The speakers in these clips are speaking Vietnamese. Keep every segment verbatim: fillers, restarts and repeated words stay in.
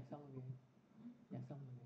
xong rồi. Nhạc xong rồi.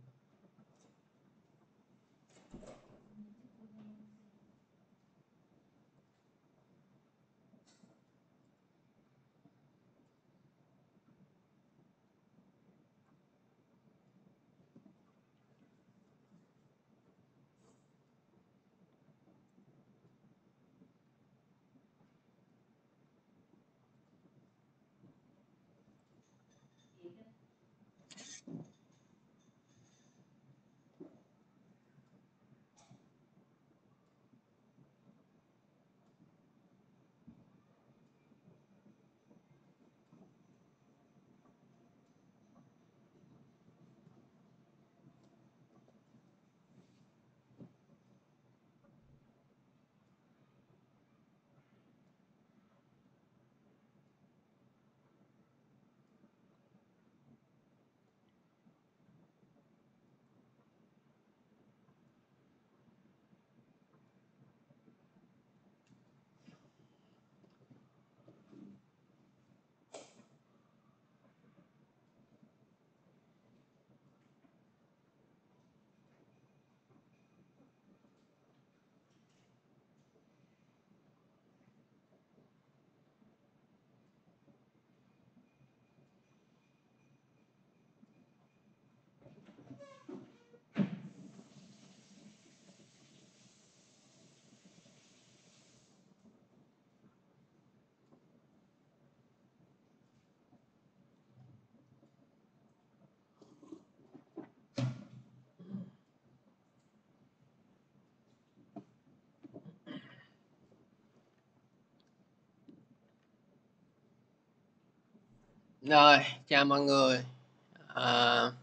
Rồi, chào mọi người. À,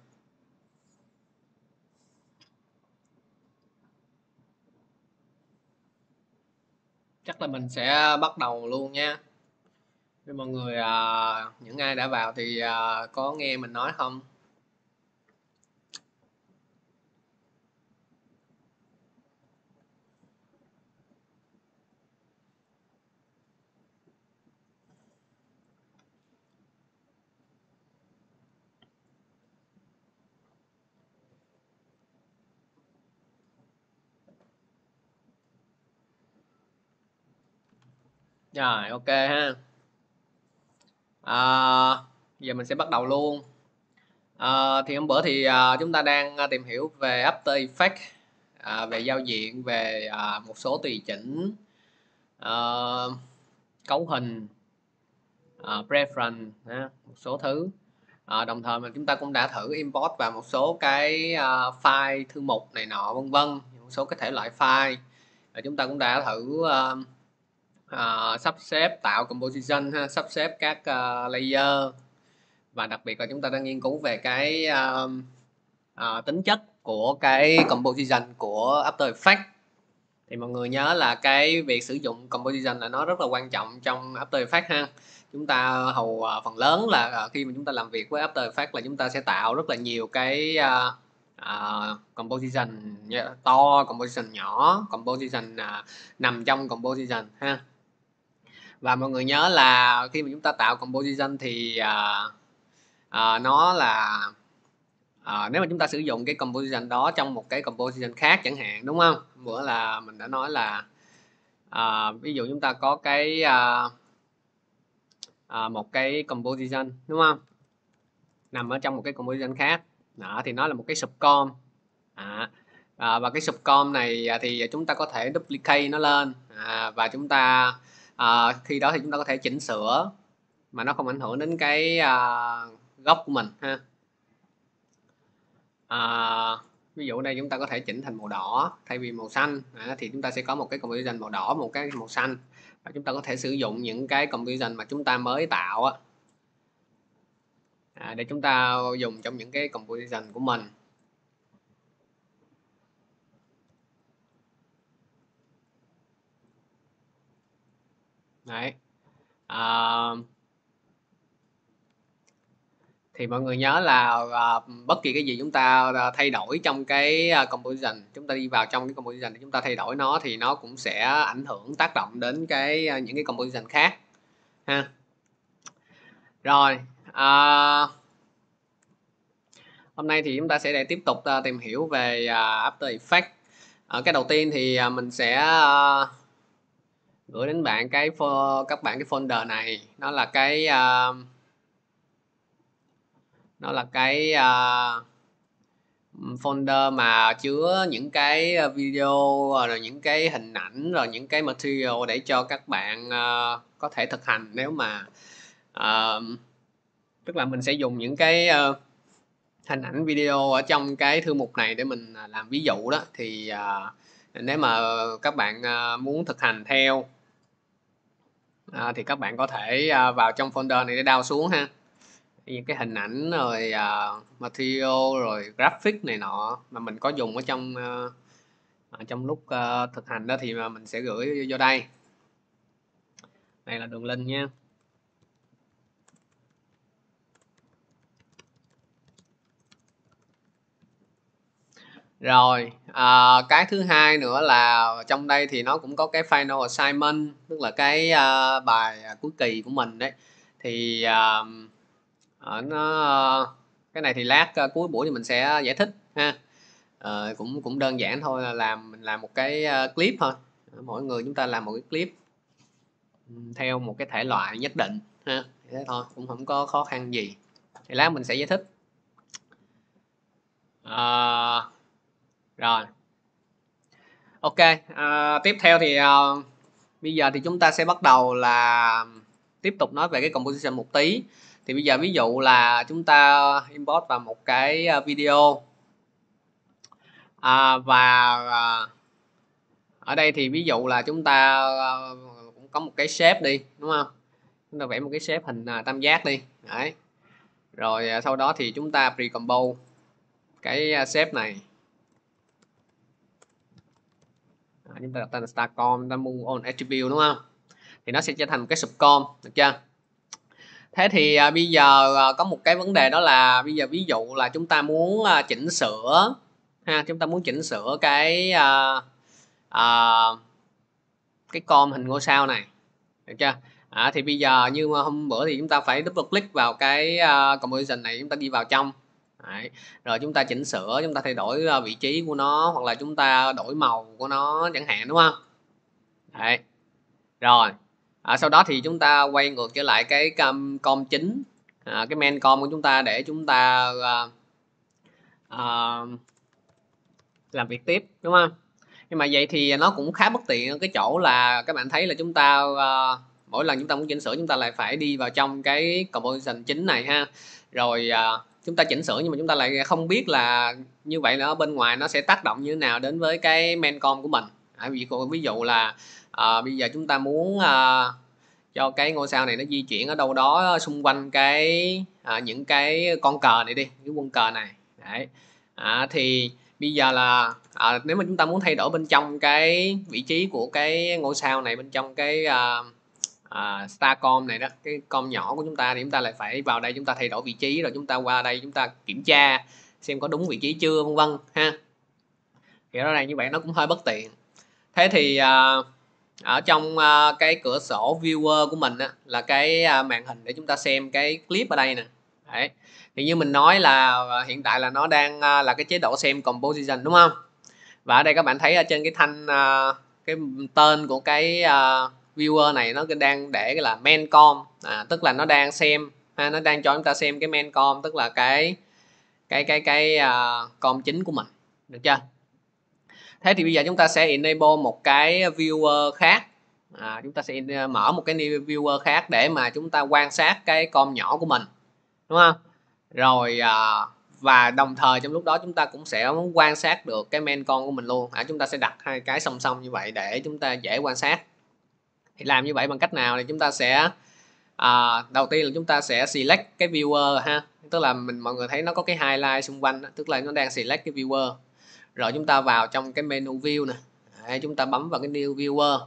chắc là mình sẽ bắt đầu luôn nha. Với mọi người, à, những ai đã vào thì à, có nghe mình nói không? Rồi, ok ha. À, giờ mình sẽ bắt đầu luôn. À, thì hôm bữa thì à, chúng ta đang tìm hiểu về After Effects, à, về giao diện, về à, một số tùy chỉnh, à, cấu hình, à, preference, ha, một số thứ. À, đồng thời mà chúng ta cũng đã thử import vào một số cái uh, file thư mục này nọ vân vân, một số cái thể loại file. Và chúng ta cũng đã thử uh, uh, sắp xếp tạo composition, ha, sắp xếp các uh, layer, và đặc biệt là chúng ta đang nghiên cứu về cái uh, uh, tính chất của cái composition của After Effects. Thì mọi người nhớ là cái việc sử dụng composition là nó rất là quan trọng trong After Effects ha. Chúng ta hầu phần lớn là khi mà chúng ta làm việc với After Effects là chúng ta sẽ tạo rất là nhiều cái uh, uh, composition to, composition nhỏ, composition uh, nằm trong composition ha. Và mọi người nhớ là khi mà chúng ta tạo composition thì uh, uh, nó là À, nếu mà chúng ta sử dụng cái composition đó trong một cái composition khác chẳng hạn, đúng không? Bữa là mình đã nói là à, ví dụ chúng ta có cái à, à, một cái composition, đúng không, nằm ở trong một cái composition khác đó, thì nó là một cái subcom. à, à, và cái subcom này thì chúng ta có thể duplicate nó lên, à, và chúng ta à, khi đó thì chúng ta có thể chỉnh sửa mà nó không ảnh hưởng đến cái à, gốc của mình ha. À, ví dụ đây chúng ta có thể chỉnh thành màu đỏ thay vì màu xanh, à, thì chúng ta sẽ có một cái composition màu đỏ, một cái màu xanh, và chúng ta có thể sử dụng những cái composition mà chúng ta mới tạo á, à, để chúng ta dùng trong những cái composition của mình. Đấy. À, thì mọi người nhớ là à, bất kỳ cái gì chúng ta thay đổi trong cái composition, chúng ta đi vào trong cái composition để chúng ta thay đổi nó thì nó cũng sẽ ảnh hưởng, tác động đến cái những cái composition khác ha. Rồi, à, Hôm nay thì chúng ta sẽ để tiếp tục uh, tìm hiểu về uh, After Effects. Ở cái đầu tiên thì uh, mình sẽ uh, gửi đến bạn cái các bạn cái folder này, nó là cái uh, nó là cái uh, folder mà chứa những cái video rồi những cái hình ảnh rồi những cái material để cho các bạn uh, có thể thực hành. Nếu mà uh, tức là mình sẽ dùng những cái uh, hình ảnh video ở trong cái thư mục này để mình làm ví dụ đó, thì uh, nếu mà các bạn uh, muốn thực hành theo uh, thì các bạn có thể uh, vào trong folder này để download xuống ha, những cái hình ảnh rồi uh, material rồi graphic này nọ mà mình có dùng ở trong uh, ở trong lúc uh, thực hành đó thì mà mình sẽ gửi vô đây. Đây là đường link nha. Rồi à, cái thứ hai nữa là trong đây thì nó cũng có cái final assignment, tức là cái uh, bài cuối kỳ của mình đấy. Thì uh, nó cái này thì lát uh, cuối buổi thì mình sẽ giải thích ha. Uh, cũng cũng đơn giản thôi, là làm mình làm một cái uh, clip thôi. Mỗi người chúng ta làm một cái clip theo một cái thể loại nhất định ha. Thế thôi, cũng không có khó khăn gì. Thì lát mình sẽ giải thích. Uh, rồi. Ok, à, tiếp theo thì à, bây giờ thì chúng ta sẽ bắt đầu là tiếp tục nói về cái composition một tí. Thì bây giờ ví dụ là chúng ta import vào một cái video à, và à, ở đây thì ví dụ là chúng ta à, cũng có một cái shape đi, đúng không? Chúng ta vẽ một cái shape hình à, tam giác đi. Đấy. Rồi à, sau đó thì chúng ta pre-compose cái à, shape này. À, chúng ta đặt tên là starcom, chúng ta move on attribute, đúng không? Thì nó sẽ trở thành một cái subcom, được chưa? Thế thì à, bây giờ à, có một cái vấn đề, đó là bây giờ ví dụ là chúng ta muốn à, chỉnh sửa ha, chúng ta muốn chỉnh sửa cái à, à, cái com hình ngôi sao này, được chưa? À, thì bây giờ như hôm bữa thì chúng ta phải double click vào cái uh, composition này, chúng ta đi vào trong. Đấy. Rồi chúng ta chỉnh sửa, chúng ta thay đổi uh, vị trí của nó, hoặc là chúng ta đổi màu của nó chẳng hạn, đúng không? Đấy. Rồi à, sau đó thì chúng ta quay ngược trở lại cái com, com chính, à, cái main com của chúng ta để chúng ta uh, uh, làm việc tiếp, đúng không? Nhưng mà vậy thì nó cũng khá bất tiện ở cái chỗ là các bạn thấy là chúng ta uh, mỗi lần chúng ta muốn chỉnh sửa chúng ta lại phải đi vào trong cái composition chính này ha, rồi uh, chúng ta chỉnh sửa nhưng mà chúng ta lại không biết là như vậy là ở bên ngoài nó sẽ tác động như thế nào đến với cái main com của mình. À, ví, dụ, ví dụ là uh, bây giờ chúng ta muốn uh, cho cái ngôi sao này nó di chuyển ở đâu đó xung quanh cái à, những cái con cờ này đi, cái quân cờ này. Đấy. À, thì bây giờ là à, nếu mà chúng ta muốn thay đổi bên trong cái vị trí của cái ngôi sao này, bên trong cái à, à, starcom này đó, cái com nhỏ của chúng ta, thì chúng ta lại phải vào đây chúng ta thay đổi vị trí, rồi chúng ta qua đây chúng ta kiểm tra xem có đúng vị trí chưa, vân vân ha. Thì rõ ràng như vậy nó cũng hơi bất tiện. Thế thì à, ở trong à, cái cửa sổ viewer của mình á, là cái à, màn hình để chúng ta xem cái clip ở đây nè. Đấy. Thì như mình nói là hiện tại là nó đang à, là cái chế độ xem composition, đúng không? Và ở đây các bạn thấy ở trên cái thanh à, cái tên của cái à, viewer này nó đang để là main com, à, tức là nó đang xem ha, nó đang cho chúng ta xem cái main com, tức là cái cái cái cái à, com chính của mình, được chưa? Thế thì bây giờ chúng ta sẽ enable một cái viewer khác, à, chúng ta sẽ mở một cái new viewer khác để mà chúng ta quan sát cái com nhỏ của mình, đúng không? Rồi à, và đồng thời trong lúc đó chúng ta cũng sẽ quan sát được cái main com của mình luôn. À, chúng ta sẽ đặt hai cái song song như vậy để chúng ta dễ quan sát. Thì làm như vậy bằng cách nào? Thì chúng ta sẽ à, đầu tiên là chúng ta sẽ select cái viewer ha, tức là mình mọi người thấy nó có cái highlight xung quanh, tức là nó đang select cái viewer. Rồi chúng ta vào trong cái menu view nè. Đấy, chúng ta bấm vào cái new viewer.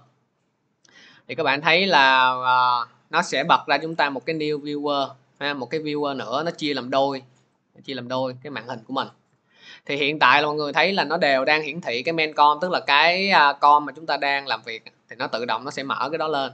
Thì các bạn thấy là uh, nó sẽ bật ra chúng ta một cái new viewer ha, một cái viewer nữa, nó chia làm đôi, chia làm đôi cái màn hình của mình. Thì hiện tại là mọi người thấy là nó đều đang hiển thị cái main com, tức là cái uh, com mà chúng ta đang làm việc, thì nó tự động nó sẽ mở cái đó lên.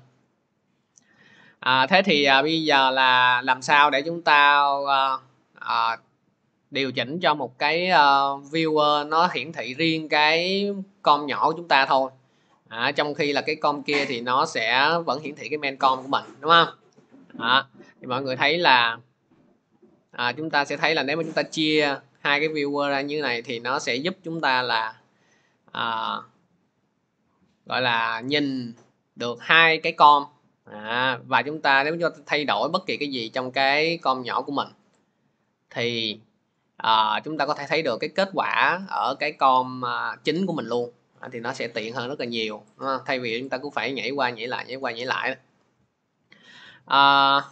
À, thế thì uh, bây giờ là làm sao để chúng ta uh, uh, điều chỉnh cho một cái uh, viewer nó hiển thị riêng cái com nhỏ của chúng ta thôi, à, trong khi là cái com kia thì nó sẽ vẫn hiển thị cái main com của mình, đúng không? À, thì mọi người thấy là à, chúng ta sẽ thấy là nếu mà chúng ta chia hai cái viewer ra như này thì nó sẽ giúp chúng ta là à, gọi là nhìn được hai cái com, à, và chúng ta nếu chúng ta thay đổi bất kỳ cái gì trong cái com nhỏ của mình thì à, chúng ta có thể thấy được cái kết quả ở cái com à, chính của mình luôn, à, thì nó sẽ tiện hơn rất là nhiều, đúng không? Thay vì chúng ta cũng phải nhảy qua nhảy lại nhảy qua nhảy lại. À,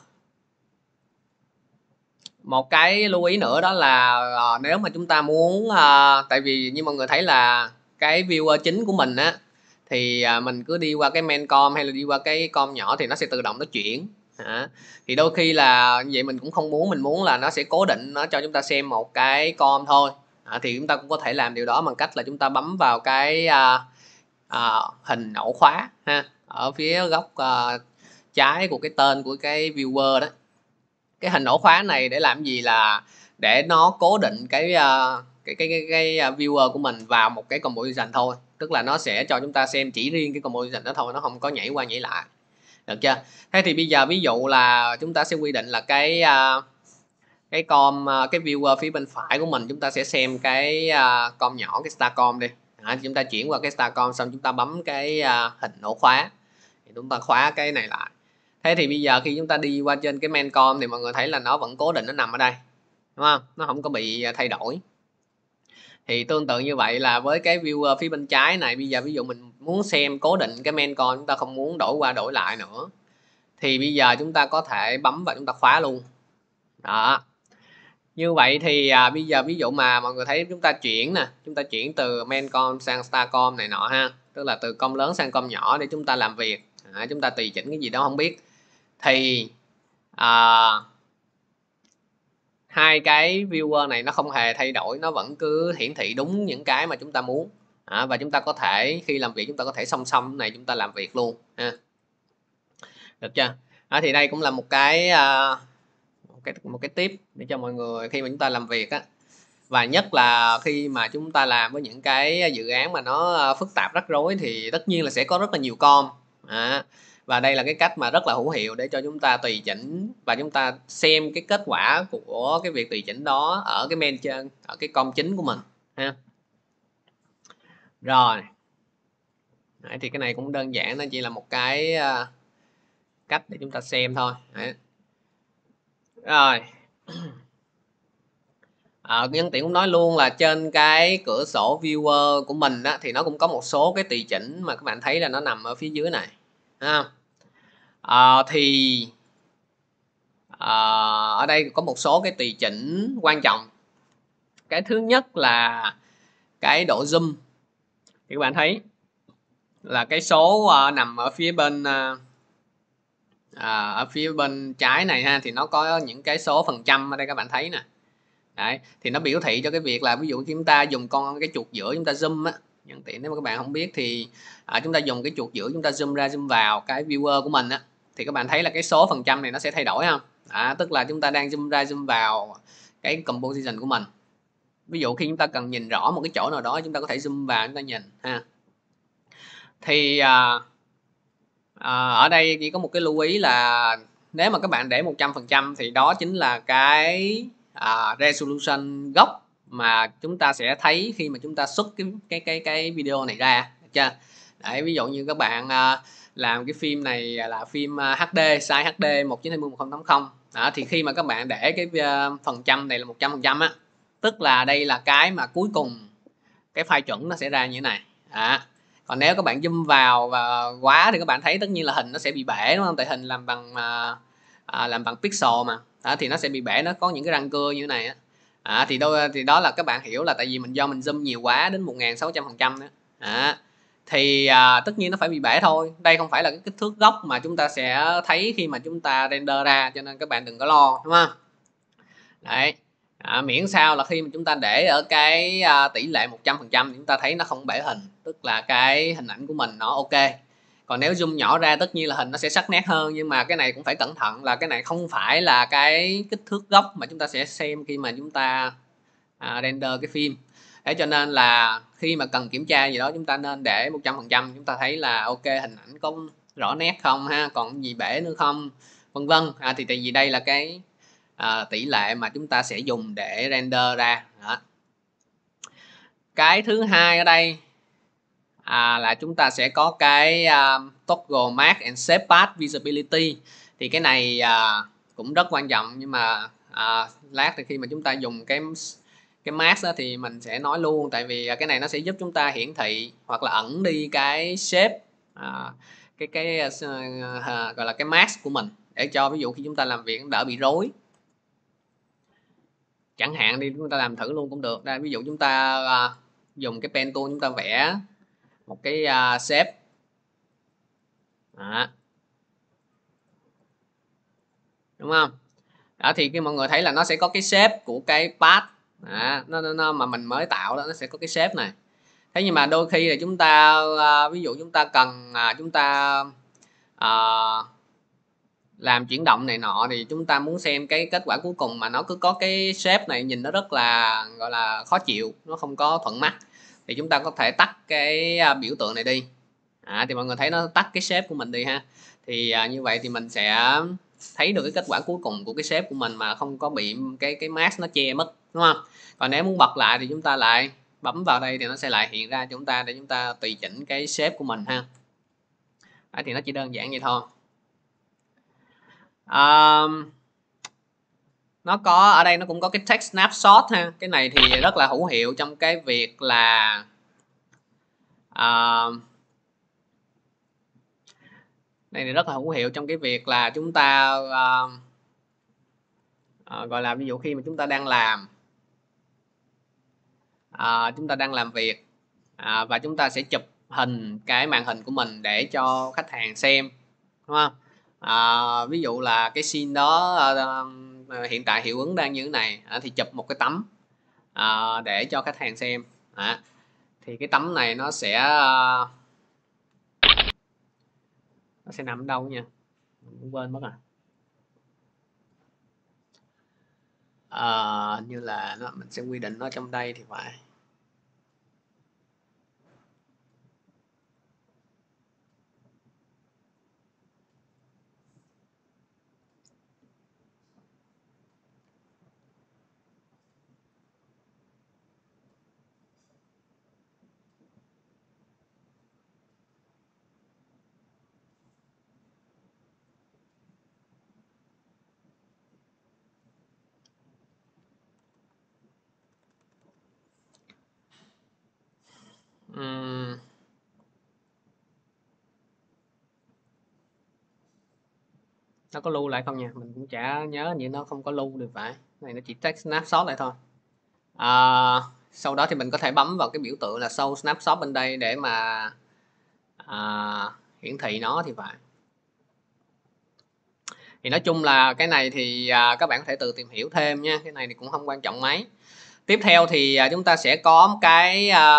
một cái lưu ý nữa đó là à, nếu mà chúng ta muốn à, tại vì như mọi người thấy là cái viewer chính của mình á thì à, mình cứ đi qua cái main com hay là đi qua cái com nhỏ thì nó sẽ tự động nó chuyển, à, thì đôi khi là vậy mình cũng không muốn, mình muốn là nó sẽ cố định nó cho chúng ta xem một cái com thôi, à, thì chúng ta cũng có thể làm điều đó bằng cách là chúng ta bấm vào cái à, à, hình ổ khóa ha, ở phía góc à, trái của cái tên của cái viewer đó. Cái hình ổ khóa này để làm gì là để nó cố định cái uh, cái cái cái, cái viewer của mình vào một cái composition thôi, tức là nó sẽ cho chúng ta xem chỉ riêng cái composition đó thôi, nó không có nhảy qua nhảy lại, được chưa? Thế thì bây giờ ví dụ là chúng ta sẽ quy định là cái uh, cái com uh, cái viewer phía bên phải của mình chúng ta sẽ xem cái uh, com nhỏ, cái star com đi, à, chúng ta chuyển qua cái star com xong chúng ta bấm cái uh, hình ổ khóa thì chúng ta khóa cái này lại. Thế thì bây giờ khi chúng ta đi qua trên cái main com thì mọi người thấy là nó vẫn cố định, nó nằm ở đây, đúng không? Nó không có bị thay đổi. Thì tương tự như vậy là với cái viewer phía bên trái này, bây giờ ví dụ mình muốn xem cố định cái main com, chúng ta không muốn đổi qua đổi lại nữa thì bây giờ chúng ta có thể bấm và chúng ta khóa luôn. Đó. Như vậy thì à, bây giờ ví dụ mà mọi người thấy chúng ta chuyển nè, chúng ta chuyển từ main com sang star com này nọ ha, tức là từ com lớn sang com nhỏ để chúng ta làm việc, à, chúng ta tùy chỉnh cái gì đó không biết, thì à, hai cái viewer này nó không hề thay đổi, nó vẫn cứ hiển thị đúng những cái mà chúng ta muốn, à, và chúng ta có thể khi làm việc chúng ta có thể song song này chúng ta làm việc luôn ha, được chưa? À, thì đây cũng là một cái uh, một cái một cái tip để cho mọi người khi mà chúng ta làm việc á, và nhất là khi mà chúng ta làm với những cái dự án mà nó phức tạp rắc rối thì tất nhiên là sẽ có rất là nhiều com, à, và đây là cái cách mà rất là hữu hiệu để cho chúng ta tùy chỉnh và chúng ta xem cái kết quả của cái việc tùy chỉnh đó ở cái main trên, ở cái com chính của mình ha. Rồi. Đấy, thì cái này cũng đơn giản, nó chỉ là một cái uh, cách để chúng ta xem thôi. Đấy. Rồi. À, nhân tiện cũng nói luôn là trên cái cửa sổ viewer của mình á, thì nó cũng có một số cái tùy chỉnh mà các bạn thấy là nó nằm ở phía dưới này ha. À, thì à, ở đây có một số cái tùy chỉnh quan trọng. Cái thứ nhất là cái độ zoom, thì các bạn thấy là cái số uh, nằm ở phía bên uh, à, ở phía bên trái này ha, thì nó có những cái số phần trăm ở đây các bạn thấy nè. Đấy, thì nó biểu thị cho cái việc là ví dụ chúng ta dùng con cái chuột giữa chúng ta zoom á, nhân tiện nếu mà các bạn không biết thì à, chúng ta dùng cái chuột giữa chúng ta zoom ra zoom vào cái viewer của mình á, thì các bạn thấy là cái số phần trăm này nó sẽ thay đổi không? À, tức là chúng ta đang zoom ra zoom vào cái composition của mình. Ví dụ khi chúng ta cần nhìn rõ một cái chỗ nào đó chúng ta có thể zoom vào chúng ta nhìn ha. Thì à, à, ở đây chỉ có một cái lưu ý là nếu mà các bạn để một trăm phần trăm thì đó chính là cái à, resolution gốc mà chúng ta sẽ thấy khi mà chúng ta xuất cái cái cái cái video này ra, được chưa? Đấy, ví dụ như các bạn à, làm cái phim này là phim hát đê, size hát đê một chín hai mươi một không tám không, đó, thì khi mà các bạn để cái uh, phần trăm này là một trăm phần trăm á, tức là đây là cái mà cuối cùng cái file chuẩn nó sẽ ra như thế này. Đó. Còn nếu các bạn zoom vào và quá thì các bạn thấy tất nhiên là hình nó sẽ bị bể, đúng không? Tại hình làm bằng à, à, làm bằng pixel mà, đó, thì nó sẽ bị bể, nó có những cái răng cưa như thế này á. À, thì đó thì đó là các bạn hiểu là tại vì mình do mình zoom nhiều quá đến một nghìn sáu trăm phần trăm đó. À, thì à, tất nhiên nó phải bị bể thôi. Đây không phải là cái kích thước gốc mà chúng ta sẽ thấy khi mà chúng ta render ra, cho nên các bạn đừng có lo, đúng không? Đấy. À, miễn sao là khi mà chúng ta để ở cái à, tỷ lệ một trăm phần trăm chúng ta thấy nó không bể hình, tức là cái hình ảnh của mình nó ok. Còn nếu zoom nhỏ ra tất nhiên là hình nó sẽ sắc nét hơn, nhưng mà cái này cũng phải cẩn thận là cái này không phải là cái kích thước gốc mà chúng ta sẽ xem khi mà chúng ta à, render cái phim. Thế cho nên là khi mà cần kiểm tra gì đó chúng ta nên để một trăm phần trăm, chúng ta thấy là ok hình ảnh có rõ nét không ha, còn gì bể nữa không, vân vân. À, thì tại vì đây là cái à, tỷ lệ mà chúng ta sẽ dùng để render ra đó. Cái thứ hai ở đây à, là chúng ta sẽ có cái um, toggle mask and shape path visibility. Thì cái này à, cũng rất quan trọng, nhưng mà à, lát thì khi mà chúng ta dùng cái cái mask đó thì mình sẽ nói luôn, tại vì cái này nó sẽ giúp chúng ta hiển thị hoặc là ẩn đi cái shape à, cái cái uh, gọi là cái mask của mình, để cho ví dụ khi chúng ta làm việc đỡ bị rối. Chẳng hạn đi chúng ta làm thử luôn cũng được. Đây, ví dụ chúng ta uh, dùng cái pen tool chúng ta vẽ một cái uh, shape đó. Đúng không? Đó thì khi mọi người thấy là nó sẽ có cái shape của cái path đó, nó, nó, nó mà mình mới tạo đó, nó sẽ có cái shape này. Thế nhưng mà đôi khi là chúng ta uh, ví dụ chúng ta cần uh, chúng ta uh, làm chuyển động này nọ, thì chúng ta muốn xem cái kết quả cuối cùng mà nó cứ có cái shape này nhìn nó rất là gọi là khó chịu, nó không có thuận mắt, thì chúng ta có thể tắt cái uh, biểu tượng này đi. À, thì mọi người thấy nó tắt cái shape của mình đi ha, thì à, như vậy thì mình sẽ thấy được cái kết quả cuối cùng của cái shape của mình mà không có bị cái cái mask nó che mất, đúng không? Còn nếu muốn bật lại thì chúng ta lại bấm vào đây thì nó sẽ lại hiện ra cho chúng ta để chúng ta tùy chỉnh cái shape của mình ha. Đó, thì nó chỉ đơn giản vậy thôi. À, nó có ở đây nó cũng có cái text snapshot ha, cái này thì rất là hữu hiệu trong cái việc là à, này thì rất là hữu hiệu trong cái việc là chúng ta uh, uh, gọi là ví dụ khi mà chúng ta đang làm uh, chúng ta đang làm việc uh, và chúng ta sẽ chụp hình cái màn hình của mình để cho khách hàng xem, đúng không? Uh, ví dụ là cái scene đó uh, hiện tại hiệu ứng đang như thế này, uh, thì chụp một cái tấm uh, để cho khách hàng xem. uh, thì cái tấm này nó sẽ uh, nó sẽ nằm ở đâu nha, mình quên mất à. À, như là nó mình sẽ quy định nó trong đây thì phải. Uhm. Nó có lưu lại không nha, mình cũng chả nhớ, như nó không có lưu được phải, này nó chỉ text snapshot lại thôi. À, sau đó thì mình có thể bấm vào cái biểu tượng là show snapshot bên đây để mà à, hiển thị nó thì phải. Thì nói chung là cái này thì à, các bạn có thể tự tìm hiểu thêm nha, cái này thì cũng không quan trọng mấy. Tiếp theo thì à, chúng ta sẽ có cái à,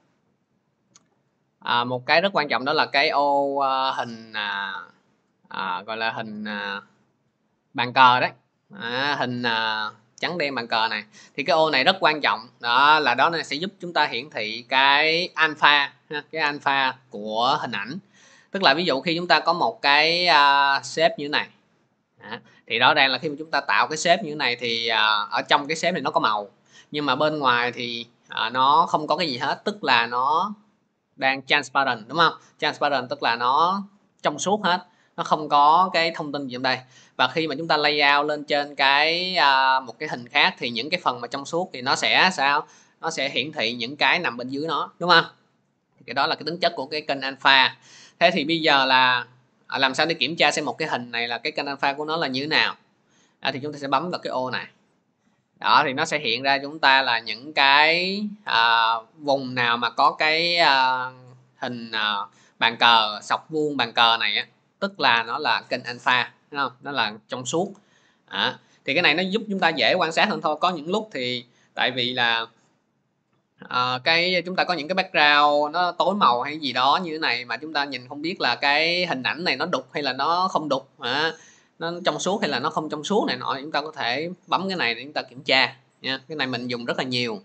à, một cái rất quan trọng, đó là cái ô à, hình à, à, gọi là hình à, bàn cờ đấy, à, hình à, trắng đen bàn cờ này. Thì cái ô này rất quan trọng, đó là đó này sẽ giúp chúng ta hiển thị cái alpha, cái alpha của hình ảnh. Tức là ví dụ khi chúng ta có một cái uh, shape như thế này, à, thì rõ ràng là khi mà chúng ta tạo cái shape như thế này thì uh, ở trong cái shape này nó có màu, nhưng mà bên ngoài thì uh, nó không có cái gì hết, tức là nó đang transparent, đúng không? Transparent tức là nó trong suốt hết, nó không có cái thông tin gì trong đây. Và khi mà chúng ta layout lên trên cái uh, một cái hình khác thì những cái phần mà trong suốt thì nó sẽ sao? Nó sẽ hiển thị những cái nằm bên dưới nó, đúng không? Thì cái đó là cái tính chất của cái kênh alpha. Thế thì bây giờ là à, làm sao để kiểm tra xem một cái hình này là cái kênh alpha của nó là như thế nào? À, thì chúng ta sẽ bấm vào cái ô này. Đó thì nó sẽ hiện ra chúng ta là những cái à, vùng nào mà có cái à, hình à, bàn cờ sọc vuông bàn cờ này á, tức là nó là kênh alpha, đúng không? Nó là trong suốt. À, thì cái này nó giúp chúng ta dễ quan sát hơn thôi. Có những lúc thì tại vì là à, cái chúng ta có những cái background nó tối màu hay gì đó như thế này mà chúng ta nhìn không biết là cái hình ảnh này nó đục hay là nó không đục, à, nó trong suốt hay là nó không trong suốt này nọ, chúng ta có thể bấm cái này để chúng ta kiểm tra nha. Cái này mình dùng rất là nhiều.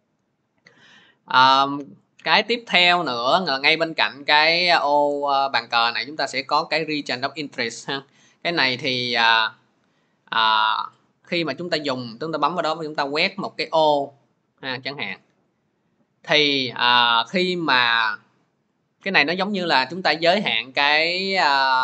À, cái tiếp theo nữa là ngay bên cạnh cái ô bàn cờ này chúng ta sẽ có cái region of interest ha. Cái này thì à, à, khi mà chúng ta dùng, chúng ta bấm vào đó và chúng ta quét một cái ô ha, chẳng hạn, thì à, khi mà cái này nó giống như là chúng ta giới hạn cái à,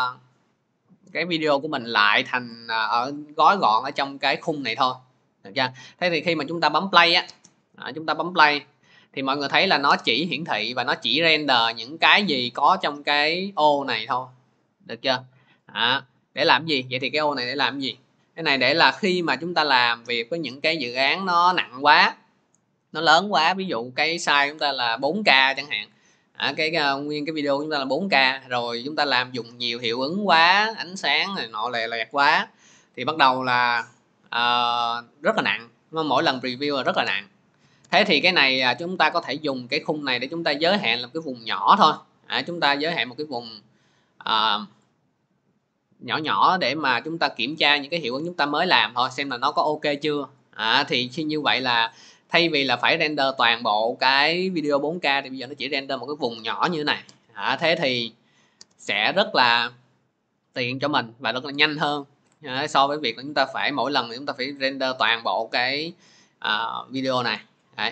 cái video của mình lại thành à, ở gói gọn ở trong cái khung này thôi, được chưa? Thế thì khi mà chúng ta bấm play á, à, chúng ta bấm play thì mọi người thấy là nó chỉ hiển thị và nó chỉ render những cái gì có trong cái ô này thôi, được chưa? À, để làm gì? Vậy thì cái ô này để làm gì? Cái này để là khi mà chúng ta làm việc với những cái dự án nó nặng quá, nó lớn quá, ví dụ cái size chúng ta là bốn K chẳng hạn, à, cái uh, nguyên cái video chúng ta là bốn K, rồi chúng ta làm dùng nhiều hiệu ứng quá, ánh sáng này nọ lè lẹt quá, thì bắt đầu là uh, rất là nặng, mỗi lần review là rất là nặng. Thế thì cái này uh, chúng ta có thể dùng cái khung này để chúng ta giới hạn làm cái vùng nhỏ thôi, à, chúng ta giới hạn một cái vùng uh, nhỏ nhỏ để mà chúng ta kiểm tra những cái hiệu ứng chúng ta mới làm thôi, xem là nó có ok chưa. À, thì khi như vậy là thay vì là phải render toàn bộ cái video bốn K thì bây giờ nó chỉ render một cái vùng nhỏ như thế này. À, thế thì sẽ rất là tiện cho mình và rất là nhanh hơn à, so với việc là chúng ta phải mỗi lần chúng ta phải render toàn bộ cái uh, video này. Đấy.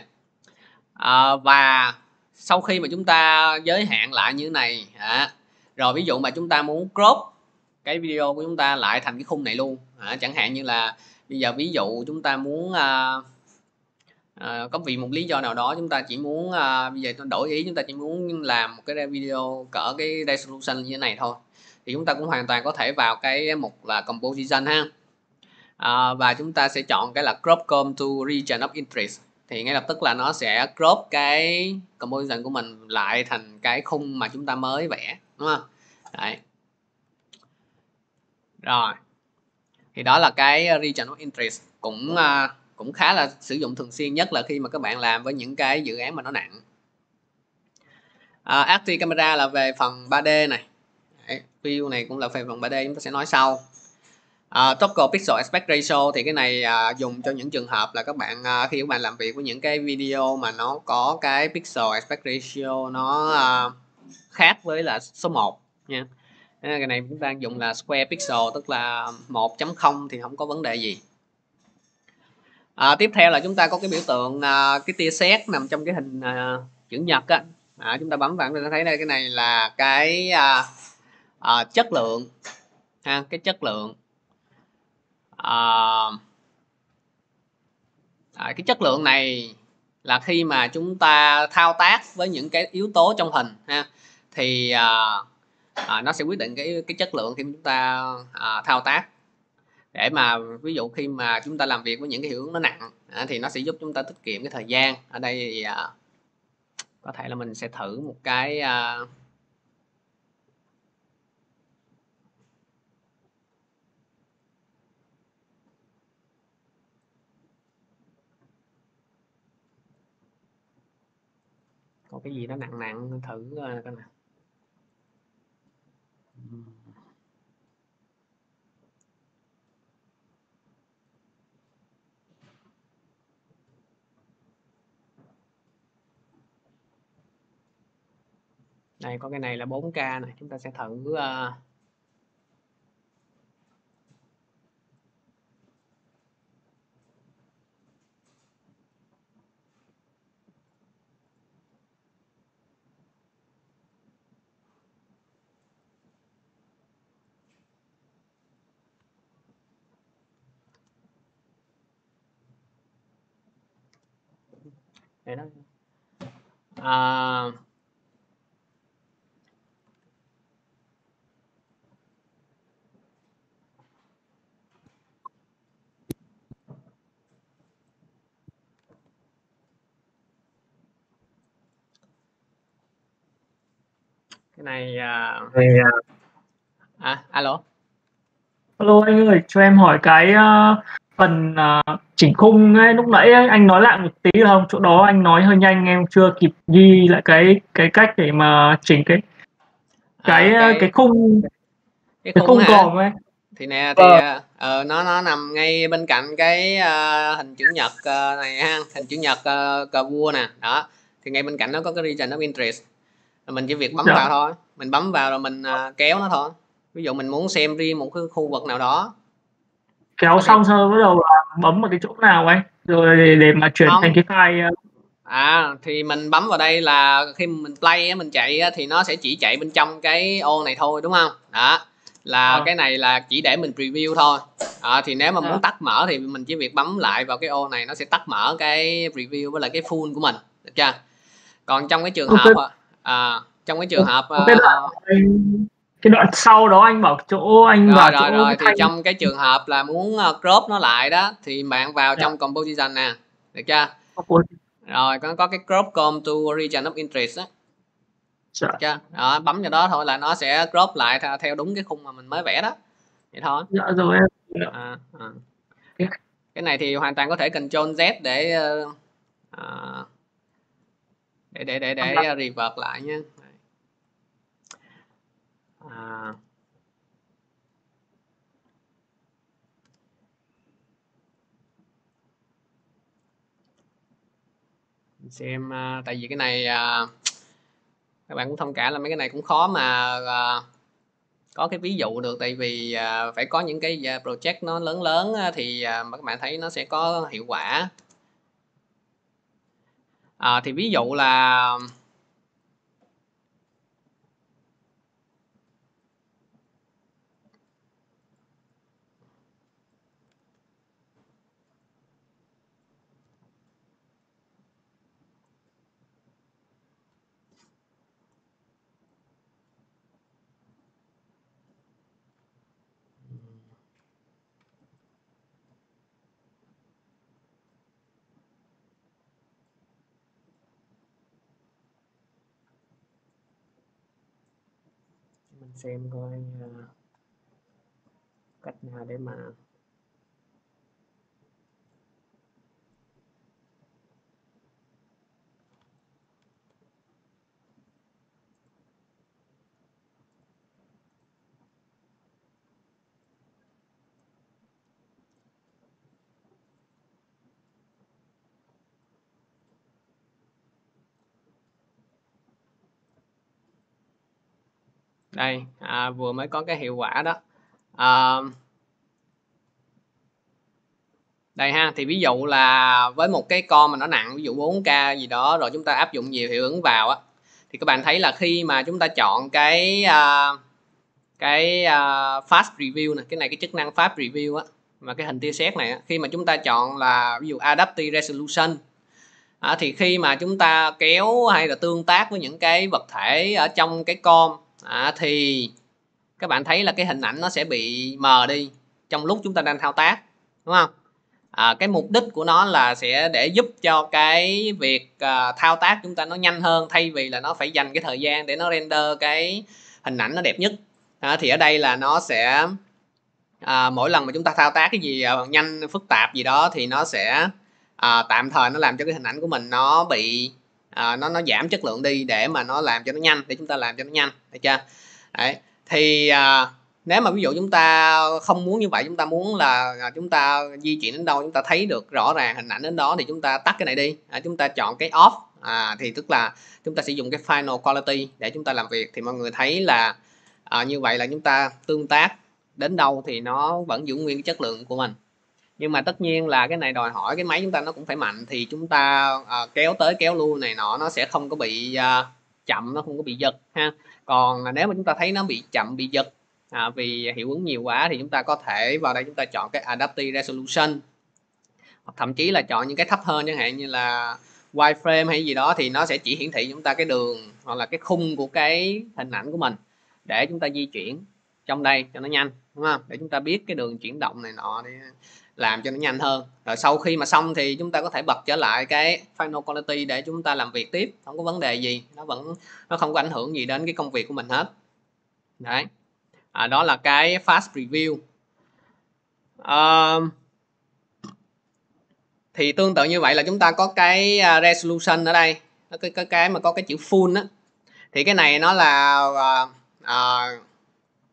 À, và sau khi mà chúng ta giới hạn lại như thế này, à, rồi ví dụ mà chúng ta muốn crop cái video của chúng ta lại thành cái khung này luôn, à, chẳng hạn như là bây giờ ví dụ chúng ta muốn uh, uh, có vì một lý do nào đó chúng ta chỉ muốn uh, bây giờ đổi ý, chúng ta chỉ muốn làm một cái video cỡ cái resolution như thế này thôi, thì chúng ta cũng hoàn toàn có thể vào cái mục là composition ha, uh, và chúng ta sẽ chọn cái là crop comp to region of interest, thì ngay lập tức là nó sẽ crop cái composition của mình lại thành cái khung mà chúng ta mới vẽ, đúng không? Đấy. Rồi, thì đó là cái region of interest, cũng uh, cũng khá là sử dụng thường xuyên, nhất là khi mà các bạn làm với những cái dự án mà nó nặng. uh, Active camera là về phần ba D này. Đấy, view này cũng là về phần ba D, chúng ta sẽ nói sau. uh, Toggle pixel aspect ratio thì cái này uh, dùng cho những trường hợp là các bạn uh, khi các bạn làm việc với những cái video mà nó có cái pixel aspect ratio nó uh, khác với là số một nha. Cái này chúng ta dùng là square pixel, tức là một chấm không thì không có vấn đề gì. À, tiếp theo là chúng ta có cái biểu tượng à, cái tia sét nằm trong cái hình à, chữ nhật á, à, chúng ta bấm vào chúng ta thấy đây, cái này là cái à, à, chất lượng ha, cái chất lượng à, à, cái chất lượng này là khi mà chúng ta thao tác với những cái yếu tố trong hình ha, thì à, à, nó sẽ quyết định cái cái chất lượng khi chúng ta à, thao tác, để mà ví dụ khi mà chúng ta làm việc với những cái hiệu ứng nó nặng à, thì nó sẽ giúp chúng ta tiết kiệm cái thời gian. Ở đây thì à, có thể là mình sẽ thử một cái à, có cái gì đó nặng nặng thử uh, coi nào. Đây có cái này là bốn K này, chúng ta sẽ thử uh, để đó. À, cái này uh, à, alo alo anh ơi, cho em hỏi cái uh, phần uh, chỉnh khung ấy, lúc nãy ấy, anh nói lại một tí được không? Chỗ đó anh nói hơi nhanh, em chưa kịp ghi lại cái cái cách để mà chỉnh cái cái à, cái, cái khung cái khung, khung còm ấy. thì nè thì Vâng. uh, nó nó nằm ngay bên cạnh cái uh, hình chữ nhật uh, này ha, hình chữ nhật uh, cờ vua nè, đó thì ngay bên cạnh nó có cái region of interest, mình chỉ việc bấm Dạ. vào thôi, mình bấm vào rồi mình uh, kéo nó thôi. Ví dụ mình muốn xem riêng một cái khu vực nào đó, Kéo thì xong sau bắt đầu là bấm vào cái chỗ nào anh rồi để, để mà chuyển không thành cái file uh, à thì mình bấm vào đây là khi mình play á, mình chạy á, thì nó sẽ chỉ chạy bên trong cái ô này thôi đúng không, đó là Vâng. cái này là chỉ để mình preview thôi. À, thì nếu mà Dạ. muốn tắt mở thì mình chỉ việc bấm lại vào cái ô này, nó sẽ tắt mở cái preview với lại cái full của mình, được chưa? Còn trong cái trường Ok. hợp à, trong cái trường hợp Cái đoạn uh, anh, cái đoạn sau đó anh bảo chỗ anh rồi vào rồi chỗ rồi cái thì thanh. trong cái trường hợp là muốn uh, crop nó lại đó thì bạn vào Dạ. trong composition nè, được chưa? Compo- Rồi có có cái crop com to region of interest đó, Dạ. được chưa? Đó, bấm vào đó thôi là nó sẽ crop lại theo, theo đúng cái khung mà mình mới vẽ đó, vậy thôi. Dạ rồi em. Dạ. À, à. Cái- Cái này thì hoàn toàn có thể Ctrl Z để uh, uh, để để để để revert lại nhé. À, xem uh, tại vì cái này uh, các bạn cũng thông cảm là mấy cái này cũng khó mà uh, có cái ví dụ được, tại vì uh, phải có những cái project nó lớn lớn thì uh, các bạn thấy nó sẽ có hiệu quả. À, thì ví dụ là mình xem coi uh, cách nào để mà đây à, vừa mới có cái hiệu quả đó. À, đây ha, thì ví dụ là với một cái con mà nó nặng ví dụ bốn K gì đó rồi chúng ta áp dụng nhiều hiệu ứng vào á, thì các bạn thấy là khi mà chúng ta chọn cái uh, cái uh, fast review này, cái này cái chức năng fast review á, mà cái hình tia sét này á, khi mà chúng ta chọn là ví dụ adaptive resolution à, thì khi mà chúng ta kéo hay là tương tác với những cái vật thể ở trong cái con à, thì các bạn thấy là cái hình ảnh nó sẽ bị mờ đi trong lúc chúng ta đang thao tác, đúng không? À, cái mục đích của nó là sẽ để giúp cho cái việc uh, thao tác chúng ta nó nhanh hơn, thay vì là nó phải dành cái thời gian để nó render cái hình ảnh nó đẹp nhất. À, thì ở đây là nó sẽ à, mỗi lần mà chúng ta thao tác cái gì uh, nhanh phức tạp gì đó thì nó sẽ à, tạm thời nó làm cho cái hình ảnh của mình nó bị à, nó nó giảm chất lượng đi để mà nó làm cho nó nhanh, để chúng ta làm cho nó nhanh, được chưa? Đấy. Thì à, nếu mà ví dụ chúng ta không muốn như vậy, chúng ta muốn là chúng ta di chuyển đến đâu chúng ta thấy được rõ ràng hình ảnh đến đó, thì chúng ta tắt cái này đi, à, chúng ta chọn cái off, à, thì tức là chúng ta sẽ dùng cái final quality để chúng ta làm việc. Thì mọi người thấy là à, như vậy là chúng ta tương tác đến đâu thì nó vẫn giữ nguyên cái chất lượng của mình. Nhưng mà tất nhiên là cái này đòi hỏi cái máy chúng ta nó cũng phải mạnh, thì chúng ta à, kéo tới kéo lui này nọ nó sẽ không có bị à, chậm, nó không có bị giật ha. Còn nếu mà chúng ta thấy nó bị chậm, bị giật à, vì hiệu ứng nhiều quá, thì chúng ta có thể vào đây chúng ta chọn cái adaptive resolution, hoặc thậm chí là chọn những cái thấp hơn, chẳng hạn như là wireframe hay gì đó, thì nó sẽ chỉ hiển thị chúng ta cái đường hoặc là cái khung của cái hình ảnh của mình để chúng ta di chuyển trong đây cho nó nhanh, đúng không? Để chúng ta biết cái đường chuyển động này nọ để làm cho nó nhanh hơn. Rồi sau khi mà xong thì chúng ta có thể bật trở lại cái final quality để chúng ta làm việc tiếp, không có vấn đề gì, nó vẫn nó không có ảnh hưởng gì đến cái công việc của mình hết. Đấy, à, đó là cái fast review. À, thì tương tự như vậy là chúng ta có cái resolution ở đây, cái cái cái mà có cái chữ full á, thì cái này nó là à, à,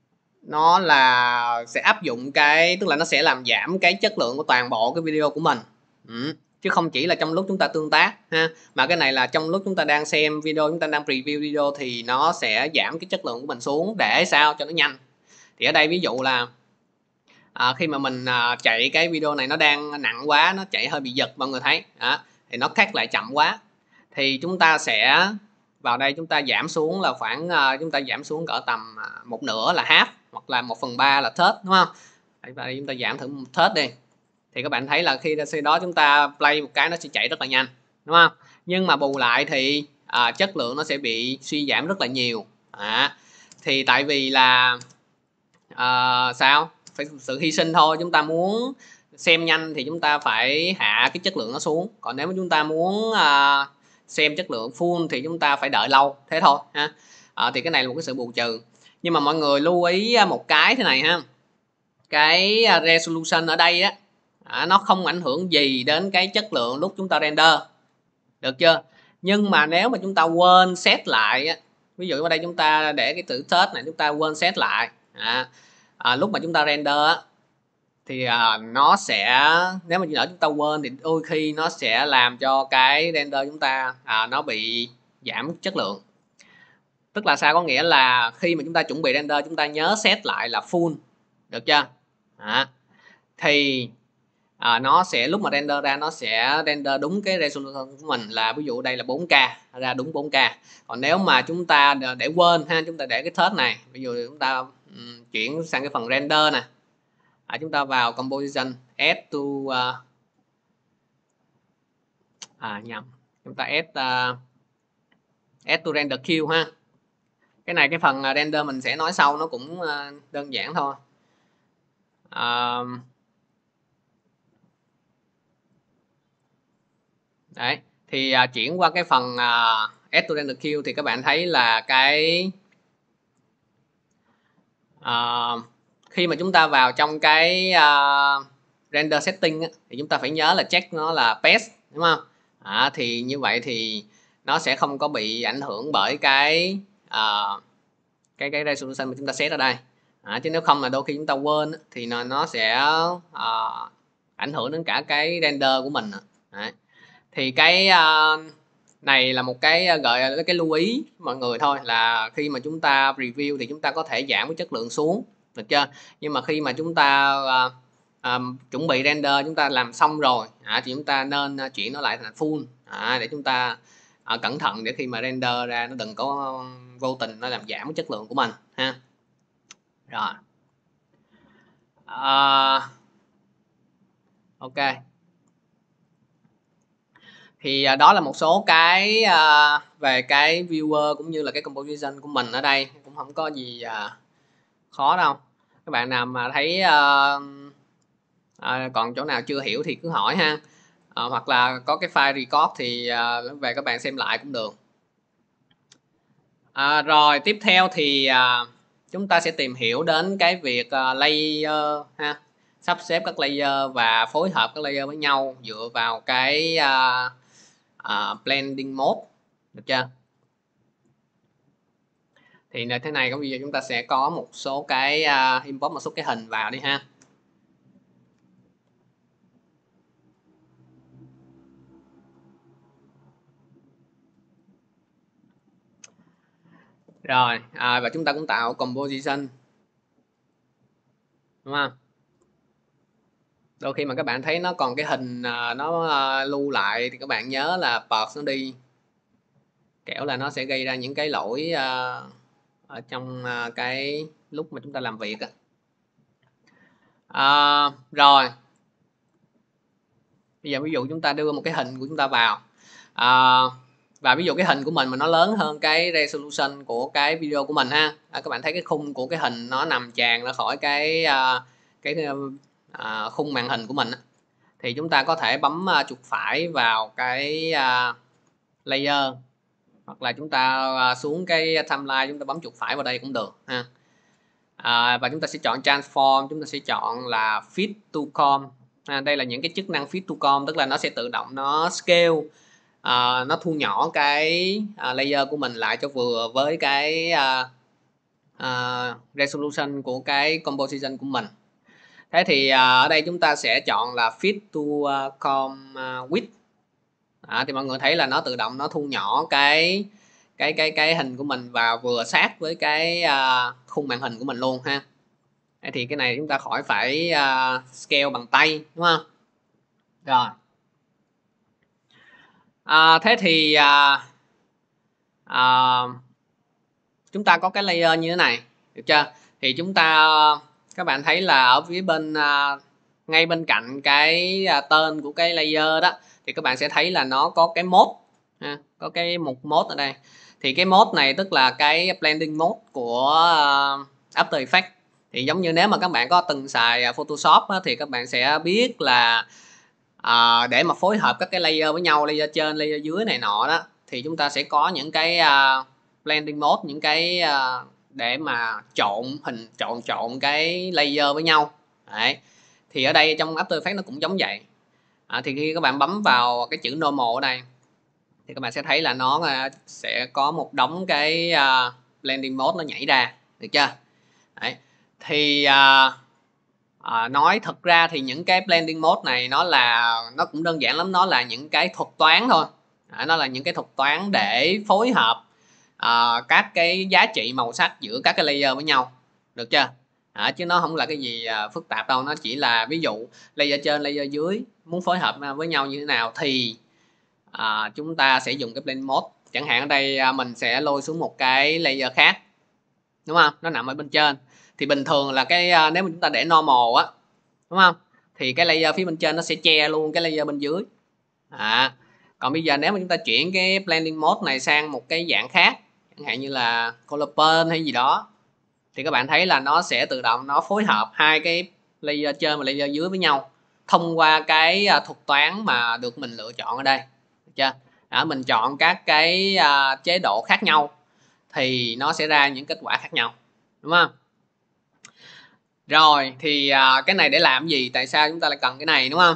nó là sẽ áp dụng cái, tức là nó sẽ làm giảm cái chất lượng của toàn bộ cái video của mình. Ừ. Chứ không chỉ là trong lúc chúng ta tương tác ha, mà cái này là trong lúc chúng ta đang xem video, chúng ta đang preview video thì nó sẽ giảm cái chất lượng của mình xuống để sao cho nó nhanh. Thì ở đây ví dụ là à, khi mà mình à, chạy cái video này nó đang nặng quá, nó chạy hơi bị giật, mọi người thấy đó, thì nó cắt lại chậm quá, thì chúng ta sẽ vào đây chúng ta giảm xuống là khoảng uh, chúng ta giảm xuống cỡ tầm uh, một nửa là half, hoặc là một phần ba là third, đúng không? Đây, đây chúng ta giảm thử một third đi, thì các bạn thấy là khi khi đó chúng ta play một cái nó sẽ chạy rất là nhanh, đúng không? Nhưng mà bù lại thì uh, chất lượng nó sẽ bị suy giảm rất là nhiều. À, thì tại vì là uh, sao phải sự hy sinh thôi. Chúng ta muốn xem nhanh thì chúng ta phải hạ cái chất lượng nó xuống, còn nếu mà chúng ta muốn uh, xem chất lượng full thì chúng ta phải đợi lâu, thế thôi ha. À, thì cái này là một cái sự bù trừ. Nhưng mà mọi người lưu ý một cái thế này ha, cái resolution ở đây á, à, nó không ảnh hưởng gì đến cái chất lượng lúc chúng ta render, được chưa? Nhưng mà nếu mà chúng ta quên set lại á, ví dụ ở đây chúng ta để cái từ third này, chúng ta quên set lại, à, à, lúc mà chúng ta render á, thì à, nó sẽ, nếu mà lỡ chúng ta quên thì đôi khi nó sẽ làm cho cái render chúng ta à, nó bị giảm chất lượng. Tức là sao? Có nghĩa là khi mà chúng ta chuẩn bị render, chúng ta nhớ set lại là full, được chưa? À, thì à, nó sẽ lúc mà render ra nó sẽ render đúng cái resolution của mình, là ví dụ đây là bốn K, ra đúng bốn K. Còn nếu mà chúng ta để quên ha, chúng ta để cái third này, ví dụ chúng ta um, chuyển sang cái phần render nè, à, chúng ta vào composition, add to uh, à nhầm, chúng ta add uh, add to render queue ha. Cái này cái phần render mình sẽ nói sau, nó cũng uh, đơn giản thôi. Uh, đấy thì uh, chuyển qua cái phần uh, add to render queue thì các bạn thấy là cái uh, khi mà chúng ta vào trong cái uh, render setting á, thì chúng ta phải nhớ là check nó là best, đúng không? À, thì như vậy thì nó sẽ không có bị ảnh hưởng bởi cái uh, cái cái resolution mà chúng ta set ở đây. À, chứ nếu không là đôi khi chúng ta quên thì nó nó sẽ uh, ảnh hưởng đến cả cái render của mình. Đấy. Thì cái uh, này là một cái gợi cái lưu ý mọi người thôi, là khi mà chúng ta review thì chúng ta có thể giảm cái chất lượng xuống, được chưa? Nhưng mà khi mà chúng ta uh, um, chuẩn bị render, chúng ta làm xong rồi à, thì chúng ta nên chuyển nó lại thành full à, để chúng ta uh, cẩn thận, để khi mà render ra nó đừng có vô tình nó làm giảm cái chất lượng của mình ha. Rồi uh, ok, thì uh, đó là một số cái uh, về cái viewer cũng như là cái composition của mình ở đây, cũng không có gì uh, khó đâu. Các bạn nào mà thấy uh, uh, còn chỗ nào chưa hiểu thì cứ hỏi ha, uh, hoặc là có cái file record thì uh, về các bạn xem lại cũng được. Uh, rồi tiếp theo thì uh, chúng ta sẽ tìm hiểu đến cái việc uh, layer ha, sắp xếp các layer và phối hợp các layer với nhau dựa vào cái uh, uh, blending mode, được chưa? Thì như thế này, có bây giờ chúng ta sẽ có một số cái uh, import một số cái hình vào đi ha. Rồi à, và chúng ta cũng tạo composition, đúng không? Đôi khi mà các bạn thấy nó còn cái hình uh, nó uh, lưu lại thì các bạn nhớ là pause nó đi, kẻo là nó sẽ gây ra những cái lỗi uh, ở trong uh, cái lúc mà chúng ta làm việc á. Uh, rồi bây giờ ví dụ chúng ta đưa một cái hình của chúng ta vào, uh, và ví dụ cái hình của mình mà nó lớn hơn cái resolution của cái video của mình ha, à, các bạn thấy cái khung của cái hình nó nằm tràn ra khỏi cái uh, cái uh, khung màn hình của mình á, thì chúng ta có thể bấm uh, chuột phải vào cái uh, layer, hoặc là chúng ta uh, xuống cái timeline chúng ta bấm chuột phải vào đây cũng được ha. À, và chúng ta sẽ chọn transform, chúng ta sẽ chọn là fit to com. À, đây là những cái chức năng fit to com, tức là nó sẽ tự động nó scale, à, nó thu nhỏ cái à, layer của mình lại cho vừa với cái à, uh, resolution của cái composition của mình. Thế thì uh, ở đây chúng ta sẽ chọn là fit to uh, com uh, width. À, thì mọi người thấy là nó tự động nó thu nhỏ cái cái cái cái hình của mình và vừa sát với cái uh, khung màn hình của mình luôn ha. Thế thì cái này chúng ta khỏi phải uh, scale bằng tay, đúng không? Rồi. À, thế thì uh, uh, chúng ta có cái layer như thế này, được chưa? Thì chúng ta các bạn thấy là ở phía bên uh, ngay bên cạnh cái uh, tên của cái layer đó thì các bạn sẽ thấy là nó có cái mode ha, có cái mục mode ở đây. Thì cái mode này tức là cái blending mode của uh, After Effects. Thì giống như nếu mà các bạn có từng xài Photoshop á, thì các bạn sẽ biết là à, để mà phối hợp các cái layer với nhau, layer trên layer dưới này nọ đó, thì chúng ta sẽ có những cái uh, blending mode, những cái uh, để mà trộn hình, trộn trộn cái layer với nhau. Đấy. Thì ở đây trong After Effects nó cũng giống vậy. À, thì khi các bạn bấm vào cái chữ normal ở đây thì các bạn sẽ thấy là nó uh, sẽ có một đống cái uh, blending mode nó nhảy ra, được chưa? Đấy. Thì uh, À, nói thật ra thì những cái blending mode này nó là nó cũng đơn giản lắm, nó là những cái thuật toán thôi. À, nó là những cái thuật toán để phối hợp à, các cái giá trị màu sắc giữa các cái layer với nhau, được chưa? À, chứ nó không là cái gì à, phức tạp đâu, nó chỉ là ví dụ layer trên layer dưới muốn phối hợp với nhau như thế nào thì à, chúng ta sẽ dùng cái blend mode. Chẳng hạn ở đây à, mình sẽ lôi xuống một cái layer khác, đúng không? Nó nằm ở bên trên. Thì bình thường là cái nếu mà chúng ta để normal á, đúng không, thì cái layer phía bên trên nó sẽ che luôn cái layer bên dưới. À, còn bây giờ nếu mà chúng ta chuyển cái blending mode này sang một cái dạng khác, chẳng hạn như là color pen hay gì đó, thì các bạn thấy là nó sẽ tự động nó phối hợp hai cái layer trên và layer dưới với nhau thông qua cái thuật toán mà được mình lựa chọn ở đây, được chưa? Đó, mình chọn các cái uh, chế độ khác nhau thì nó sẽ ra những kết quả khác nhau, đúng không? Rồi thì à, cái này để làm gì, tại sao chúng ta lại cần cái này, đúng không?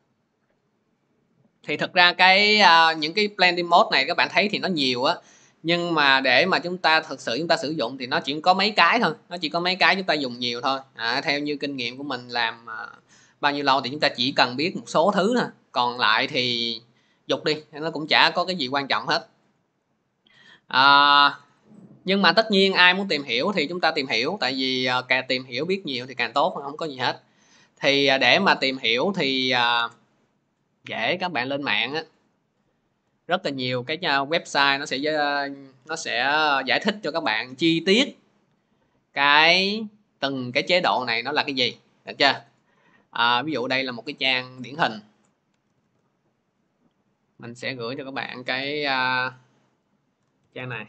Thì thực ra cái à, những cái blending mode này các bạn thấy thì nó nhiều á, nhưng mà để mà chúng ta thực sự chúng ta sử dụng thì nó chỉ có mấy cái thôi, nó chỉ có mấy cái chúng ta dùng nhiều thôi. À, theo như kinh nghiệm của mình làm à, bao nhiêu lâu thì chúng ta chỉ cần biết một số thứ thôi, còn lại thì dục đi, nó cũng chả có cái gì quan trọng hết. À, nhưng mà tất nhiên ai muốn tìm hiểu thì chúng ta tìm hiểu, tại vì uh, càng tìm hiểu biết nhiều thì càng tốt, không có gì hết. Thì uh, để mà tìm hiểu thì uh, dễ, các bạn lên mạng á, rất là nhiều cái uh, website nó sẽ uh, nó sẽ giải thích cho các bạn chi tiết cái từng cái chế độ này nó là cái gì, được chưa? À, ví dụ đây là một cái trang điển hình, mình sẽ gửi cho các bạn cái uh, trang này.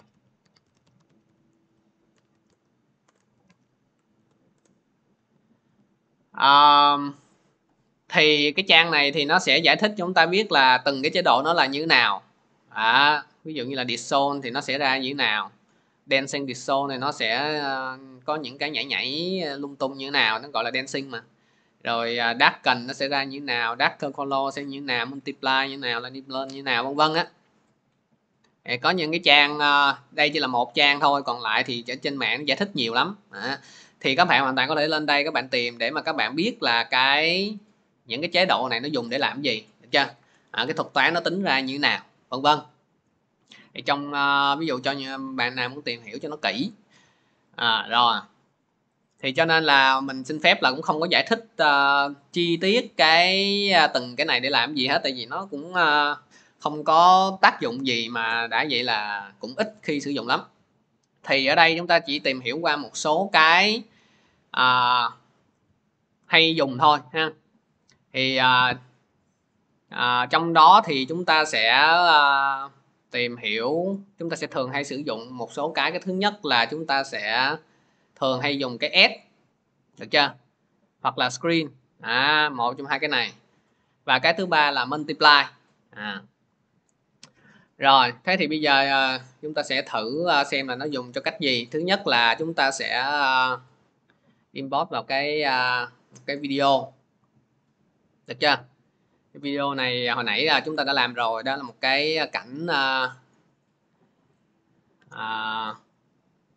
Uh, thì cái trang này thì nó sẽ giải thích cho chúng ta biết là từng cái chế độ nó là như thế nào. À, ví dụ như là Dizone thì nó sẽ ra như thế nào, Dancing Dizone này nó sẽ uh, có những cái nhảy nhảy lung tung như thế nào, nó gọi là dancing mà. Rồi uh, Darken nó sẽ ra như thế nào, Darker Color sẽ như thế nào, Multiply như thế nào, lên như thế nào, vân vân á. Có những cái trang uh, đây chỉ là một trang thôi, còn lại thì trên mạng nó giải thích nhiều lắm. À, thì các bạn hoàn toàn có thể lên đây các bạn tìm để mà các bạn biết là cái những cái chế độ này nó dùng để làm gì, được chưa? À, cái thuật toán nó tính ra như thế nào, vân vân. Thì trong uh, ví dụ cho bạn nào muốn tìm hiểu cho nó kỹ. À, rồi thì cho nên là mình xin phép là cũng không có giải thích uh, chi tiết cái uh, từng cái này để làm gì hết, tại vì nó cũng uh, không có tác dụng gì, mà đã vậy là cũng ít khi sử dụng lắm. Thì ở đây chúng ta chỉ tìm hiểu qua một số cái uh, hay dùng thôi ha. Thì uh, uh, trong đó thì chúng ta sẽ uh, tìm hiểu, chúng ta sẽ thường hay sử dụng một số cái. Cái thứ nhất là chúng ta sẽ thường hay dùng cái add, được chưa? Hoặc là screen, à, một trong hai cái này. Và cái thứ ba là multiply. À. Rồi, thế thì bây giờ uh, chúng ta sẽ thử uh, xem là nó dùng cho cách gì. Thứ nhất là chúng ta sẽ uh, import vào cái uh, cái video, được chưa? Cái video này hồi nãy uh, chúng ta đã làm rồi, đó là một cái cảnh uh, uh,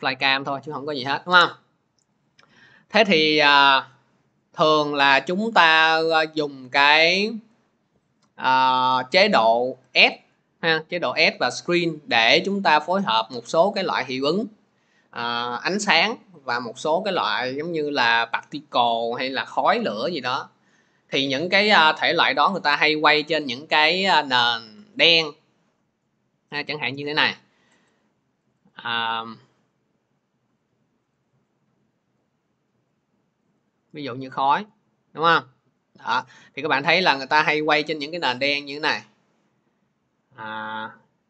flycam thôi chứ không có gì hết, đúng không? Thế thì à, thường là chúng ta dùng cái à, chế độ S ha, chế độ S và screen để chúng ta phối hợp một số cái loại hiệu ứng à, ánh sáng và một số cái loại giống như là particle hay là khói lửa gì đó. Thì những cái à, thể loại đó người ta hay quay trên những cái à, nền đen ha, chẳng hạn như thế này. À, ví dụ như khói, đúng không? Đó. Thì các bạn thấy là người ta hay quay trên những cái nền đen như thế này. À,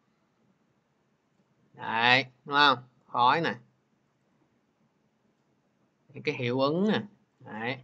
đấy, đúng không? Khói này, những cái hiệu ứng nè, đấy.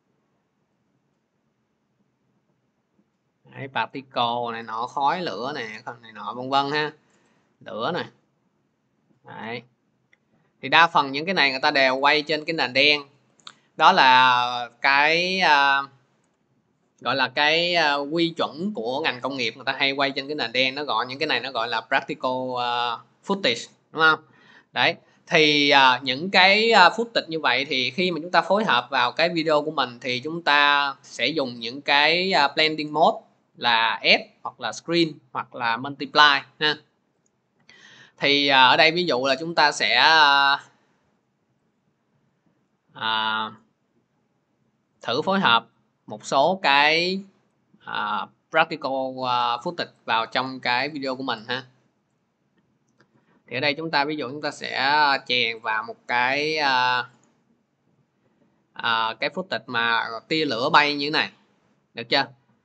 Đấy, particle này nọ, khói lửa nè, này nọ vân vân ha, lửa này. Đấy. Thì đa phần những cái này người ta đều quay trên cái nền đen. Đó là cái uh, gọi là cái uh, quy chuẩn của ngành công nghiệp, người ta hay quay trên cái nền đen, nó gọi những cái này nó gọi là practical uh, footage, đúng không? Đấy. Thì uh, những cái uh, footage như vậy thì khi mà chúng ta phối hợp vào cái video của mình thì chúng ta sẽ dùng những cái uh, blending mode là S hoặc là screen hoặc là multiply ha. Thì uh, ở đây ví dụ là chúng ta sẽ uh, uh, thử phối hợp một số cái uh, practical uh, footage vào trong cái video của mình ha. Thì ở đây chúng ta ví dụ chúng ta sẽ chèn vào một cái uh, uh, cái footage mà tia lửa bay như thế này, được chưa?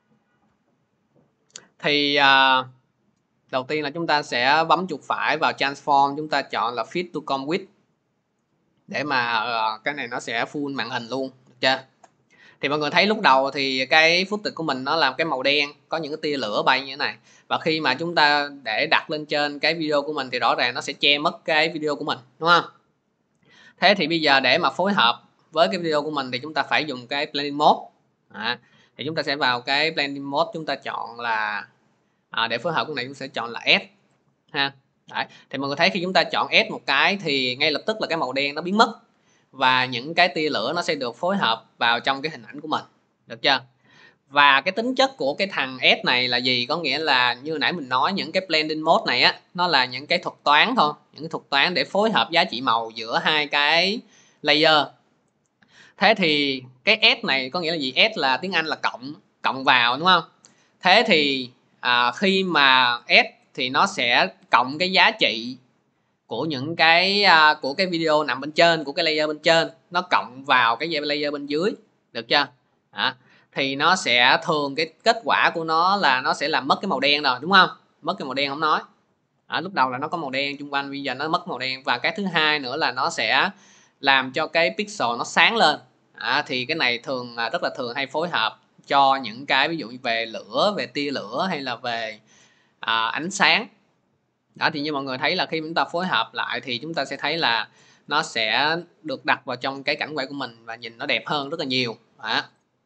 Thì uh, đầu tiên là chúng ta sẽ bấm chuột phải vào transform, chúng ta chọn là fit to come with để mà uh, cái này nó sẽ full màn hình luôn, được chưa? Thì mọi người thấy lúc đầu thì cái footage của mình nó làm cái màu đen, có những cái tia lửa bay như thế này, và khi mà chúng ta để đặt lên trên cái video của mình thì rõ ràng nó sẽ che mất cái video của mình, đúng không? Thế thì bây giờ để mà phối hợp với cái video của mình thì chúng ta phải dùng cái blending mode. À, thì chúng ta sẽ vào cái blending mode, chúng ta chọn là à, để phối hợp cái này chúng ta sẽ chọn là S ha. Đấy. Thì mọi người thấy khi chúng ta chọn S một cái thì ngay lập tức là cái màu đen nó biến mất và những cái tia lửa nó sẽ được phối hợp vào trong cái hình ảnh của mình, được chưa? Và cái tính chất của cái thằng S này là gì? Có nghĩa là như nãy mình nói, những cái blending mode này á, nó là những cái thuật toán thôi, những cái thuật toán để phối hợp giá trị màu giữa hai cái layer. Thế thì cái S này có nghĩa là gì? S là tiếng Anh là cộng, cộng vào, đúng không? Thế thì à, khi mà S thì nó sẽ cộng cái giá trị của những cái à, của cái video nằm bên trên, của cái layer bên trên, nó cộng vào cái layer bên dưới, được chưa? À, thì nó sẽ thường cái kết quả của nó là nó sẽ làm mất cái màu đen rồi, đúng không? Mất cái màu đen không nói. À, lúc đầu là nó có màu đen chung quanh, bây giờ nó mất màu đen. Và cái thứ hai nữa là nó sẽ làm cho cái pixel nó sáng lên. À, thì cái này thường rất là thường hay phối hợp cho những cái ví dụ như về lửa, về tia lửa hay là về à, ánh sáng. Đó, thì như mọi người thấy là khi chúng ta phối hợp lại thì chúng ta sẽ thấy là nó sẽ được đặt vào trong cái cảnh quay của mình và nhìn nó đẹp hơn rất là nhiều. Đó.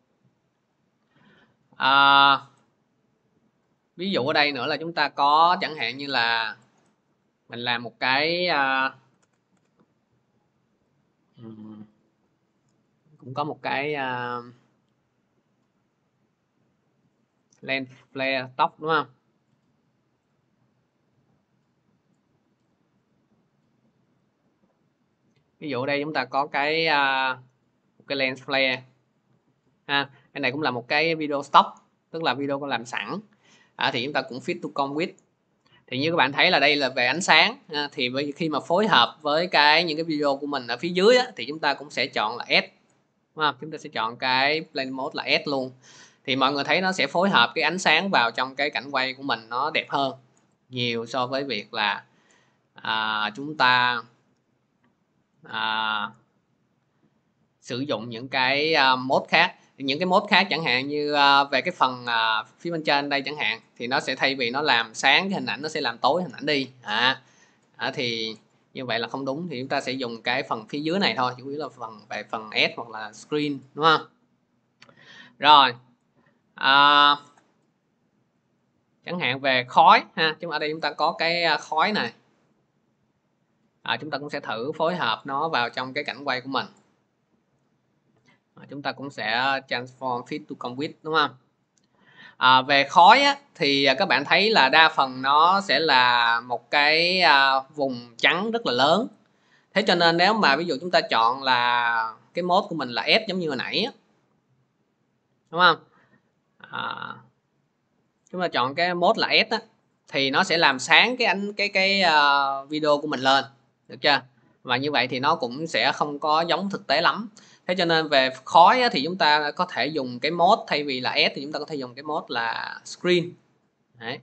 À, ví dụ ở đây nữa là chúng ta có chẳng hạn như là mình làm một cái uh, cũng có một cái uh, lens flare tóc, đúng không? Ví dụ ở đây chúng ta có cái uh, một cái lens flare ha. Cái này cũng là một cái video stock, tức là video có làm sẵn. À, thì chúng ta cũng fit to come with. Thì như các bạn thấy là đây là về ánh sáng ha. Thì khi mà phối hợp với cái những cái video của mình ở phía dưới á, thì chúng ta cũng sẽ chọn là S, đúng không? Chúng ta sẽ chọn cái blend mode là S luôn. Thì mọi người thấy nó sẽ phối hợp cái ánh sáng vào trong cái cảnh quay của mình nó đẹp hơn nhiều so với việc là à, chúng ta à, sử dụng những cái uh, mode khác. Những cái mode khác chẳng hạn như uh, về cái phần uh, phía bên trên đây chẳng hạn, thì nó sẽ thay vì nó làm sáng cái hình ảnh, nó sẽ làm tối hình ảnh đi. À, à, thì như vậy là không đúng, thì chúng ta sẽ dùng cái phần phía dưới này thôi, chủ yếu là phần về phần S hoặc là screen, đúng không? Rồi à, chẳng hạn về khói ha, chúng ở đây chúng ta có cái khói này. à, chúng ta cũng sẽ thử phối hợp nó vào trong cái cảnh quay của mình. À, chúng ta cũng sẽ transform fit to come with, đúng không? À, về khói á, thì các bạn thấy là đa phần nó sẽ là một cái à, vùng trắng rất là lớn. Thế cho nên nếu mà ví dụ chúng ta chọn là cái mode của mình là S giống như hồi nãy á, đúng không? À, chúng ta chọn cái mode là S á, thì nó sẽ làm sáng cái ánh cái cái uh, video của mình lên, được chưa? Và như vậy thì nó cũng sẽ không có giống thực tế lắm. Thế cho nên về khói á, thì chúng ta có thể dùng cái mode, thay vì là S thì chúng ta có thể dùng cái mode là screen. Đấy.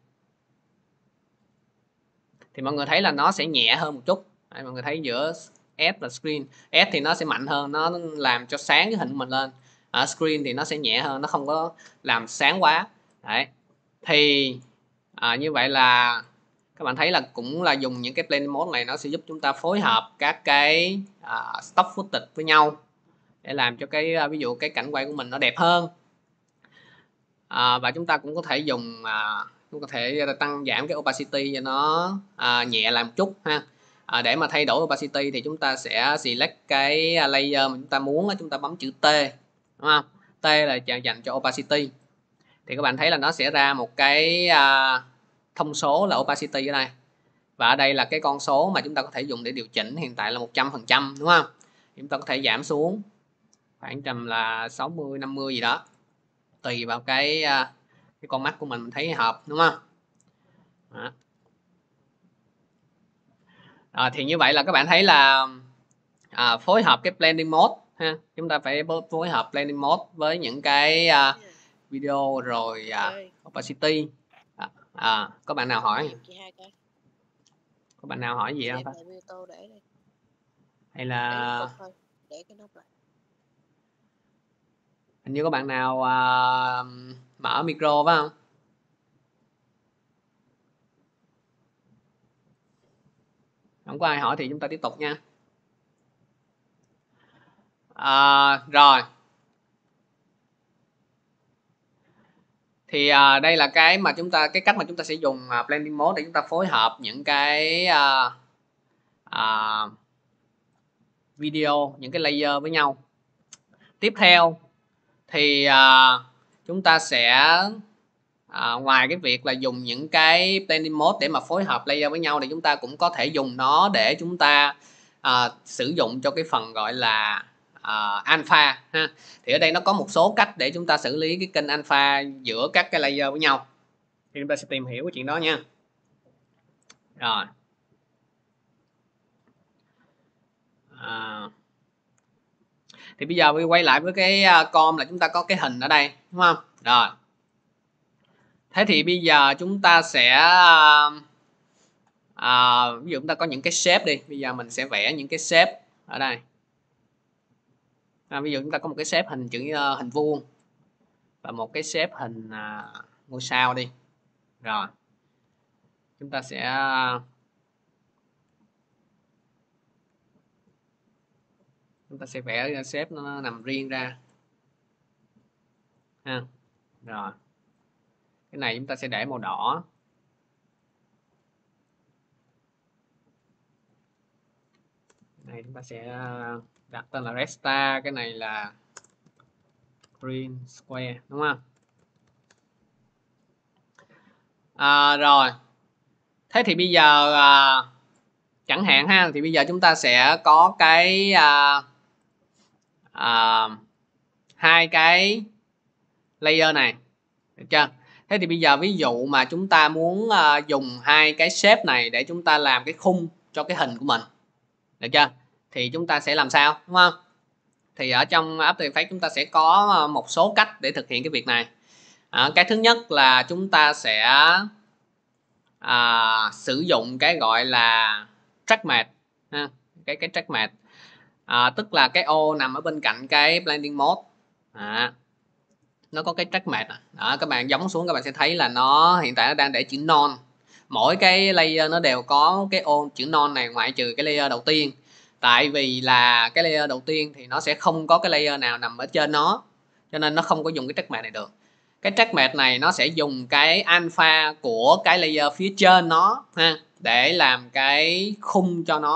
Thì mọi người thấy là nó sẽ nhẹ hơn một chút. Đấy, mọi người thấy giữa S và screen, S thì nó sẽ mạnh hơn, nó làm cho sáng cái hình của mình lên. Ở screen thì nó sẽ nhẹ hơn, nó không có làm sáng quá. Đấy. Thì à, như vậy là các bạn thấy là cũng là dùng những cái blending mode này, nó sẽ giúp chúng ta phối hợp các cái uh, stock footage với nhau để làm cho cái uh, ví dụ cái cảnh quay của mình nó đẹp hơn. À, và chúng ta cũng có thể dùng uh, cũng có thể tăng giảm cái opacity cho nó uh, nhẹ lại một chút ha. À, để mà thay đổi opacity thì chúng ta sẽ select cái layer mà chúng ta muốn, chúng ta bấm chữ T, đúng không? T là dành cho opacity. Thì các bạn thấy là nó sẽ ra một cái uh, thông số là opacity ở đây. Và ở đây là cái con số mà chúng ta có thể dùng để điều chỉnh, hiện tại là một trăm phần trăm, đúng không? Chúng ta có thể giảm xuống khoảng tầm là sáu mươi, năm mươi gì đó. Tùy vào cái uh, cái con mắt của mình, mình thấy hợp, đúng không? Đó. À, thì như vậy là các bạn thấy là à, phối hợp cái blending mode ha. Chúng ta phải phối hợp blending mode với những cái uh, video rồi uh, opacity. À, à, có bạn nào hỏi? Có bạn nào hỏi gì không? Hay là hình như có bạn nào uh, mở micro phải không? Không có ai hỏi thì chúng ta tiếp tục nha. À, rồi. Thì à, đây là cái mà chúng ta cái cách mà chúng ta sẽ dùng à, blending mode để chúng ta phối hợp những cái à, à, video, những cái layer với nhau. Tiếp theo thì à, chúng ta sẽ à, ngoài cái việc là dùng những cái blending mode để mà phối hợp layer với nhau, thì chúng ta cũng có thể dùng nó để chúng ta à, sử dụng cho cái phần gọi là Uh, alpha ha. Thì ở đây nó có một số cách để chúng ta xử lý cái kênh alpha giữa các cái layer với nhau, thì chúng ta sẽ tìm hiểu cái chuyện đó nha. Rồi à, thì bây giờ quay lại với cái com là chúng ta có cái hình ở đây, đúng không? Rồi thế thì bây giờ chúng ta sẽ à, ví dụ chúng ta có những cái shape đi, bây giờ mình sẽ vẽ những cái shape ở đây. À, ví dụ chúng ta có một cái shape hình chữ uh, hình vuông và một cái shape hình uh, ngôi sao đi. Rồi chúng ta sẽ chúng ta sẽ vẽ shape nó nằm riêng ra ha. Rồi cái này chúng ta sẽ để màu đỏ. Cái này chúng ta sẽ đặt tên là red star, cái này là green square, đúng không? À, rồi thế thì bây giờ à, chẳng hạn ha, thì bây giờ chúng ta sẽ có cái à, à, hai cái layer này, được chưa? Thế thì bây giờ ví dụ mà chúng ta muốn à, dùng hai cái shape này để chúng ta làm cái khung cho cái hình của mình, được chưa? Thì chúng ta sẽ làm sao, đúng không? Thì ở trong After Effects chúng ta sẽ có một số cách để thực hiện cái việc này. À, cái thứ nhất là chúng ta sẽ à, sử dụng cái gọi là track matte ha. cái cái track matte à, tức là cái ô nằm ở bên cạnh cái blending mode. À, nó có cái track matte đó, các bạn giống xuống các bạn sẽ thấy là nó hiện tại nó đang để chữ non. Mỗi cái layer nó đều có cái ô chữ non này, ngoại trừ cái layer đầu tiên. Tại vì là cái layer đầu tiên thì nó sẽ không có cái layer nào nằm ở trên nó, cho nên nó không có dùng cái track matte này được. Cái track matte này nó sẽ dùng cái alpha của cái layer phía trên nó ha, để làm cái khung cho nó.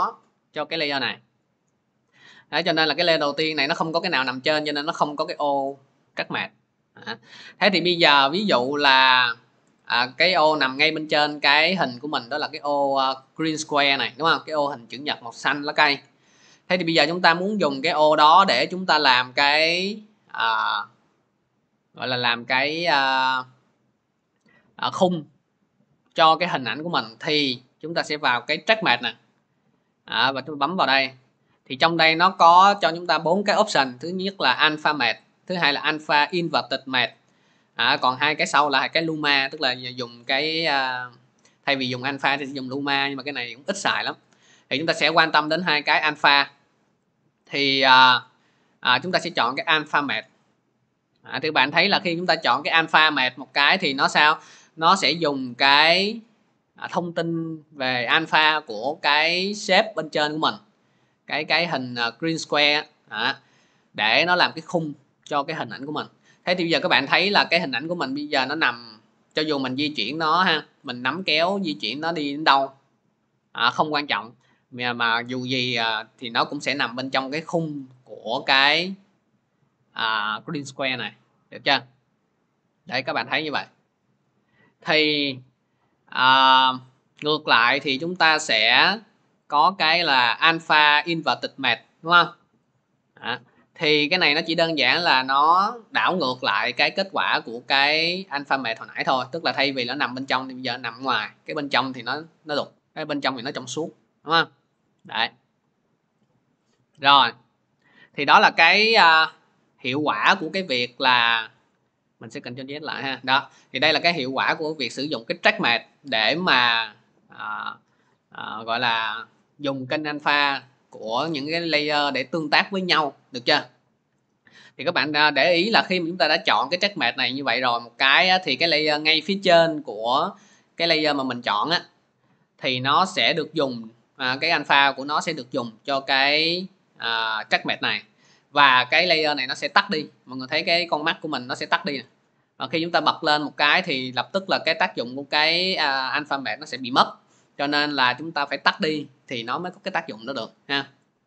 cho cái layer này. Đấy, cho nên là cái layer đầu tiên này nó không có cái nào nằm trên, cho nên nó không có cái ô cắt mạt. À. Thế thì bây giờ ví dụ là à, cái ô nằm ngay bên trên cái hình của mình, đó là cái ô uh, green square này, đúng không? Cái ô hình chữ nhật màu xanh lá cây. Thế thì bây giờ chúng ta muốn dùng cái ô đó để chúng ta làm cái à, gọi là làm cái à, à, khung cho cái hình ảnh của mình, thì chúng ta sẽ vào cái track matte nè, à, và chúng ta bấm vào đây. Thì trong đây nó có cho chúng ta bốn cái option. Thứ nhất là alpha matte, thứ hai là alpha inverted matte, à, còn hai cái sau là cái luma, tức là dùng cái uh, thay vì dùng alpha thì dùng luma, nhưng mà cái này cũng ít xài lắm. Thì chúng ta sẽ quan tâm đến hai cái alpha. Thì uh, uh, chúng ta sẽ chọn cái alpha matte. À, thì bạn thấy là khi chúng ta chọn cái alpha matte một cái thì nó sao? Nó sẽ dùng cái à, thông tin về alpha của cái shape bên trên của mình, cái cái hình uh, green square à, để nó làm cái khung cho cái hình ảnh của mình. Thế thì bây giờ các bạn thấy là cái hình ảnh của mình bây giờ nó nằm, cho dù mình di chuyển nó ha, mình nắm kéo di chuyển nó đi đến đâu à, không quan trọng, mà, mà dù gì à, thì nó cũng sẽ nằm bên trong cái khung của cái à, green square này, được chưa? Đấy, các bạn thấy như vậy. Thì à, ngược lại thì chúng ta sẽ có cái là alpha inverted matte, đúng không? À, thì cái này nó chỉ đơn giản là nó đảo ngược lại cái kết quả của cái alpha matte hồi nãy thôi, tức là thay vì nó nằm bên trong thì bây giờ nó nằm ngoài, cái bên trong thì nó nó đục, cái bên trong thì nó trong suốt, đúng không? Đấy. Rồi. Thì đó là cái uh, hiệu quả của cái việc là mình sẽ Ctrl Z lại ha. Đó. Thì đây là cái hiệu quả của việc sử dụng cái track matte để mà uh, uh, gọi là dùng kênh alpha của những cái layer để tương tác với nhau, được chưa? Thì các bạn để ý là khi mà chúng ta đã chọn cái track matte này như vậy rồi một cái thì cái layer ngay phía trên của cái layer mà mình chọn á, thì nó sẽ được dùng à, cái alpha của nó sẽ được dùng cho cái à, track matte này, và cái layer này nó sẽ tắt đi. Mọi người thấy cái con mắt của mình nó sẽ tắt đi nè. Và khi chúng ta bật lên một cái thì lập tức là cái tác dụng của cái à, alpha matte nó sẽ bị mất, cho nên là chúng ta phải tắt đi thì nó mới có cái tác dụng đó được ha.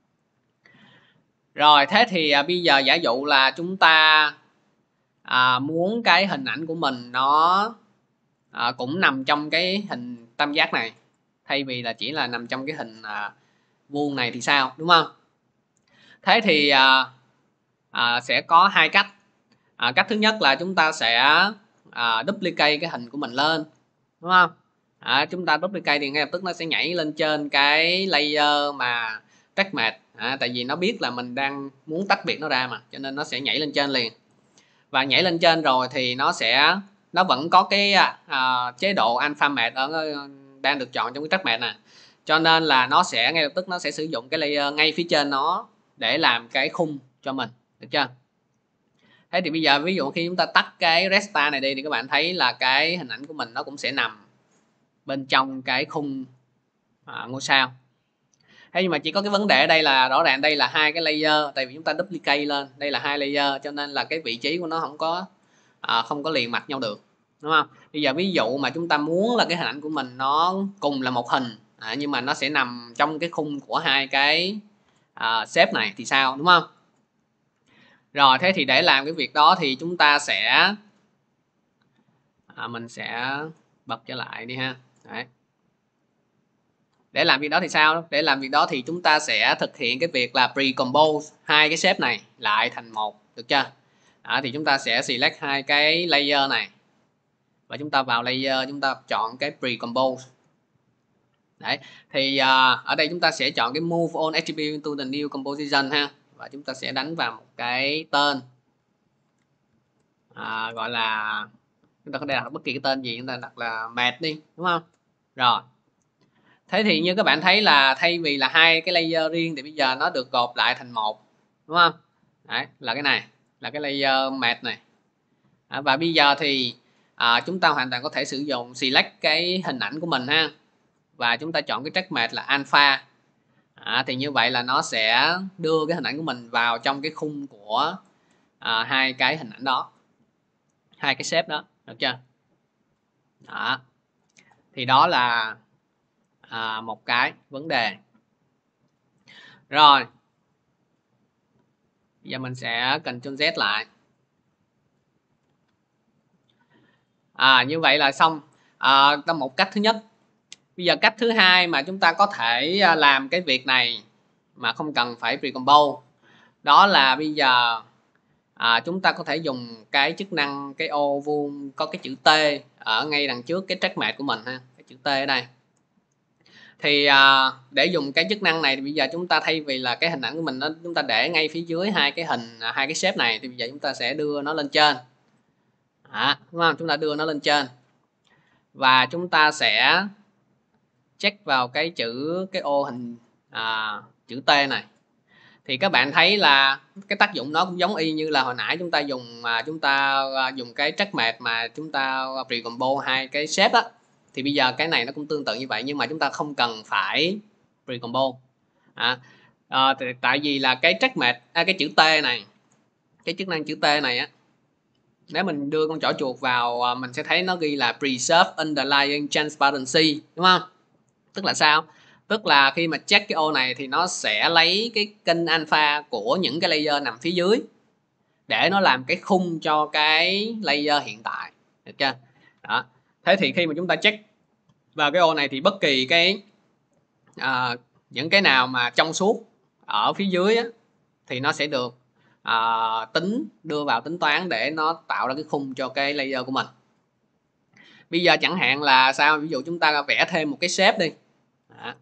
Rồi, thế thì à, bây giờ giả dụ là chúng ta à, muốn cái hình ảnh của mình nó à, cũng nằm trong cái hình tam giác này, thay vì là chỉ là nằm trong cái hình à, vuông này thì sao, đúng không? Thế thì à, à, sẽ có hai cách. À, cách thứ nhất là chúng ta sẽ à, duplicate cái hình của mình lên, đúng không? À, chúng ta duplicate thì ngay lập tức nó sẽ nhảy lên trên cái layer mà track matte, à, tại vì nó biết là mình đang muốn tách biệt nó ra mà, cho nên nó sẽ nhảy lên trên liền. Và nhảy lên trên rồi thì nó sẽ nó vẫn có cái à, chế độ alpha matte ở đang được chọn trong cái track matte nè, cho nên là nó sẽ ngay lập tức nó sẽ sử dụng cái layer ngay phía trên nó để làm cái khung cho mình, được chưa? Thế thì bây giờ ví dụ khi chúng ta tắt cái resta này đi thì các bạn thấy là cái hình ảnh của mình nó cũng sẽ nằm bên trong cái khung à, ngôi sao. Thế nhưng mà chỉ có cái vấn đề ở đây là rõ ràng đây là hai cái layer, tại vì chúng ta duplicate lên, đây là hai layer cho nên là cái vị trí của nó không có à, không có liền mạch nhau được, đúng không? Bây giờ ví dụ mà chúng ta muốn là cái hình ảnh của mình nó cùng là một hình à, nhưng mà nó sẽ nằm trong cái khung của hai cái à, shape này thì sao, đúng không? Rồi, thế thì để làm cái việc đó thì chúng ta sẽ à, mình sẽ bật trở lại đi ha. Đấy. Để làm việc đó thì sao? Để làm việc đó thì chúng ta sẽ thực hiện cái việc là pre-compose hai cái shape này lại thành một, được chưa? Đó, thì chúng ta sẽ select hai cái layer này và chúng ta vào layer, chúng ta chọn cái pre-compose. Đấy, thì uh, ở đây chúng ta sẽ chọn cái move all attribute to the new composition ha, và chúng ta sẽ đánh vào một cái tên à, gọi là chúng ta có thể đặt bất kỳ cái tên gì, chúng ta đặt là matte đi, đúng không? Rồi. Thế thì như các bạn thấy là thay vì là hai cái layer riêng thì bây giờ nó được gộp lại thành một, đúng không? Đấy, là cái này, là cái layer matte này. À, và bây giờ thì à, chúng ta hoàn toàn có thể sử dụng select cái hình ảnh của mình ha, và chúng ta chọn cái track matte là alpha. À, thì như vậy là nó sẽ đưa cái hình ảnh của mình vào trong cái khung của à, hai cái hình ảnh đó, hai cái shape đó, được chưa? Đó. Thì đó là à, một cái vấn đề. Rồi giờ mình sẽ Ctrl Z lại. À, như vậy là xong à, một cách thứ nhất. Bây giờ cách thứ hai mà chúng ta có thể làm cái việc này mà không cần phải pre-compose, đó là bây giờ à, chúng ta có thể dùng cái chức năng cái ô vuông có cái chữ T ở ngay đằng trước cái trackmate của mình ha, cái chữ T ở đây. Thì à, để dùng cái chức năng này thì bây giờ chúng ta thay vì là cái hình ảnh của mình nó chúng ta để ngay phía dưới hai cái hình hai cái shape này, thì bây giờ chúng ta sẽ đưa nó lên trên. À, đúng không? Chúng ta đưa nó lên trên và chúng ta sẽ check vào cái chữ cái ô hình à, chữ T này. Thì các bạn thấy là cái tác dụng nó cũng giống y như là hồi nãy chúng ta dùng mà chúng ta dùng cái trackmate mà chúng ta pre-compose hai cái shape á, thì bây giờ cái này nó cũng tương tự như vậy, nhưng mà chúng ta không cần phải pre-compose. À, à, tại vì là cái trackmate à, cái chữ T này, cái chức năng chữ T này á, nếu mình đưa con trỏ chuột vào mình sẽ thấy nó ghi là preserve underlying transparency, đúng không? Tức là sao? Tức là khi mà check cái ô này thì nó sẽ lấy cái kênh alpha của những cái layer nằm phía dưới để nó làm cái khung cho cái layer hiện tại, được chưa? Đó. Thế thì khi mà chúng ta check vào cái ô này thì bất kỳ cái à, những cái nào mà trong suốt ở phía dưới á, thì nó sẽ được à, tính đưa vào tính toán để nó tạo ra cái khung cho cái layer của mình. Bây giờ chẳng hạn là sao? Ví dụ chúng ta vẽ thêm một cái shape đi. Đó.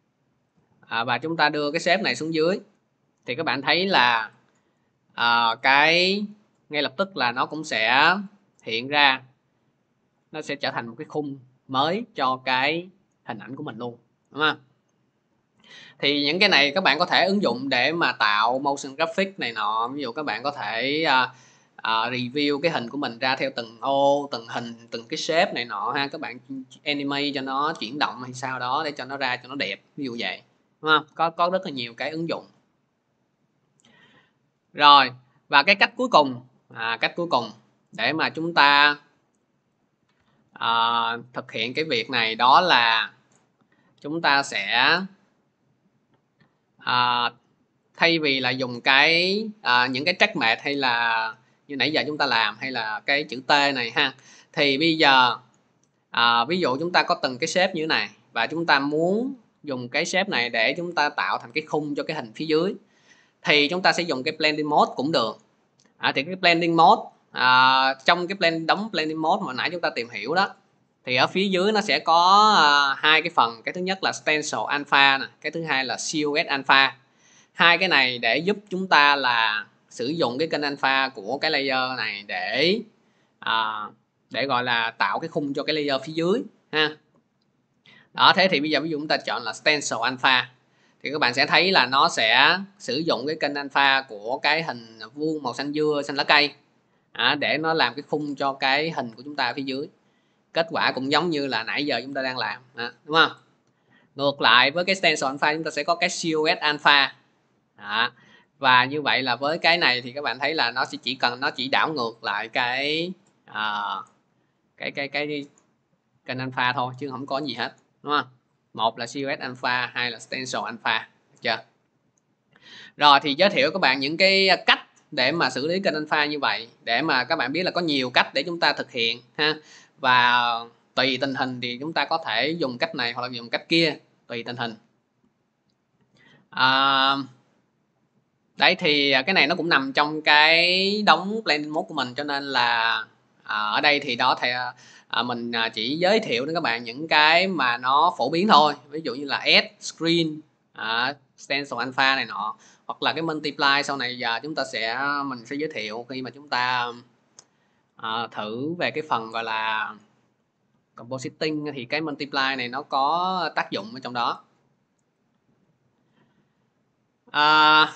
À, và chúng ta đưa cái shape này xuống dưới thì các bạn thấy là à, cái ngay lập tức là nó cũng sẽ hiện ra, nó sẽ trở thành một cái khung mới cho cái hình ảnh của mình luôn, đúng không? Thì những cái này các bạn có thể ứng dụng để mà tạo motion graphic này nọ. Ví dụ các bạn có thể uh, uh, review cái hình của mình ra theo từng ô, từng hình, từng cái shape này nọ ha. Các bạn animate cho nó chuyển động hay sao đó để cho nó ra cho nó đẹp, ví dụ vậy, đúng không? Có có rất là nhiều cái ứng dụng. Rồi, và cái cách cuối cùng, à, cách cuối cùng để mà chúng ta à, thực hiện cái việc này, đó là chúng ta sẽ à, thay vì là dùng cái à, những cái trackmate hay là như nãy giờ chúng ta làm hay là cái chữ T này ha, thì bây giờ à, ví dụ chúng ta có từng cái shape như thế này và chúng ta muốn dùng cái shape này để chúng ta tạo thành cái khung cho cái hình phía dưới, thì chúng ta sẽ dùng cái blending mode cũng được. À, thì cái blending mode à, trong cái blend đóng blending mode mà nãy chúng ta tìm hiểu đó, thì ở phía dưới nó sẽ có à, hai cái phần. Cái thứ nhất là stencil alpha nè, cái thứ hai là xê o ét alpha. Hai cái này để giúp chúng ta là sử dụng cái kênh alpha của cái layer này để à, để gọi là tạo cái khung cho cái layer phía dưới ha. Đó, thế thì bây giờ ví dụ chúng ta chọn là stencil alpha thì các bạn sẽ thấy là nó sẽ sử dụng cái kênh alpha của cái hình vuông màu xanh dưa, xanh lá cây à, để nó làm cái khung cho cái hình của chúng ta phía dưới. Kết quả cũng giống như là nãy giờ chúng ta đang làm à, đúng không? Ngược lại với cái stencil alpha chúng ta sẽ có cái xê o ét alpha à, và như vậy là với cái này thì các bạn thấy là nó sẽ chỉ cần nó chỉ đảo ngược lại cái à, cái cái cái kênh alpha thôi chứ không có gì hết, đúng không? Một là xê o ét alpha, hai là stencil alpha, được chưa? Rồi thì giới thiệu các bạn những cái cách để mà xử lý kênh alpha như vậy, để mà các bạn biết là có nhiều cách để chúng ta thực hiện ha, và tùy tình hình thì chúng ta có thể dùng cách này hoặc là dùng cách kia, tùy tình hình. À, đấy thì cái này nó cũng nằm trong cái đống blending mode của mình, cho nên là à, ở đây thì đó thì à, mình chỉ giới thiệu đến các bạn những cái mà nó phổ biến thôi, ví dụ như là add, screen, à, stencil alpha này nọ, hoặc là cái multiply sau này giờ chúng ta sẽ mình sẽ giới thiệu khi mà chúng ta à, thử về cái phần gọi là compositing, thì cái multiply này nó có tác dụng ở trong đó. À,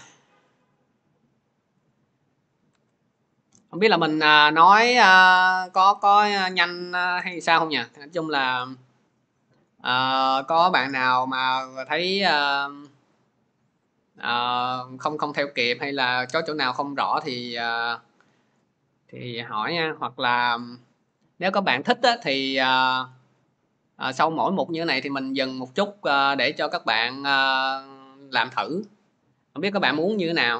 không biết là mình à, nói à, có có nhanh à, hay sao không nhỉ? Nói chung là à, có bạn nào mà thấy à, à, không không theo kịp hay là có chỗ nào không rõ thì à, thì hỏi nha, hoặc là nếu các bạn thích á, thì à, à, sau mỗi một như thế này thì mình dừng một chút à, để cho các bạn à, làm thử Không biết các bạn muốn như thế nào?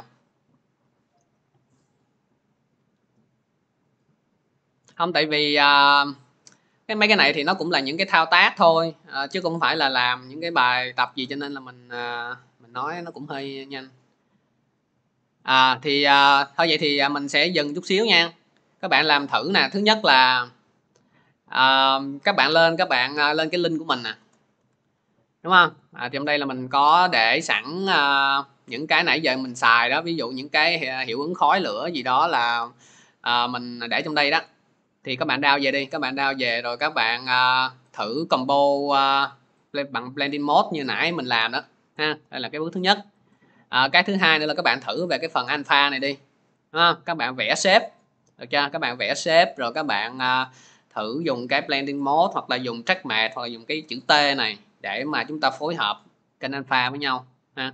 Không, tại vì uh, cái mấy cái này thì nó cũng là những cái thao tác thôi, uh, chứ không phải là làm những cái bài tập gì, cho nên là mình uh, mình nói nó cũng hơi nhanh. À, thì uh, thôi vậy thì uh, mình sẽ dừng chút xíu nha. Các bạn làm thử nè. Thứ nhất là uh, các bạn lên các bạn uh, lên cái link của mình nè, đúng không? À, trong đây là mình có để sẵn uh, những cái nãy giờ mình xài đó, ví dụ những cái hiệu ứng khói lửa gì đó là uh, mình để trong đây đó. Thì các bạn download về đi, các bạn download về rồi các bạn uh, thử combo uh, bằng blending mode như nãy mình làm đó ha. Đây là cái bước thứ nhất. À, cái thứ hai nữa là các bạn thử về cái phần alpha này đi, đúng không? Các bạn vẽ shape, được chưa? Các bạn vẽ shape rồi các bạn uh, thử dùng cái blending mode hoặc là dùng track matte hoặc là dùng cái chữ T này để mà chúng ta phối hợp kênh alpha với nhau ha.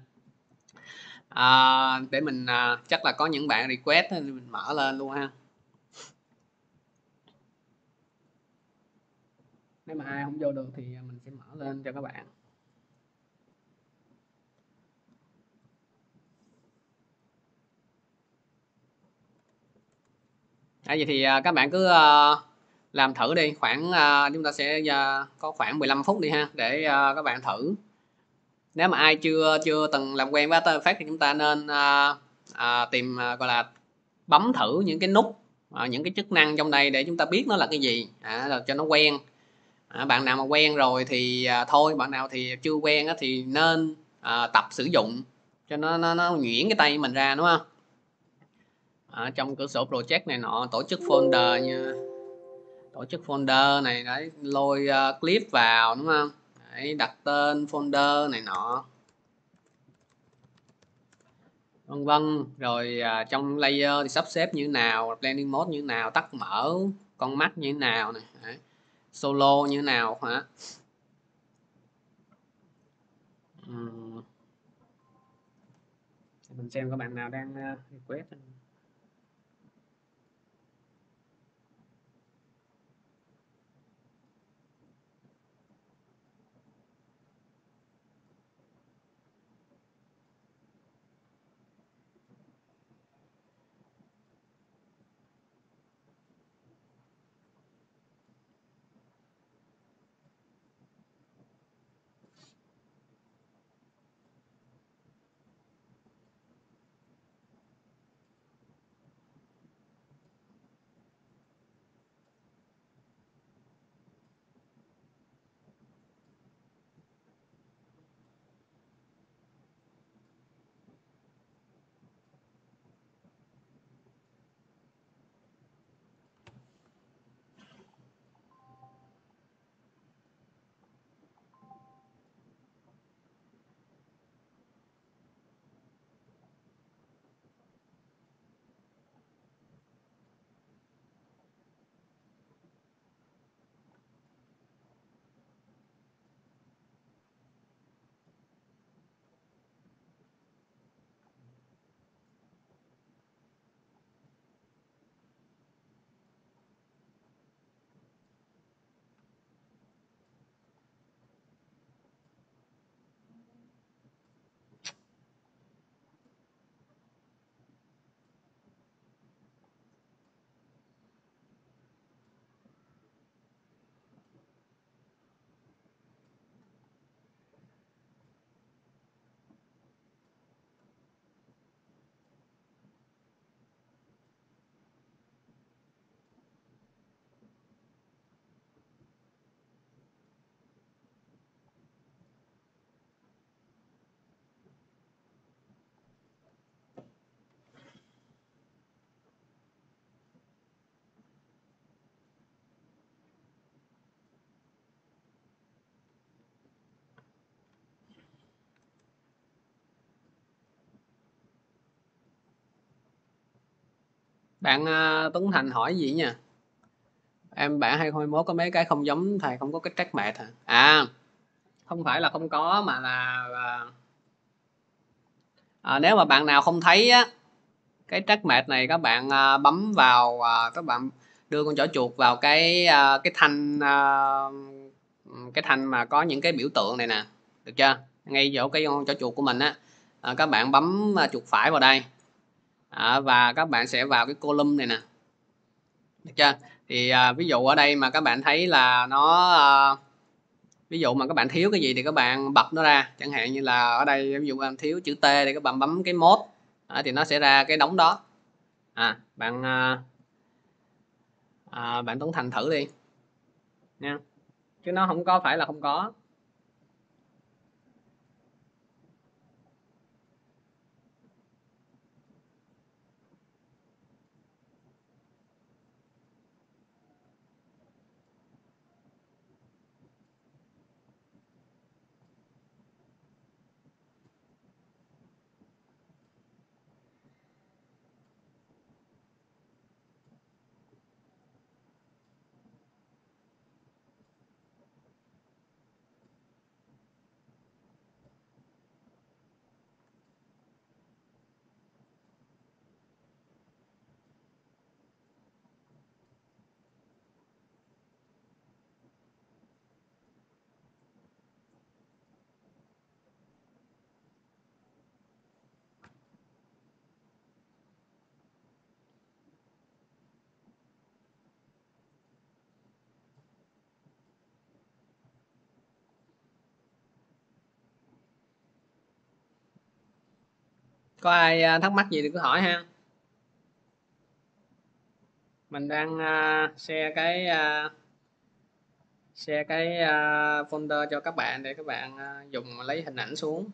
À, để mình uh, chắc là có những bạn request thì mình mở lên luôn ha. Nếu mà ai không vô được thì mình sẽ mở lên cho các bạn. À, vậy thì các bạn cứ uh, làm thử đi, khoảng uh, chúng ta sẽ uh, có khoảng mười lăm phút đi ha, để uh, các bạn thử. Nếu mà ai chưa chưa từng làm quen với After Effects thì chúng ta nên uh, uh, tìm uh, gọi là bấm thử những cái nút, uh, những cái chức năng trong đây để chúng ta biết nó là cái gì, à, rồi cho nó quen. À, bạn nào mà quen rồi thì uh, thôi, bạn nào thì chưa quen á, thì nên uh, tập sử dụng cho nó nó, nó nhuyễn cái tay mình ra, đúng không? À, trong cửa sổ project này nọ, tổ chức folder như tổ chức folder này đấy, lôi uh, clip vào, đúng không? Đấy, đặt tên folder này nọ, vân vân. Rồi uh, trong layer thì sắp xếp như nào, blending mode như nào, tắt mở con mắt như nào này, đấy. Solo như nào hả? Uhm. Mình xem các bạn nào đang uh, request. Bạn uh, Tuấn Thành hỏi gì nha? Em bạn hai không hai mốt có mấy cái không giống thầy, không có cái track mate hả? À, không phải là không có, mà là à, nếu mà bạn nào không thấy á, cái track mate này các bạn à, bấm vào, à, các bạn đưa con chỏ chuột vào cái à, cái thanh à, cái thanh mà có những cái biểu tượng này nè, được chưa? Ngay chỗ cái con chỏ chuột của mình á, à, các bạn bấm chuột phải vào đây, à, và các bạn sẽ vào cái column này nè, được chưa? Thì à, ví dụ ở đây mà các bạn thấy là nó à, ví dụ mà các bạn thiếu cái gì thì các bạn bật nó ra, chẳng hạn như là ở đây ví dụ bạn thiếu chữ T thì các bạn bấm cái mode, à, thì nó sẽ ra cái đống đó. À, bạn à, à, bạn Tuấn Thành thử đi nha, chứ nó không có phải là không có. Có ai à, thắc mắc gì thì cứ hỏi ha. Mình đang uh, share cái uh, share cái uh, folder cho các bạn để các bạn uh, dùng lấy hình ảnh xuống.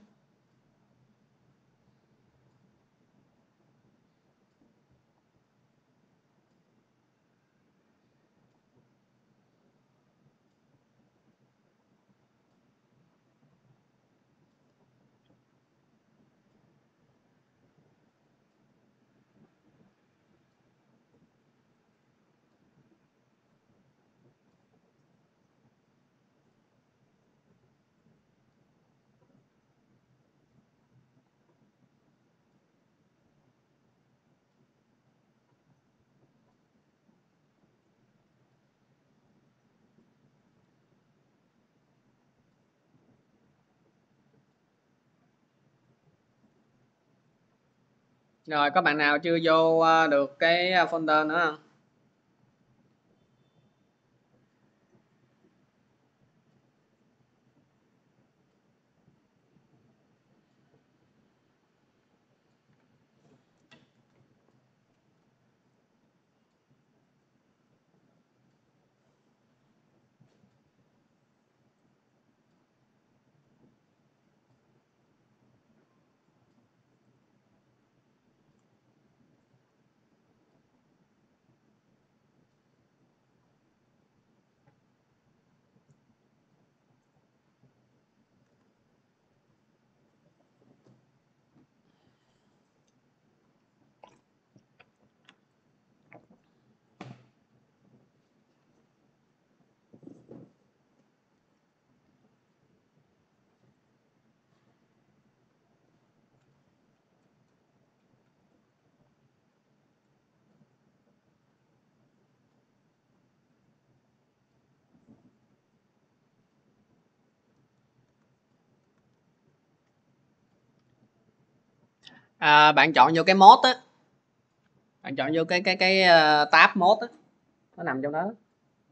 Rồi, có bạn nào chưa vô uh, được cái folder nữa không? À, bạn chọn vô cái mode á, bạn chọn vô cái cái cái uh, tab mode á, nó nằm trong đó.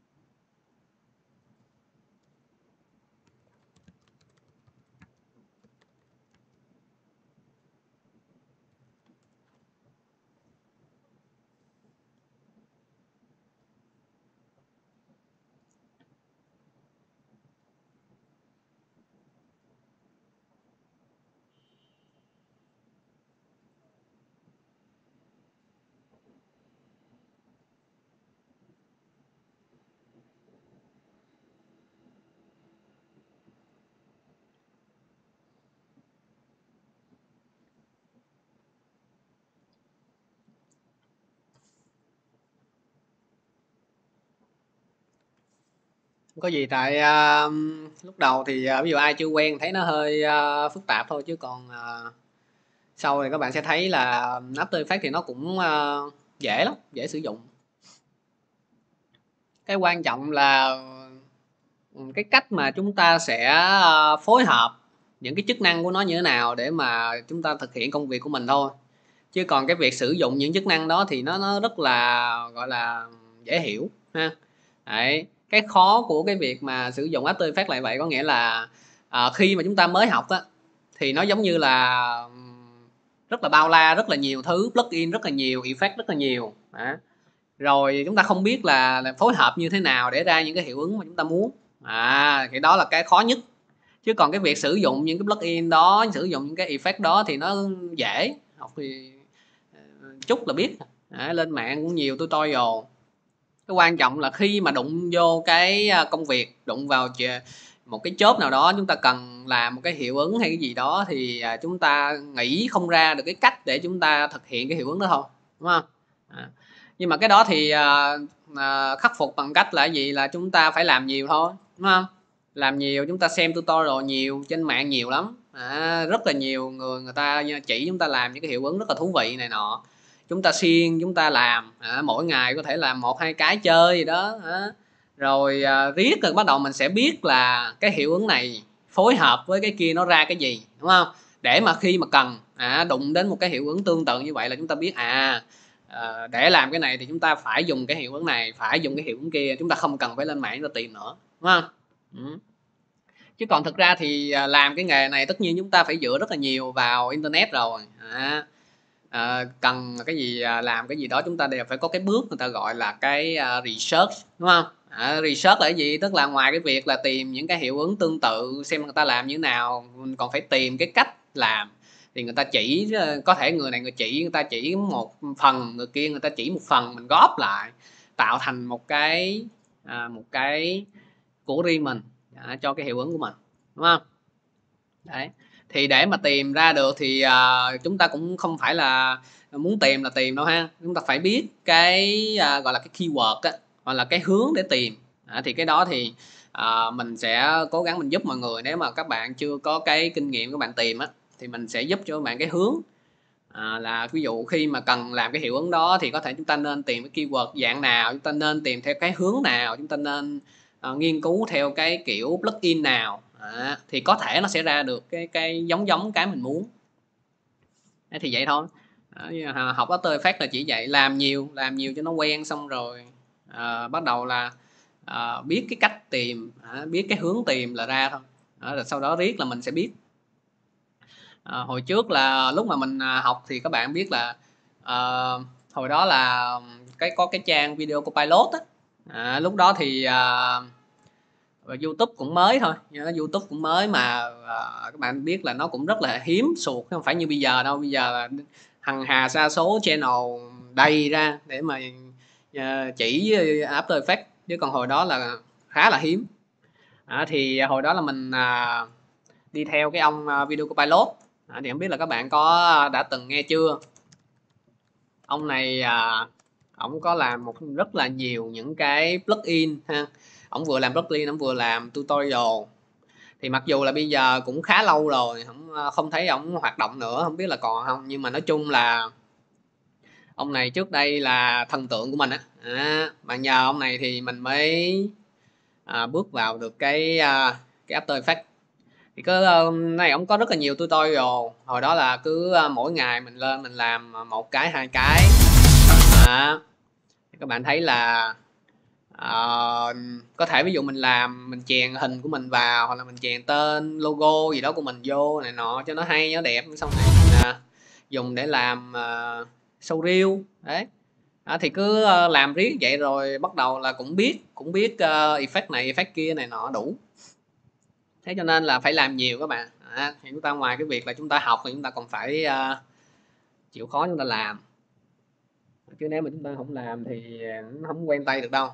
Không có gì, tại uh, lúc đầu thì uh, ví dụ ai chưa quen thấy nó hơi uh, phức tạp thôi, chứ còn uh, sau thì các bạn sẽ thấy là After Effects thì nó cũng uh, dễ lắm, dễ sử dụng. Cái quan trọng là cái cách mà chúng ta sẽ uh, phối hợp những cái chức năng của nó như thế nào để mà chúng ta thực hiện công việc của mình thôi. Chứ còn cái việc sử dụng những chức năng đó thì nó nó rất là gọi là dễ hiểu ha. Đấy, cái khó của cái việc mà sử dụng After Effects lại vậy, có nghĩa là à, khi mà chúng ta mới học á thì nó giống như là rất là bao la, rất là nhiều thứ, plugin rất là nhiều, effect rất là nhiều. Đó. Rồi chúng ta không biết là, là phối hợp như thế nào để ra những cái hiệu ứng mà chúng ta muốn. À, thì đó là cái khó nhất. Chứ còn cái việc sử dụng những cái plugin đó, sử dụng những cái effect đó thì nó dễ. Học thì chút là biết. À, lên mạng cũng nhiều tutorial. Cái quan trọng là khi mà đụng vô cái công việc, đụng vào một cái job nào đó, chúng ta cần làm một cái hiệu ứng hay cái gì đó thì chúng ta nghĩ không ra được cái cách để chúng ta thực hiện cái hiệu ứng đó thôi, đúng không? À, nhưng mà cái đó thì à, à, khắc phục bằng cách là gì, là chúng ta phải làm nhiều thôi, đúng không? Làm nhiều, chúng ta xem tutorial nhiều, trên mạng nhiều lắm, à, rất là nhiều người người ta chỉ chúng ta làm những cái hiệu ứng rất là thú vị này nọ. Chúng ta siêng chúng ta làm, à, mỗi ngày có thể làm một hai cái chơi gì đó, à, rồi à, riết rồi bắt đầu mình sẽ biết là cái hiệu ứng này phối hợp với cái kia nó ra cái gì, đúng không? Để mà khi mà cần à, đụng đến một cái hiệu ứng tương tự như vậy là chúng ta biết à, à để làm cái này thì chúng ta phải dùng cái hiệu ứng này, phải dùng cái hiệu ứng kia, chúng ta không cần phải lên mạng để tìm nữa, đúng không? Ừ. Chứ còn thực ra thì làm cái nghề này tất nhiên chúng ta phải dựa rất là nhiều vào internet rồi. À, à, cần cái gì làm cái gì đó chúng ta đều phải có cái bước người ta gọi là cái uh, research, đúng không? À, research là cái gì? Tức là ngoài cái việc là tìm những cái hiệu ứng tương tự xem người ta làm như thế nào, mình còn phải tìm cái cách làm. Thì người ta chỉ, có thể người này người chỉ, người ta chỉ một phần, người kia người ta chỉ một phần, mình góp lại tạo thành một cái à, một cái của riêng mình à, cho cái hiệu ứng của mình, đúng không? Đấy, thì để mà tìm ra được thì à, chúng ta cũng không phải là muốn tìm là tìm đâu ha, chúng ta phải biết cái à, gọi là cái keyword á, hoặc là cái hướng để tìm. À, thì cái đó thì à, mình sẽ cố gắng mình giúp mọi người. Nếu mà các bạn chưa có cái kinh nghiệm các bạn tìm á thì mình sẽ giúp cho các bạn cái hướng. À, là ví dụ khi mà cần làm cái hiệu ứng đó thì có thể chúng ta nên tìm cái keyword dạng nào, chúng ta nên tìm theo cái hướng nào, chúng ta nên uh, nghiên cứu theo cái kiểu plugin nào, à, thì có thể nó sẽ ra được cái cái giống giống cái mình muốn. Đấy, thì vậy thôi. À, học After Effects là chỉ vậy, làm nhiều làm nhiều cho nó quen, xong rồi à, bắt đầu là à, biết cái cách tìm, à, biết cái hướng tìm là ra thôi. À, rồi sau đó riết là mình sẽ biết. À, hồi trước là lúc mà mình học thì các bạn biết là à, hồi đó là cái có cái trang Video Copilot á, à, lúc đó thì à, YouTube cũng mới thôi, YouTube cũng mới mà à, các bạn biết là nó cũng rất là hiếm suột, không phải như bây giờ đâu. Bây giờ là hằng hà sa số channel đầy ra để mà à, chỉ After Effects, chứ còn hồi đó là khá là hiếm. À, thì hồi đó là mình à, đi theo cái ông Video Copilot. À, thì không biết là các bạn có đã từng nghe chưa. Ông này à, ông có làm một rất là nhiều những cái plugin ha. Ông vừa làm plugin, ông vừa làm tutorial. Thì mặc dù là bây giờ cũng khá lâu rồi, không không thấy ông hoạt động nữa, không biết là còn không, nhưng mà nói chung là ông này trước đây là thần tượng của mình á. À, mà nhờ ông này thì mình mới à, bước vào được cái à, cái After Effects. Thì cái này ông có rất là nhiều tutorial. Hồi đó là cứ mỗi ngày mình lên mình làm một cái hai cái. À, các bạn thấy là uh, có thể ví dụ mình làm, mình chèn hình của mình vào, hoặc là mình chèn tên logo gì đó của mình vô này nọ cho nó hay nó đẹp, xong này mình uh, dùng để làm uh, show reel đấy. À, thì cứ uh, làm riết vậy rồi bắt đầu là cũng biết cũng biết uh, effect này effect kia này nọ đủ. Thế cho nên là phải làm nhiều các bạn. À, thì chúng ta ngoài cái việc là chúng ta học thì chúng ta còn phải uh, chịu khó chúng ta làm, chứ nếu mà chúng ta không làm thì nó không quen tay được đâu.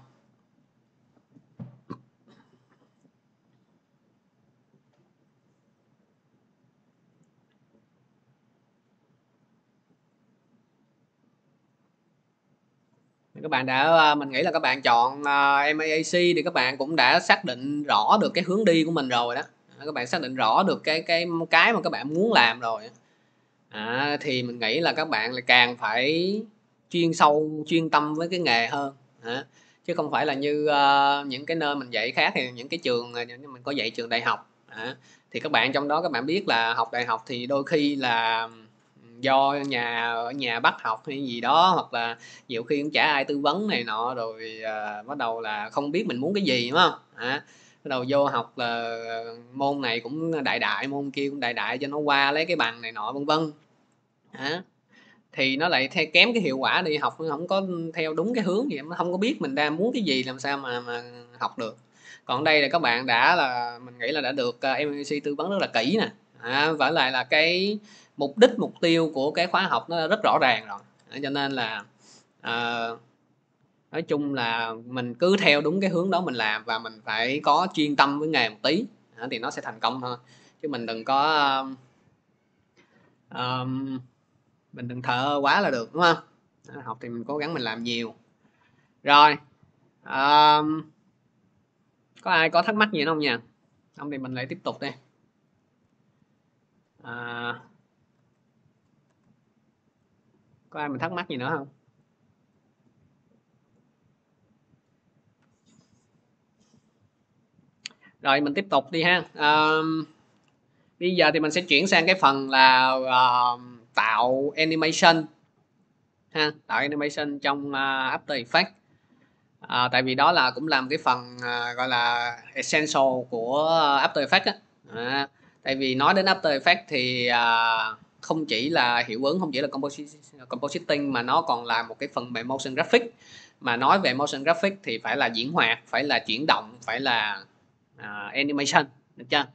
Các bạn đã mình nghĩ là các bạn chọn uh, em a a xê thì các bạn cũng đã xác định rõ được cái hướng đi của mình rồi đó. Các bạn xác định rõ được cái cái cái mà các bạn muốn làm rồi. À, thì mình nghĩ là các bạn lại càng phải chuyên sâu, chuyên tâm với cái nghề hơn. À, chứ không phải là như uh, những cái nơi mình dạy khác, thì những cái trường mình có dạy trường đại học. À, Thì các bạn trong đó các bạn biết là học đại học thì đôi khi là do nhà ở nhà bắt học hay gì đó, hoặc là nhiều khi cũng chả ai tư vấn này nọ, rồi à, bắt đầu là không biết mình muốn cái gì, đúng không? À, bắt đầu vô học là môn này cũng đại đại, môn kia cũng đại đại cho nó qua lấy cái bằng này nọ vân vân. À, thì nó lại theo kém cái hiệu quả, đi học nó không có theo đúng cái hướng gì, nó không có biết mình đang muốn cái gì, làm sao mà mà học được. Còn đây là các bạn đã là mình nghĩ là đã được uh, em vê xê tư vấn rất là kỹ nè, à, và lại là cái mục đích mục tiêu của cái khóa học nó rất rõ ràng rồi, à, cho nên là à, nói chung là mình cứ theo đúng cái hướng đó mình làm, và mình phải có chuyên tâm với nghề một tí, à, thì nó sẽ thành công thôi. Chứ mình đừng có um, um, mình đừng thờ quá là được, đúng không? À, học thì mình cố gắng mình làm nhiều. Rồi um, có ai có thắc mắc gì nữa không nha? Không thì mình lại tiếp tục đi. À, có ai mình thắc mắc gì nữa không? Rồi mình tiếp tục đi ha. À, bây giờ thì mình sẽ chuyển sang cái phần là uh, tạo animation ha, tạo animation trong uh, After Effects. À, tại vì đó là cũng làm cái phần uh, gọi là essential của After Effects á. À, tại vì nói đến After Effects thì uh, không chỉ là hiệu ứng, không chỉ là compositing, mà nó còn là một cái phần về motion graphic. Mà nói về motion graphic thì phải là diễn hoạt, phải là chuyển động, phải là uh, animation, được chưa?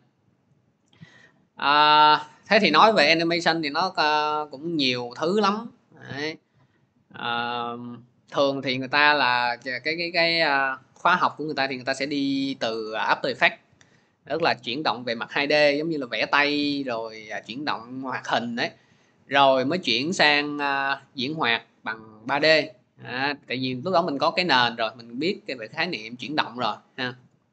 À, thế thì nói về animation thì nó uh, cũng nhiều thứ lắm. Đấy. À, thường thì người ta là cái cái cái uh, khóa học của người ta thì người ta sẽ đi từ After Effects, tức là chuyển động về mặt hai D giống như là vẽ tay, rồi uh, chuyển động hoạt hình đấy, rồi mới chuyển sang uh, diễn hoạt bằng ba D. À, tại vì lúc đó mình có cái nền rồi, mình biết cái về khái niệm chuyển động rồi ha.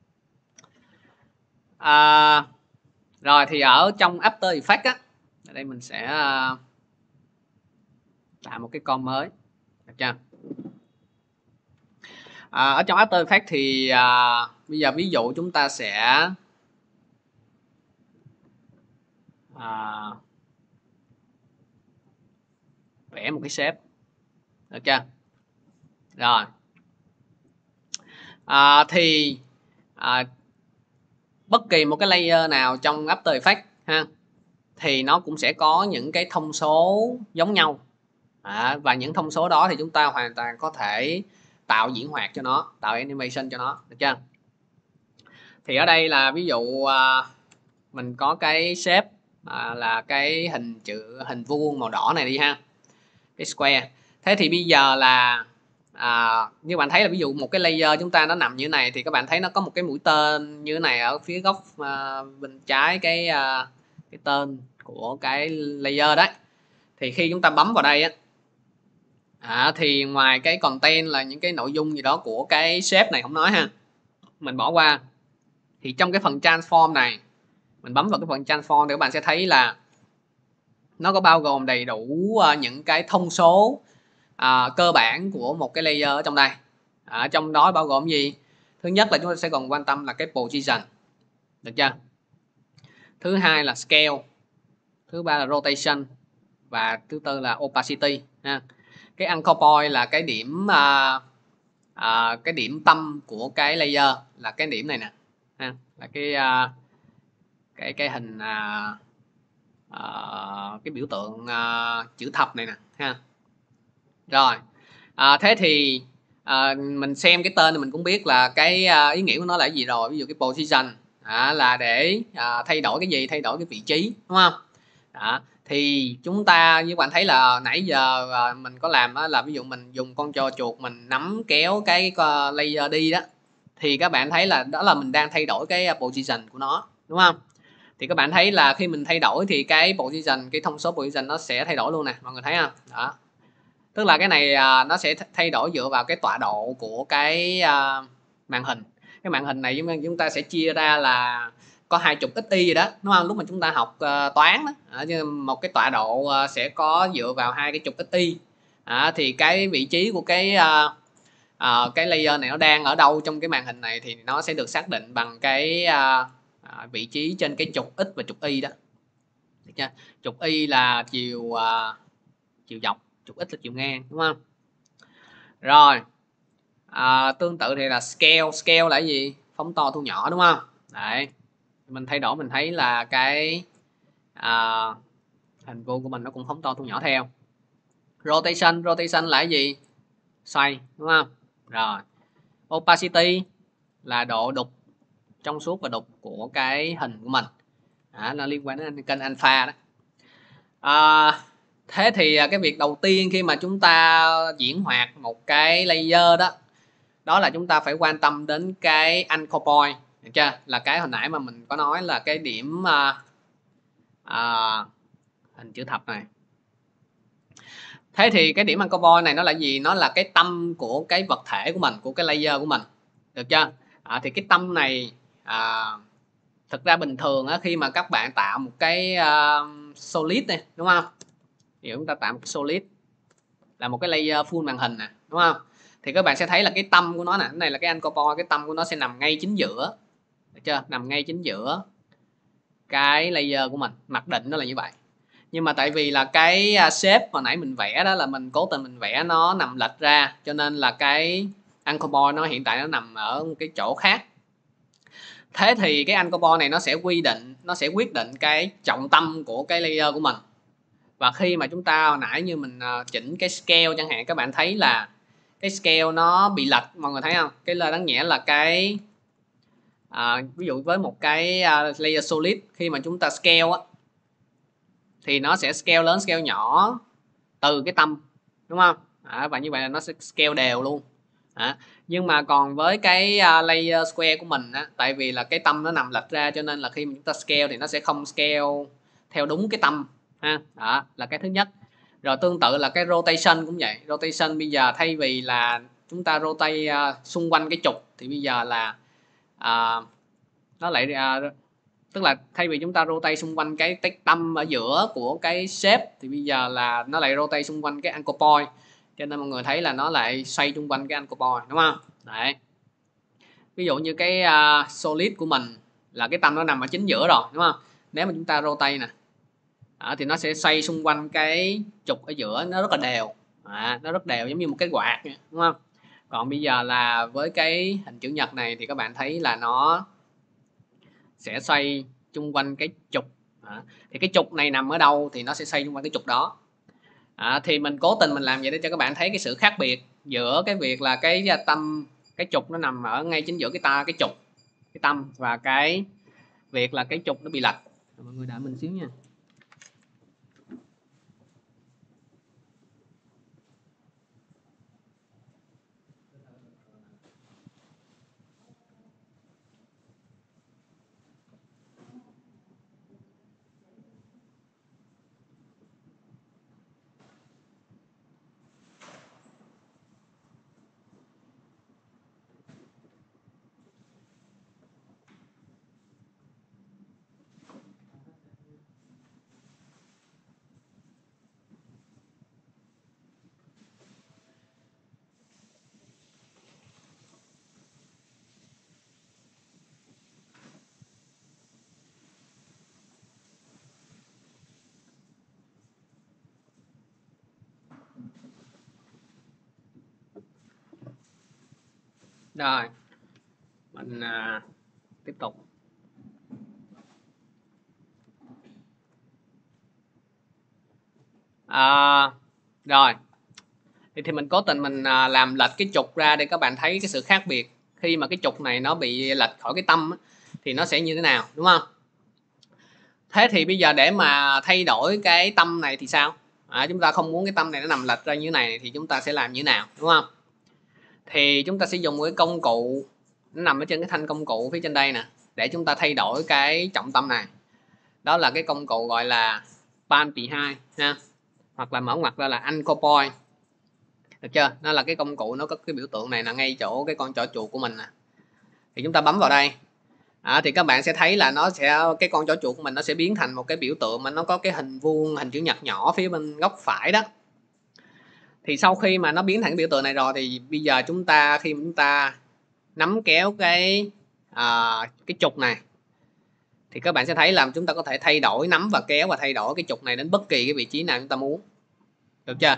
À, rồi thì ở trong After Effects á, ở đây mình sẽ uh, tạo một cái con mới, được chưa? À, ở trong After Effects thì à, bây giờ ví dụ chúng ta sẽ à, vẽ một cái shape, được chưa? Rồi à, thì à, bất kỳ một cái layer nào trong After Effects ha, thì nó cũng sẽ có những cái thông số giống nhau, à, và những thông số đó thì chúng ta hoàn toàn có thể tạo diễn hoạt cho nó, tạo animation cho nó, được chưa? Thì ở đây là ví dụ à, mình có cái shape à, là cái hình chữ hình vuông màu đỏ này đi ha, cái square. Thế thì bây giờ là à, như bạn thấy là ví dụ một cái layer chúng ta nó nằm như thế này, thì các bạn thấy nó có một cái mũi tên như thế này ở phía góc à, bên trái cái à, cái tên của cái layer đấy. Thì khi chúng ta bấm vào đây á, à, thì ngoài cái content là những cái nội dung gì đó của cái shape này không nói ha, mình bỏ qua, thì trong cái phần transform này, mình bấm vào cái phần transform thì các bạn sẽ thấy là nó có bao gồm đầy đủ uh, những cái thông số uh, cơ bản của một cái layer ở trong đây. Ở trong đó bao gồm gì? Thứ nhất là chúng ta sẽ còn quan tâm là cái position, được chưa? Thứ hai là scale, thứ ba là rotation, và thứ tư là opacity ha. Cái anchor point là cái điểm uh, uh, cái điểm tâm của cái layer, là cái điểm này nè ha, là cái uh, cái cái hình uh, uh, cái biểu tượng uh, chữ thập này nè ha. Rồi à, thế thì à, mình xem cái tên thì mình cũng biết là cái à, ý nghĩa của nó là cái gì rồi. Ví dụ cái position à, là để à, thay đổi cái gì, thay đổi cái vị trí, đúng không? Đó. Thì chúng ta như bạn thấy là nãy giờ à, mình có làm đó, là ví dụ mình dùng con trò chuột mình nắm kéo cái uh, layer đi đó, thì các bạn thấy là đó là mình đang thay đổi cái position của nó, đúng không? Thì các bạn thấy là khi mình thay đổi thì cái position, cái thông số position nó sẽ thay đổi luôn nè, mọi người thấy không? Đó, tức là cái này à, nó sẽ thay đổi dựa vào cái tọa độ của cái à, màn hình. Cái màn hình này chúng, chúng ta sẽ chia ra là có hai chục xy gì đó, đúng không? Lúc mà chúng ta học uh, toán đó, à, một cái tọa độ uh, sẽ có dựa vào hai cái chục xy, à, thì cái vị trí của cái uh, uh, cái layer này nó đang ở đâu trong cái màn hình này thì nó sẽ được xác định bằng cái uh, à, vị trí trên cái trục x và trục y đó. Được chưa? Trục y là chiều à, chiều dọc, trục x là chiều ngang, đúng không? Rồi à, tương tự thì là scale. Scale là cái gì? Phóng to thu nhỏ, đúng không? Đấy, mình thay đổi mình thấy là cái à, hình vuông của mình nó cũng phóng to thu nhỏ theo. Rotation, rotation là cái gì? Xoay, đúng không? Rồi opacity là độ đục, trong suốt và đục của cái hình của mình. À, nó liên quan đến kênh alpha đó. À, thế thì cái việc đầu tiên khi mà chúng ta diễn hoạt một cái layer đó, đó là chúng ta phải quan tâm đến cái anchor point, được chưa? Là cái hồi nãy mà mình có nói là cái điểm à, à, hình chữ thập này. Thế thì cái điểm anchor point này nó là gì? Nó là cái tâm của cái vật thể của mình, của cái layer của mình, được chưa? À, thì cái tâm này à, thực ra bình thường á, khi mà các bạn tạo một cái uh, solid này, đúng không? Thì chúng ta tạo một cái solid là một cái layer full màn hình nè, đúng không? Thì các bạn sẽ thấy là cái tâm của nó nè, cái này là cái anchor point, cái tâm của nó sẽ nằm ngay chính giữa, được chưa? Nằm ngay chính giữa cái layer của mình, mặc định nó là như vậy. Nhưng mà tại vì là cái shape mà nãy mình vẽ đó là mình cố tình mình vẽ nó nằm lệch ra, cho nên là cái anchor point nó hiện tại nó nằm ở một cái chỗ khác. Thế thì cái anchor point này nó sẽ quy định, nó sẽ quyết định cái trọng tâm của cái layer của mình. Và khi mà chúng ta hồi nãy như mình chỉnh cái scale chẳng hạn, các bạn thấy là cái scale nó bị lệch, mọi người thấy không? Cái lời đáng nhẽ là cái à, ví dụ với một cái uh, layer solid, khi mà chúng ta scale á, thì nó sẽ scale lớn scale nhỏ từ cái tâm, đúng không? À, và như vậy là nó sẽ scale đều luôn. À, nhưng mà còn với cái uh, layer square của mình á, tại vì là cái tâm nó nằm lệch ra, cho nên là khi mà chúng ta scale thì nó sẽ không scale theo đúng cái tâm ha. Đó là cái thứ nhất. Rồi tương tự là cái rotation cũng vậy. Rotation bây giờ thay vì là chúng ta rotate uh, xung quanh cái trục thì bây giờ là uh, nó lại uh, tức là thay vì chúng ta rotate xung quanh cái, cái tâm ở giữa của cái shape thì bây giờ là nó lại rotate xung quanh cái anchor point, cho nên mọi người thấy là nó lại xoay xung quanh cái anchor point, đúng không? Đấy, ví dụ như cái uh, solid của mình là cái tâm nó nằm ở chính giữa rồi, đúng không? Nếu mà chúng ta rotate nè, à, thì nó sẽ xoay xung quanh cái trục ở giữa, nó rất là đều, à, nó rất đều giống như một cái quạt, đúng không? Còn bây giờ là với cái hình chữ nhật này thì các bạn thấy là nó sẽ xoay xung quanh cái trục. À, thì cái trục này nằm ở đâu thì nó sẽ xoay xung quanh cái trục đó. À, thì mình cố tình mình làm vậy để cho các bạn thấy cái sự khác biệt giữa cái việc là cái tâm, cái trục nó nằm ở ngay chính giữa cái ta, cái trục, cái tâm, và cái việc là cái trục nó bị lệch. Mọi người đợi mình xíu nha. Rồi mình à, tiếp tục. À, rồi thì, thì mình cố tình mình à, làm lệch cái trục ra để các bạn thấy cái sự khác biệt khi mà cái trục này nó bị lệch khỏi cái tâm á, thì nó sẽ như thế nào, đúng không? Thế thì bây giờ để mà thay đổi cái tâm này thì sao? À, chúng ta không muốn cái tâm này nó nằm lệch ra như thế này thì chúng ta sẽ làm như thế nào, đúng không? Thì chúng ta sẽ dùng cái công cụ, nó nằm ở trên cái thanh công cụ phía trên đây nè, để chúng ta thay đổi cái trọng tâm này. Đó là cái công cụ gọi là pan pì hai ha, hoặc là mở ngoặc ra là anchor point, được chưa? Nó là cái công cụ, nó có cái biểu tượng này là ngay chỗ cái con trỏ chuột của mình nè. Thì chúng ta bấm vào đây, à, thì các bạn sẽ thấy là nó sẽ, cái con trỏ chuột của mình nó sẽ biến thành một cái biểu tượng mà nó có cái hình vuông, hình chữ nhật nhỏ phía bên góc phải đó. Thì sau khi mà nó biến thành cái biểu tượng này rồi thì bây giờ chúng ta, khi mà chúng ta nắm kéo cái à, cái trục này, thì các bạn sẽ thấy là chúng ta có thể thay đổi nắm và kéo và thay đổi cái trục này đến bất kỳ cái vị trí nào chúng ta muốn, được chưa?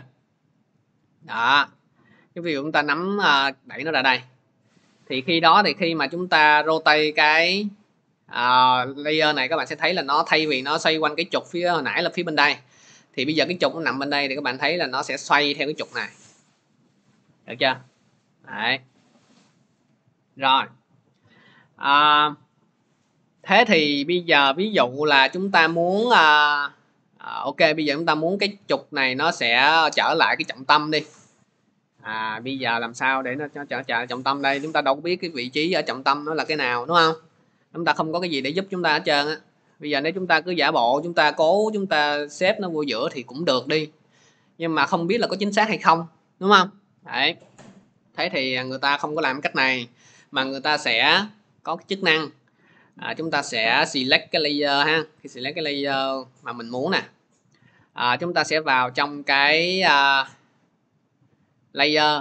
Đó, cái ví dụ chúng ta nắm à, đẩy nó ra đây, thì khi đó thì khi mà chúng ta rotate cái à, layer này, các bạn sẽ thấy là nó thay vì nó xoay quanh cái trục phía hồi nãy là phía bên đây, thì bây giờ cái trục nó nằm bên đây, thì các bạn thấy là nó sẽ xoay theo cái trục này, được chưa? Đấy. Rồi à, thế thì bây giờ ví dụ là chúng ta muốn à, à, ok, bây giờ chúng ta muốn cái trục này nó sẽ trở lại cái trọng tâm đi. À, bây giờ làm sao để nó trở trở trọng tâm đây? Chúng ta đâu có biết cái vị trí ở trọng tâm nó là cái nào, đúng không? Chúng ta không có cái gì để giúp chúng ta hết trơn á. Bây giờ nếu chúng ta cứ giả bộ, chúng ta cố chúng ta xếp nó vô giữa thì cũng được đi, nhưng mà không biết là có chính xác hay không, đúng không? Đấy. Thế thì người ta không có làm cách này, mà người ta sẽ có cái chức năng à, chúng ta sẽ select cái layer ha. Khi select cái layer mà mình muốn nè, à, chúng ta sẽ vào trong cái à, layer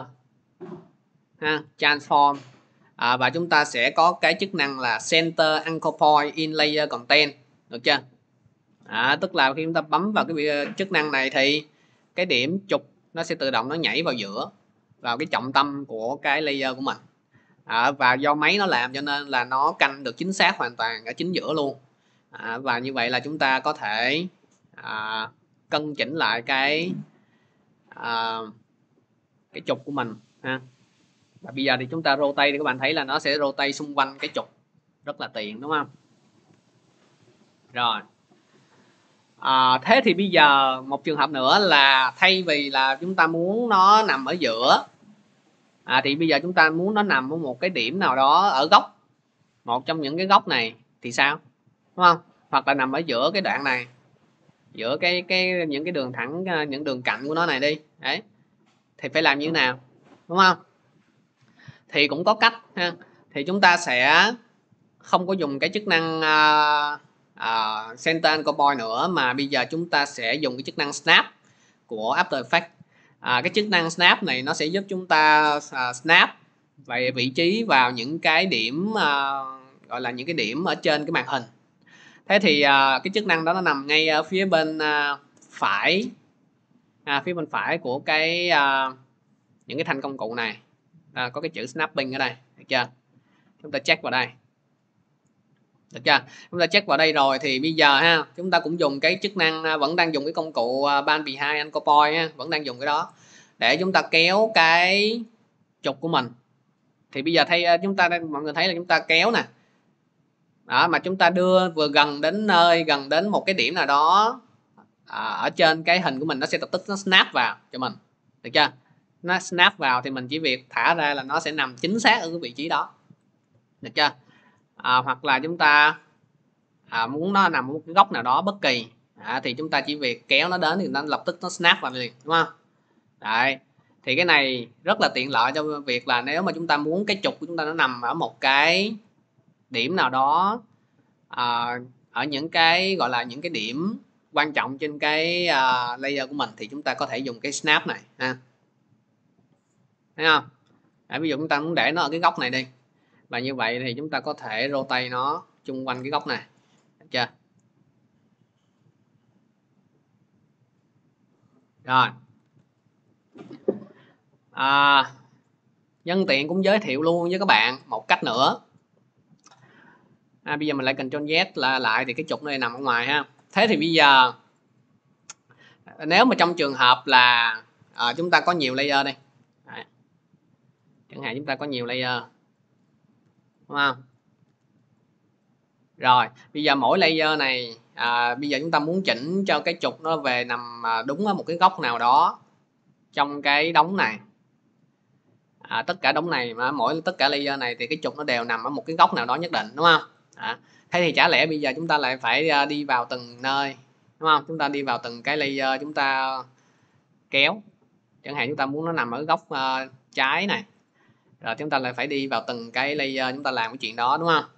ha, transform à, và chúng ta sẽ có cái chức năng là center anchor point in layer content, được chưa? À, tức là khi chúng ta bấm vào cái chức năng này thì cái điểm trục nó sẽ tự động nó nhảy vào giữa, vào cái trọng tâm của cái layer của mình. À, và do máy nó làm cho nên là nó canh được chính xác hoàn toàn ở chính giữa luôn. À, và như vậy là chúng ta có thể à, cân chỉnh lại cái à, cái trục của mình ha. Và bây giờ thì chúng ta rotate thì các bạn thấy là nó sẽ rotate xung quanh cái trục, rất là tiện, đúng không? Rồi à, thế thì bây giờ một trường hợp nữa là thay vì là chúng ta muốn nó nằm ở giữa, à, thì bây giờ chúng ta muốn nó nằm ở một cái điểm nào đó ở góc, một trong những cái góc này thì sao, đúng không? Hoặc là nằm ở giữa cái đoạn này, giữa cái cái những cái đường thẳng, những đường cạnh của nó này đi, đấy, thì phải làm như thế nào, đúng không? Thì cũng có cách ha. Thì chúng ta sẽ không có dùng cái chức năng uh, uh, center anchor point nữa, mà bây giờ chúng ta sẽ dùng cái chức năng snap của After Effects. À, cái chức năng snap này nó sẽ giúp chúng ta uh, snap về vị trí vào những cái điểm uh, gọi là những cái điểm ở trên cái màn hình. Thế thì uh, cái chức năng đó nó nằm ngay ở phía bên uh, phải, à, phía bên phải của cái uh, những cái thanh công cụ này. À, có cái chữ snapping ở đây, được chưa? Chúng ta check vào đây, được chưa? Chúng ta check vào đây rồi thì bây giờ ha, chúng ta cũng dùng cái chức năng, vẫn đang dùng cái công cụ Ban Behind Anchor Point ha, vẫn đang dùng cái đó để chúng ta kéo cái trục của mình. Thì bây giờ thay chúng ta, mọi người thấy là chúng ta kéo nè, đó, mà chúng ta đưa vừa gần đến nơi, gần đến một cái điểm nào đó à, ở trên cái hình của mình, nó sẽ lập tức nó snap vào cho mình, được chưa? Nó snap vào thì mình chỉ việc thả ra là nó sẽ nằm chính xác ở cái vị trí đó, được chưa? À, hoặc là chúng ta à, muốn nó nằm ở một cái góc nào đó bất kỳ, à, thì chúng ta chỉ việc kéo nó đến thì nó lập tức nó snap vào liền, đúng không? Đấy, thì cái này rất là tiện lợi cho việc là nếu mà chúng ta muốn cái trục của chúng ta nó nằm ở một cái điểm nào đó, à, ở những cái gọi là những cái điểm quan trọng trên cái uh, layer của mình, thì chúng ta có thể dùng cái snap này ha. Thấy không? Đấy, ví dụ chúng ta muốn để nó ở cái góc này đi, và như vậy thì chúng ta có thể rotate nó chung quanh cái góc này, được chưa? Rồi à, nhân tiện cũng giới thiệu luôn với các bạn một cách nữa. À, bây giờ mình lại Ctrl Z là lại thì cái trục này nằm ở ngoài ha. Thế thì bây giờ nếu mà trong trường hợp là à, chúng ta có nhiều layer đây, đấy, chẳng hạn chúng ta có nhiều layer, đúng không? Rồi bây giờ mỗi layer này à, bây giờ chúng ta muốn chỉnh cho cái trục nó về nằm à, đúng ở một cái góc nào đó trong cái đống này, à, tất cả đống này mà mỗi tất cả layer này thì cái trục nó đều nằm ở một cái góc nào đó nhất định, đúng không? À, thế thì chả lẽ bây giờ chúng ta lại phải đi vào từng nơi, đúng không? Chúng ta đi vào từng cái layer, chúng ta kéo, chẳng hạn chúng ta muốn nó nằm ở góc uh, trái này, rồi chúng ta lại phải đi vào từng cái layer chúng ta làm cái chuyện đó, đúng không?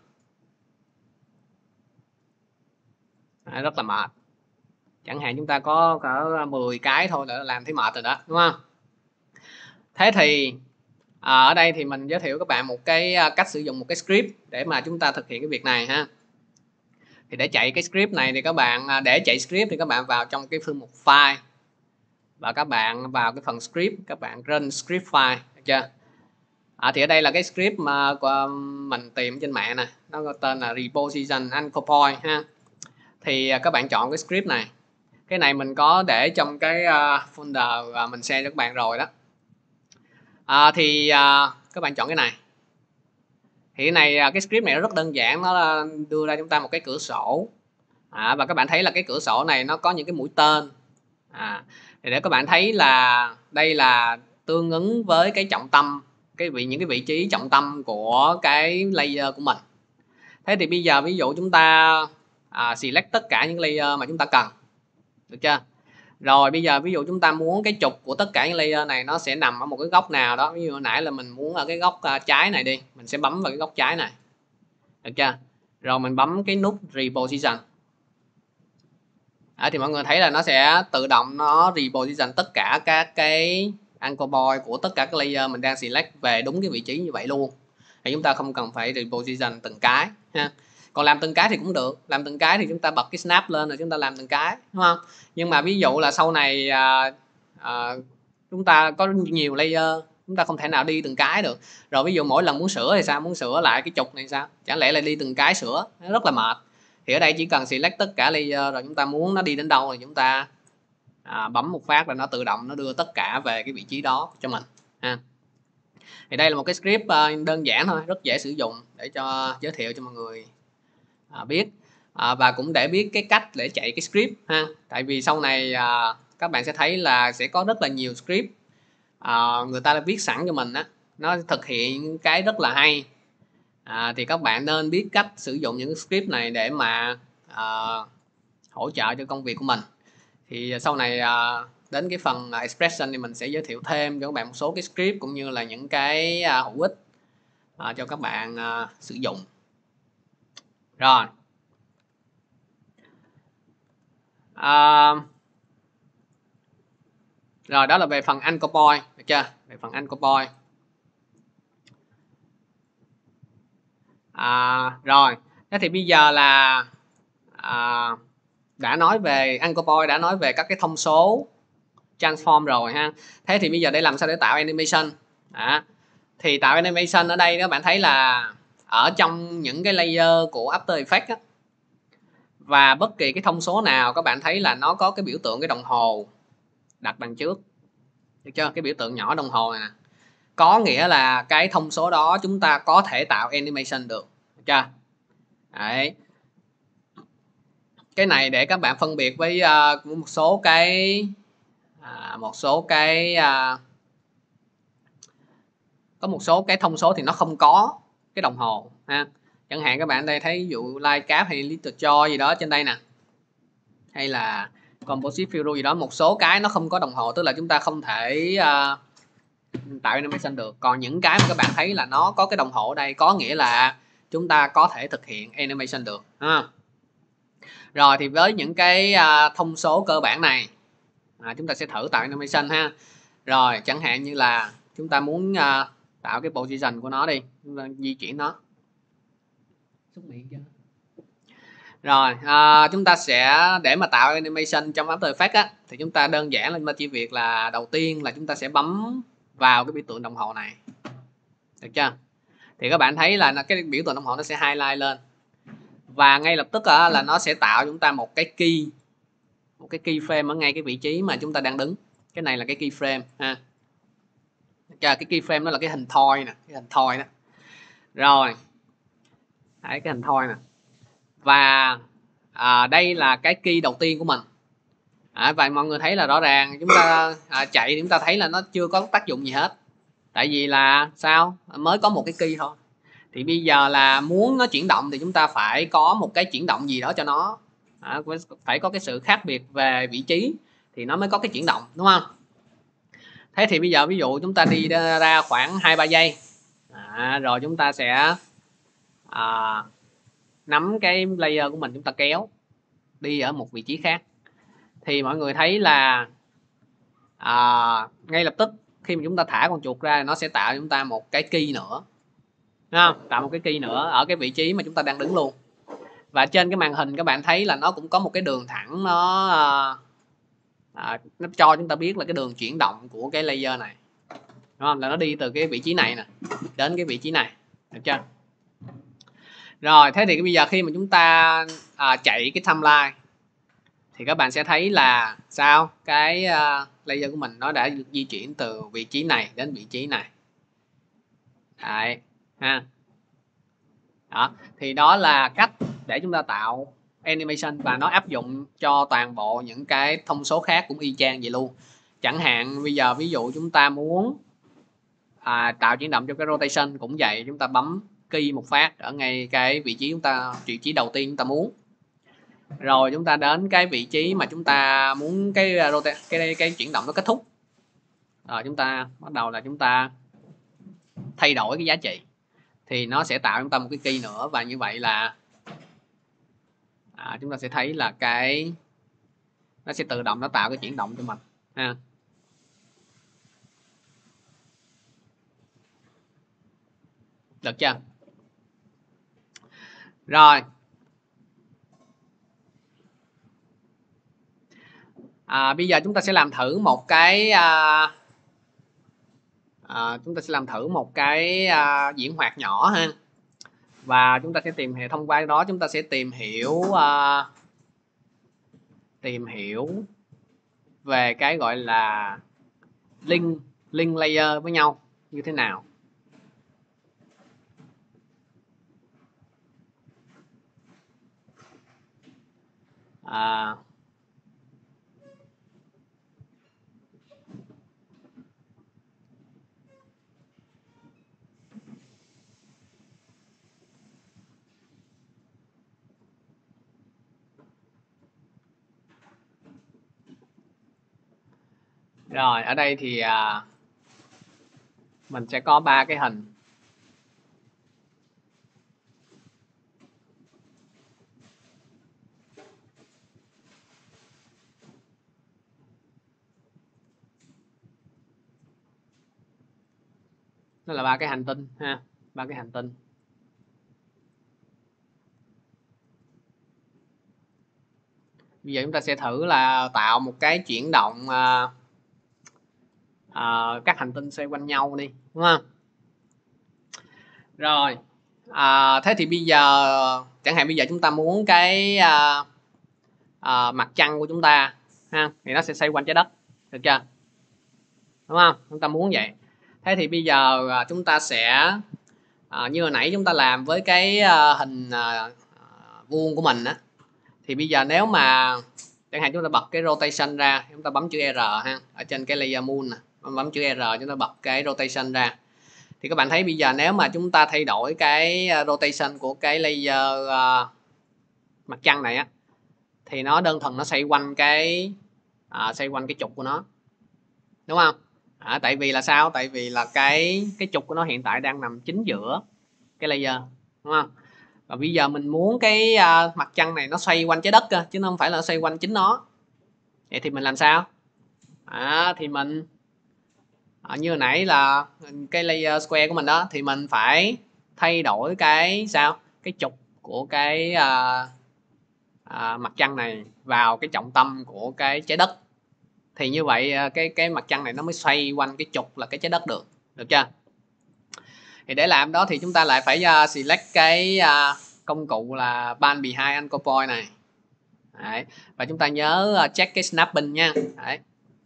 À, rất là mệt. Chẳng hạn chúng ta có cỡ mười cái thôi là làm thấy mệt rồi đó, đúng không? Thế thì à, ở đây thì mình giới thiệu các bạn một cái cách sử dụng một cái script để mà chúng ta thực hiện cái việc này ha. Thì để chạy cái script này thì các bạn để chạy script thì các bạn vào trong cái thư mục file và các bạn vào cái phần script, các bạn run script file, được chưa? À, thì ở đây là cái script mà mình tìm trên mạng nè, nó có tên là reposition anchor point ha. Thì các bạn chọn cái script này, cái này mình có để trong cái uh, folder uh, mình share cho các bạn rồi đó. À, thì uh, các bạn chọn cái này. Thì cái này cái script này nó rất đơn giản, nó đưa ra chúng ta một cái cửa sổ. À, và các bạn thấy là cái cửa sổ này nó có những cái mũi tên. À, thì để các bạn thấy là đây là tương ứng với cái trọng tâm, cái vị những cái vị trí trọng tâm của cái layer của mình. Thế thì bây giờ ví dụ chúng ta à, select tất cả những layer mà chúng ta cần, được chưa? Rồi bây giờ ví dụ chúng ta muốn cái trục của tất cả những layer này nó sẽ nằm ở một cái góc nào đó, ví dụ hồi nãy là mình muốn ở cái góc uh, trái này đi, mình sẽ bấm vào cái góc trái này, được chưa? Rồi mình bấm cái nút reposition. À, thì mọi người thấy là nó sẽ tự động nó reposition tất cả các cái anchor point của tất cả các layer mình đang select về đúng cái vị trí như vậy luôn. Thì chúng ta không cần phải reposition từng cái ha. Còn làm từng cái thì cũng được, làm từng cái thì chúng ta bật cái snap lên rồi chúng ta làm từng cái, đúng không? Nhưng mà ví dụ là sau này à, à, chúng ta có nhiều layer, chúng ta không thể nào đi từng cái được. Rồi ví dụ mỗi lần muốn sửa thì sao, muốn sửa lại cái trục này sao, chẳng lẽ là đi từng cái sửa, nó rất là mệt. Thì ở đây chỉ cần select tất cả layer rồi chúng ta muốn nó đi đến đâu thì chúng ta à, bấm một phát là nó tự động nó đưa tất cả về cái vị trí đó cho mình ha. Thì đây là một cái script uh, đơn giản thôi, rất dễ sử dụng để cho giới thiệu cho mọi người à, biết à, và cũng để biết cái cách để chạy cái script ha. Tại vì sau này à, các bạn sẽ thấy là sẽ có rất là nhiều script à, người ta đã viết sẵn cho mình á, nó thực hiện cái rất là hay. À, thì các bạn nên biết cách sử dụng những script này để mà à, hỗ trợ cho công việc của mình. Thì sau này à, đến cái phần expression thì mình sẽ giới thiệu thêm cho các bạn một số cái script cũng như là những cái à, hữu ích à, cho các bạn à, sử dụng. Rồi à, rồi đó là về phần anchor point, được chưa? Về phần anchor point. À, rồi thế thì bây giờ là à, đã nói về anchor point, đã nói về các cái thông số transform rồi ha. Thế thì bây giờ để làm sao để tạo animation? À, thì tạo animation ở đây các bạn thấy là ở trong những cái layer của After Effects á, và bất kỳ cái thông số nào các bạn thấy là nó có cái biểu tượng cái đồng hồ đặt đằng trước, được chưa? Cái biểu tượng nhỏ đồng hồ này nè, có nghĩa là cái thông số đó chúng ta có thể tạo animation được, được chưa? Đấy. Cái này để các bạn phân biệt với uh, một số cái uh, một số cái uh, có một số cái thông số thì nó không có cái đồng hồ ha. Chẳng hạn các bạn đây thấy ví dụ light cap hay little joy gì đó trên đây nè, hay là composite fill gì đó, một số cái nó không có đồng hồ, tức là chúng ta không thể uh, tạo animation được. Còn những cái mà các bạn thấy là nó có cái đồng hồ ở đây có nghĩa là chúng ta có thể thực hiện animation được ha. Rồi thì với những cái uh, thông số cơ bản này à, chúng ta sẽ thử tạo animation ha. Rồi chẳng hạn như là chúng ta muốn uh, tạo cái position của nó đi, chúng ta di chuyển nó. Rồi à, chúng ta sẽ để mà tạo animation trong After Effects á, thì chúng ta đơn giản là chỉ việc là đầu tiên là chúng ta sẽ bấm vào cái biểu tượng đồng hồ này, được chưa? Thì các bạn thấy là cái biểu tượng đồng hồ nó sẽ highlight lên và ngay lập tức á, là nó sẽ tạo chúng ta một cái key, một cái keyframe ở ngay cái vị trí mà chúng ta đang đứng. Cái này là cái keyframe ha. Cái keyframe đó là cái hình thoi nè, cái hình thoi đó. Rồi đấy, cái hình thoi nè. Và à, đây là cái key đầu tiên của mình. À, và mọi người thấy là rõ ràng chúng ta à, chạy thì chúng ta thấy là nó chưa có tác dụng gì hết. Tại vì là sao? Mới có một cái key thôi. Thì bây giờ là muốn nó chuyển động thì chúng ta phải có một cái chuyển động gì đó cho nó. À, phải có cái sự khác biệt về vị trí thì nó mới có cái chuyển động, đúng không? Thế thì bây giờ ví dụ chúng ta đi ra khoảng hai ba giây. À, rồi chúng ta sẽ à, nắm cái layer của mình, chúng ta kéo đi ở một vị trí khác. Thì mọi người thấy là à, ngay lập tức khi mà chúng ta thả con chuột ra nó sẽ tạo chúng ta một cái key nữa, đúng không? Tạo một cái key nữa ở cái vị trí mà chúng ta đang đứng luôn. Và trên cái màn hình các bạn thấy là nó cũng có một cái đường thẳng, nó à, nó cho chúng ta biết là cái đường chuyển động của cái laser này, đúng không? Là nó đi từ cái vị trí này nè đến cái vị trí này, được chưa? Rồi thế thì bây giờ khi mà chúng ta à, chạy cái timeline thì các bạn sẽ thấy là sao cái uh, laser của mình nó đã được di chuyển từ vị trí này đến vị trí này. Đấy ha. Đó, thì đó là cách để chúng ta tạo animation và nó áp dụng cho toàn bộ những cái thông số khác cũng y chang vậy luôn. Chẳng hạn bây giờ ví dụ chúng ta muốn à, tạo chuyển động cho cái rotation cũng vậy, chúng ta bấm key một phát ở ngay cái vị trí chúng ta vị trí đầu tiên chúng ta muốn, rồi chúng ta đến cái vị trí mà chúng ta muốn cái rotate cái cái chuyển động nó kết thúc, rồi chúng ta bắt đầu là chúng ta thay đổi cái giá trị thì nó sẽ tạo chúng ta một cái key nữa, và như vậy là à, chúng ta sẽ thấy là cái nó sẽ tự động nó tạo cái chuyển động cho mình ha. Được chưa? Rồi à, bây giờ chúng ta sẽ làm thử một cái à, à, chúng ta sẽ làm thử một cái à, diễn hoạt nhỏ ha, và chúng ta sẽ tìm hiểu thông qua đó chúng ta sẽ tìm hiểu à, tìm hiểu về cái gọi là link link layer với nhau như thế nào. À, rồi ở đây thì à, mình sẽ có ba cái hình. Đó là ba cái hành tinh ha, ba cái hành tinh. Bây giờ chúng ta sẽ thử là tạo một cái chuyển động à, à, các hành tinh xoay quanh nhau đi, đúng không? Rồi à, thế thì bây giờ chẳng hạn bây giờ chúng ta muốn cái à, à, mặt trăng của chúng ta ha, thì nó sẽ xoay quanh trái đất, được chưa? Đúng không? Chúng ta muốn vậy. Thế thì bây giờ à, chúng ta sẽ à, như hồi nãy chúng ta làm với cái à, hình à, vuông của mình á, thì bây giờ nếu mà chẳng hạn chúng ta bật cái rotation ra, chúng ta bấm chữ R ha, ở trên cái layer moon nè, bấm chữ R chúng ta bật cái rotation ra, thì các bạn thấy bây giờ nếu mà chúng ta thay đổi cái rotation của cái layer uh, mặt trăng này á, thì nó đơn thuần nó xoay quanh cái à, xoay quanh cái trục của nó, đúng không? À, tại vì là sao? Tại vì là cái cái trục của nó hiện tại đang nằm chính giữa cái layer, đúng không? Và bây giờ mình muốn cái uh, mặt trăng này nó xoay quanh trái đất cơ, chứ không phải là xoay quanh chính nó. Vậy thì mình làm sao? À, thì mình à, như hồi nãy là cái layer square của mình đó, thì mình phải thay đổi cái sao? Cái trục của cái à, à, mặt trăng này vào cái trọng tâm của cái trái đất. Thì như vậy cái cái mặt trăng này nó mới xoay quanh cái trục là cái trái đất được, được chưa? Thì để làm đó thì chúng ta lại phải uh, select cái uh, công cụ là Band Behind Anchor Point này. Đấy. Và chúng ta nhớ uh, check cái snapping nha. Đấy.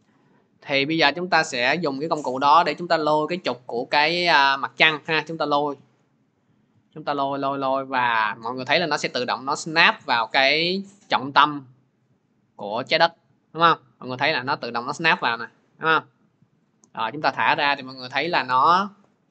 Thì bây giờ chúng ta sẽ dùng cái công cụ đó để chúng ta lôi cái trục của cái uh, mặt trăng ha, chúng ta lôi. Chúng ta lôi lôi lôi và mọi người thấy là nó sẽ tự động nó snap vào cái trọng tâm của trái đất, đúng không? Mọi người thấy là nó tự động nó snap vào nè, đúng không? Rồi chúng ta thả ra thì mọi người thấy là nó,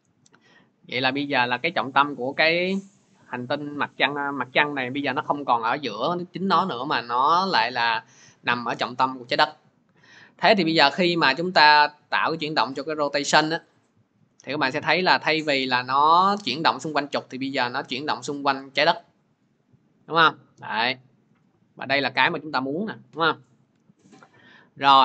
vậy là bây giờ là cái trọng tâm của cái hành tinh mặt trăng mặt trăng này bây giờ nó không còn ở giữa chính nó nữa, mà nó lại là nằm ở trọng tâm của trái đất. Thế thì bây giờ khi mà chúng ta tạo cái chuyển động cho cái rotation á, thì các bạn sẽ thấy là thay vì là nó chuyển động xung quanh trục thì bây giờ nó chuyển động xung quanh trái đất, đúng không? Đấy. Và đây là cái mà chúng ta muốn nè, đúng không? Rồi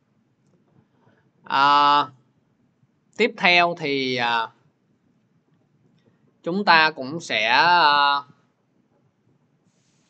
à, tiếp theo thì à, chúng ta cũng sẽ à,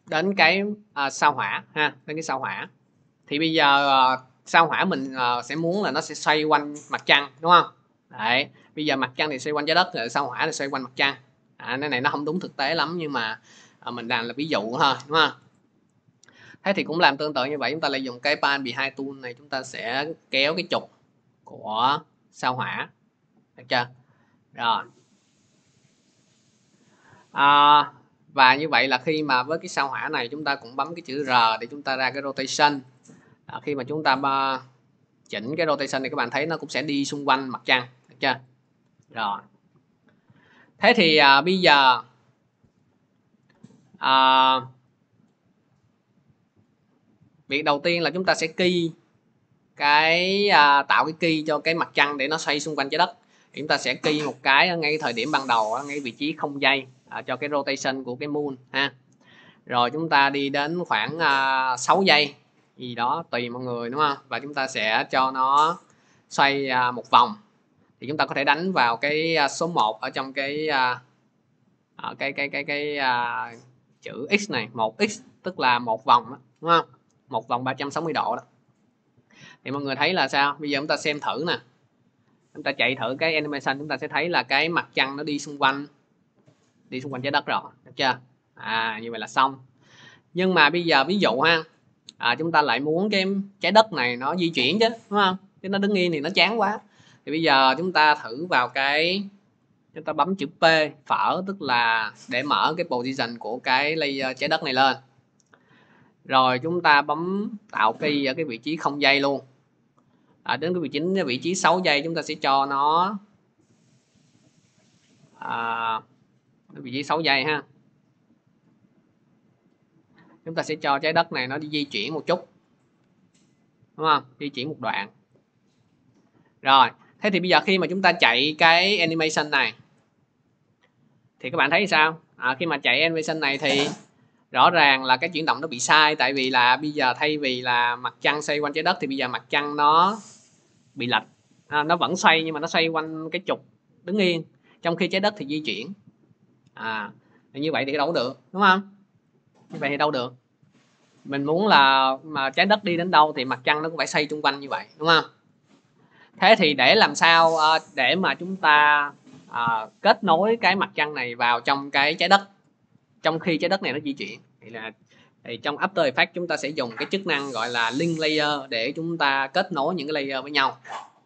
đến cái à, sao hỏa ha, đến cái sao hỏa. Thì bây giờ à, sao hỏa mình à, sẽ muốn là nó sẽ xoay quanh mặt trăng đúng không? Đấy, bây giờ mặt trăng thì xoay quanh trái đất, rồi sao hỏa thì xoay quanh mặt trăng. À, cái này nó không đúng thực tế lắm nhưng mà à, mình đang là ví dụ thôi đúng không? Thế thì cũng làm tương tự như vậy, chúng ta lại dùng cái pan behind tool này, chúng ta sẽ kéo cái trục của sao hỏa, được chưa? Rồi. À, và như vậy là khi mà với cái sao hỏa này chúng ta cũng bấm cái chữ R để chúng ta ra cái rotation. À, khi mà chúng ta uh, chỉnh cái rotation thì các bạn thấy nó cũng sẽ đi xung quanh mặt trăng, được chưa? Rồi. Thế thì à, bây giờ à, việc đầu tiên là chúng ta sẽ key cái à, tạo cái key cho cái mặt trăng để nó xoay xung quanh trái đất. Thì chúng ta sẽ key một cái ngay thời điểm ban đầu, ngay vị trí không giây à, cho cái rotation của cái moon ha. Rồi chúng ta đi đến khoảng à, sáu giây gì đó tùy mọi người đúng không? Và chúng ta sẽ cho nó xoay à, một vòng. Thì chúng ta có thể đánh vào cái à, số một ở trong cái à, cái cái cái cái, cái à, chữ x này, một x tức là một vòng đó, đúng không? Một vòng ba trăm sáu mươi độ đó. Thì mọi người thấy là sao? Bây giờ chúng ta xem thử nè. Chúng ta chạy thử cái animation, chúng ta sẽ thấy là cái mặt trăng nó đi xung quanh đi xung quanh trái đất rồi, được chưa? À, như vậy là xong. Nhưng mà bây giờ ví dụ ha, à, chúng ta lại muốn cái trái đất này nó di chuyển chứ, đúng không? Chứ nó đứng yên thì nó chán quá. Thì bây giờ chúng ta thử vào cái, chúng ta bấm chữ P phở, tức là để mở cái position của cái layer trái đất này lên. Rồi chúng ta bấm tạo key ở cái vị trí không giây luôn. À, đến cái vị trí vị trí sáu giây chúng ta sẽ cho nó à, vị trí sáu giây ha. Chúng ta sẽ cho trái đất này nó đi di chuyển một chút, đúng không? Di chuyển một đoạn. Rồi, thế thì bây giờ khi mà chúng ta chạy cái animation này thì các bạn thấy sao? À, khi mà chạy animation này thì rõ ràng là cái chuyển động nó bị sai, tại vì là bây giờ thay vì là mặt trăng xoay quanh trái đất thì bây giờ mặt trăng nó bị lệch. À, nó vẫn xoay nhưng mà nó xoay quanh cái trục đứng yên, trong khi trái đất thì di chuyển. À, như vậy thì đâu có được, đúng không? Như vậy thì đâu được. Mình muốn là mà trái đất đi đến đâu thì mặt trăng nó cũng phải xoay chung quanh như vậy, đúng không? Thế thì để làm sao để mà chúng ta à, kết nối cái mặt trăng này vào trong cái trái đất trong khi trái đất này nó di chuyển thì là thì trong After Effects chúng ta sẽ dùng cái chức năng gọi là link layer để chúng ta kết nối những cái layer với nhau.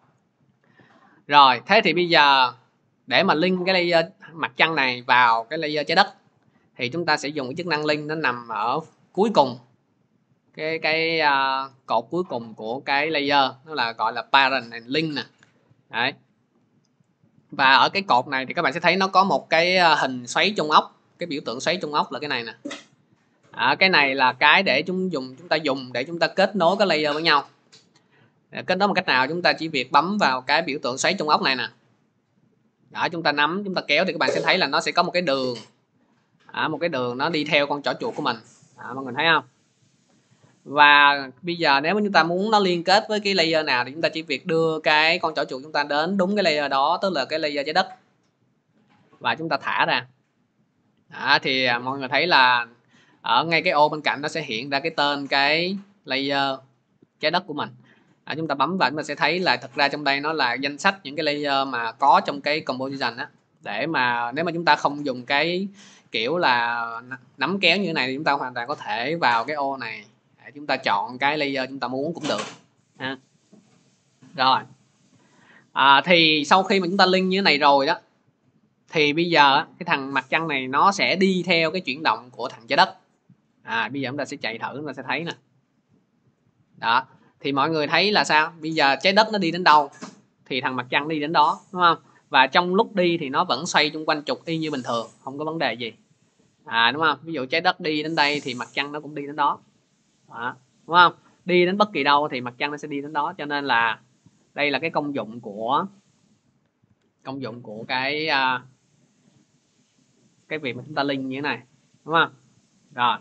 Rồi, thế thì bây giờ để mà link cái layer mặt trăng này vào cái layer trái đất thì chúng ta sẽ dùng cái chức năng link, nó nằm ở cuối cùng, cái cái uh, cột cuối cùng của cái layer, nó là gọi là parent and link nè. Đấy. Và ở cái cột này thì các bạn sẽ thấy nó có một cái hình xoáy trung ốc, cái biểu tượng xoáy trung ốc là cái này nè. À, cái này là cái để chúng dùng chúng ta dùng để chúng ta kết nối cái layer với nhau. Để kết nối một cách nào? Chúng ta chỉ việc bấm vào cái biểu tượng xoáy trung ốc này nè. Đó, chúng ta nắm, chúng ta kéo thì các bạn sẽ thấy là nó sẽ có một cái đường, à, một cái đường nó đi theo con trỏ chuột của mình. À, mọi người thấy không? Và bây giờ nếu mà chúng ta muốn nó liên kết với cái layer nào thì chúng ta chỉ việc đưa cái con trỏ chuột chúng ta đến đúng cái layer đó, tức là cái layer trái đất, và chúng ta thả ra. Đó, thì mọi người thấy là ở ngay cái ô bên cạnh nó sẽ hiện ra cái tên cái layer trái đất của mình. À, chúng ta bấm vào chúng ta sẽ thấy là thật ra trong đây nó là danh sách những cái layer mà có trong cái composition á, để mà nếu mà chúng ta không dùng cái kiểu là nắm kéo như thế này thì chúng ta hoàn toàn có thể vào cái ô này để chúng ta chọn cái layer chúng ta muốn cũng được ha. Rồi à, thì sau khi mà chúng ta link như thế này rồi đó thì bây giờ cái thằng mặt trăng này nó sẽ đi theo cái chuyển động của thằng trái đất. À, bây giờ chúng ta sẽ chạy thử, chúng ta sẽ thấy nè. Đó, thì mọi người thấy là sao? Bây giờ trái đất nó đi đến đâu thì thằng mặt trăng đi đến đó, đúng không? Và trong lúc đi thì nó vẫn xoay chung quanh trục y như bình thường, không có vấn đề gì. À, đúng không? Ví dụ trái đất đi đến đây thì mặt trăng nó cũng đi đến đó. Đó, đúng không? Đi đến bất kỳ đâu thì mặt trăng nó sẽ đi đến đó, cho nên là đây là cái công dụng của công dụng của cái uh, cái việc mà chúng ta link như thế này, đúng không? Rồi.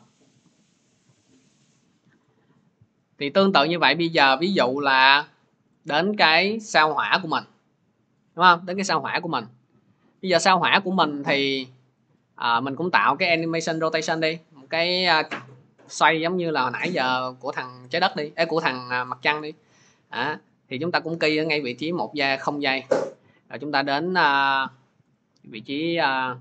Thì tương tự như vậy, bây giờ ví dụ là đến cái sao hỏa của mình, đúng không? Đến cái sao hỏa của mình. Bây giờ sao hỏa của mình thì à, mình cũng tạo cái animation rotation đi, một cái xoay giống như là hồi nãy giờ của thằng trái đất đi, ấy của thằng à, mặt trăng đi. À, thì chúng ta cũng key ở ngay vị trí một giây không giây, rồi chúng ta đến à, vị trí à,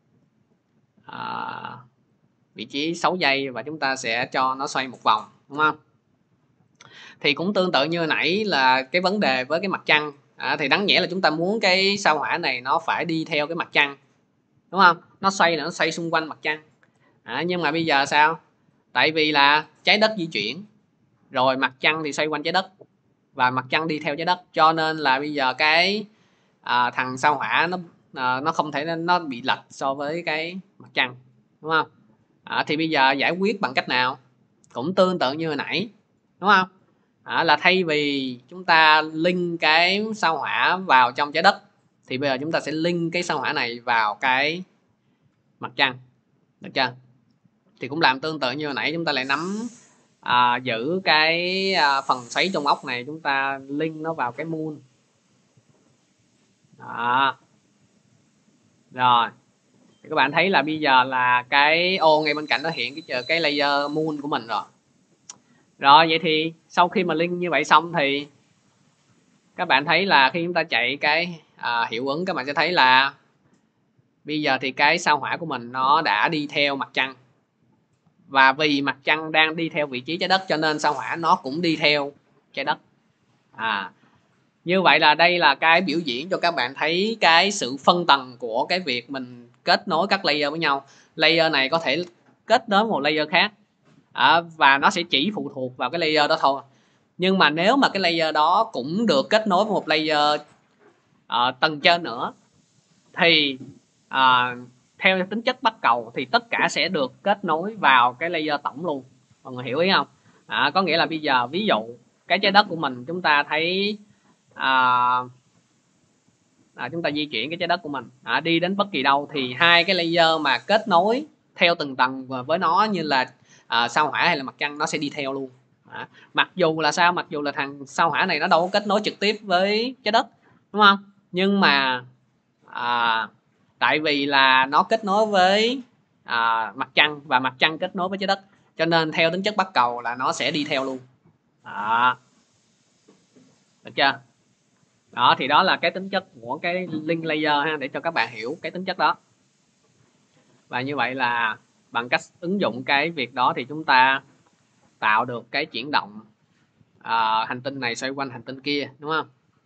à, vị trí sáu giây và chúng ta sẽ cho nó xoay một vòng, đúng không? Thì cũng tương tự như hồi nãy là cái vấn đề với cái mặt trăng. À, thì đáng nhẽ là chúng ta muốn cái sao hỏa này nó phải đi theo cái mặt trăng, đúng không? Nó xoay là nó xoay xung quanh mặt trăng. À, nhưng mà bây giờ sao? Tại vì là trái đất di chuyển, rồi mặt trăng thì xoay quanh trái đất, và mặt trăng đi theo trái đất, cho nên là bây giờ cái à, thằng sao hỏa nó à, nó không thể nó bị lệch so với cái mặt trăng, đúng không? À, thì bây giờ giải quyết bằng cách nào? Cũng tương tự như hồi nãy, đúng không? À, là thay vì chúng ta link cái sao hỏa vào trong trái đất, thì bây giờ chúng ta sẽ link cái sao hỏa này vào cái mặt trăng, được chưa? Thì cũng làm tương tự như hồi nãy, chúng ta lại nắm à, giữ cái à, phần xoáy trong ốc này, chúng ta link nó vào cái moon. Đó. Rồi thì các bạn thấy là bây giờ là cái ô ngay bên cạnh nó hiện cái cái layer moon của mình rồi. Rồi vậy thì sau khi mà link như vậy xong thì các bạn thấy là khi chúng ta chạy cái à, hiệu ứng, các bạn sẽ thấy là bây giờ thì cái sao hỏa của mình nó đã đi theo mặt trăng, và vì mặt trăng đang đi theo vị trí trái đất cho nên sao hỏa nó cũng đi theo trái đất. À, như vậy là đây là cái biểu diễn cho các bạn thấy cái sự phân tầng của cái việc mình kết nối các layer với nhau. Layer này có thể kết nối một layer khác, à, và nó sẽ chỉ phụ thuộc vào cái layer đó thôi. Nhưng mà nếu mà cái layer đó cũng được kết nối với một layer uh, tầng trên nữa, thì uh, theo tính chất bắt cầu thì tất cả sẽ được kết nối vào cái layer tổng luôn. Mọi người hiểu ý không? À, có nghĩa là bây giờ ví dụ cái trái đất của mình, chúng ta thấy à, à, chúng ta di chuyển cái trái đất của mình à, đi đến bất kỳ đâu, thì hai cái layer mà kết nối theo từng tầng với nó như là à, sao hỏa hay là mặt trăng, nó sẽ đi theo luôn. À, mặc dù là sao, mặc dù là thằng sao hỏa này nó đâu có kết nối trực tiếp với trái đất, đúng không? Nhưng mà à, tại vì là nó kết nối với à, mặt trăng, và mặt trăng kết nối với trái đất, cho nên theo tính chất bắt cầu là nó sẽ đi theo luôn. À, được chưa? Đó, thì đó là cái tính chất của cái link layer ha, để cho các bạn hiểu cái tính chất đó. Và như vậy là bằng cách ứng dụng cái việc đó thì chúng ta tạo được cái chuyển động à, hành tinh này xoay quanh hành tinh kia, đúng không?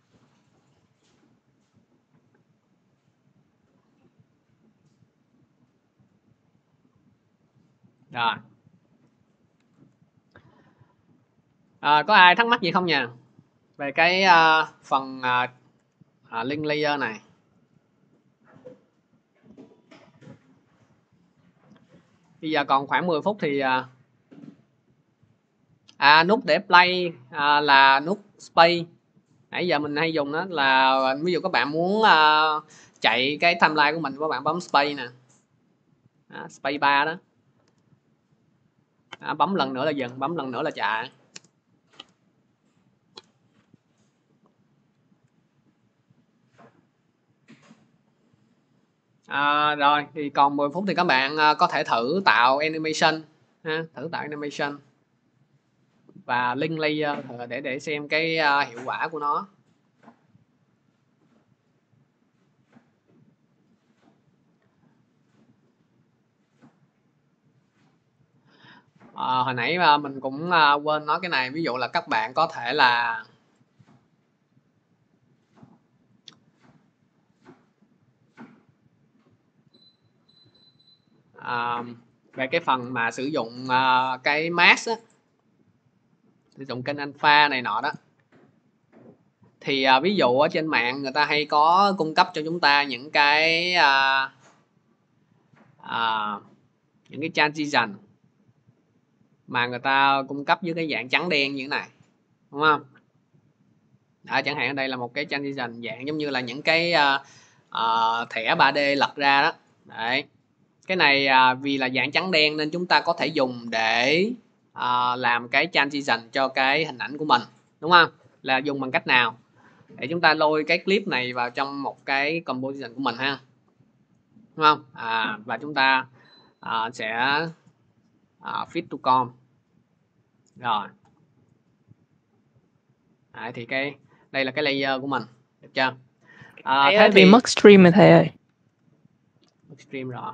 Rồi. À, có ai thắc mắc gì không nhỉ? Về cái uh, phần uh, uh, link layer này. Bây giờ còn khoảng mười phút thì uh, à, nút để play uh, là nút space. Nãy giờ mình hay dùng đó là ví dụ các bạn muốn uh, chạy cái timeline của mình, các bạn bấm space nè, à, space ba đó. À, bấm lần nữa là dừng, bấm lần nữa là chạy. À, rồi thì còn mười phút thì các bạn à, có thể thử tạo animation ha, thử tạo animation và link layer để để xem cái à, hiệu quả của nó. À, hồi nãy à, mình cũng à, quên nói cái này, ví dụ là các bạn có thể là à, về cái phần mà sử dụng à, cái mask á, sử dụng kênh alpha này nọ đó, thì à, ví dụ ở trên mạng người ta hay có cung cấp cho chúng ta những cái à, à, những cái transition mà người ta cung cấp với cái dạng trắng đen như thế này, đúng không? À, chẳng hạn ở đây là một cái transition dạng giống như là những cái à, à, thẻ ba D lật ra đó. Đấy, cái này à, vì là dạng trắng đen nên chúng ta có thể dùng để à, làm cái transition cho cái hình ảnh của mình, đúng không? Là dùng bằng cách nào? Để chúng ta lôi cái clip này vào trong một cái composition của mình ha, đúng không? À, và chúng ta à, sẽ uh, fit to com. Rồi. Đấy, thì cái đây là cái layer của mình, được chưa? À, Thầy thế ơi, thì bị mất stream rồi thầy ơi. mất stream rồi.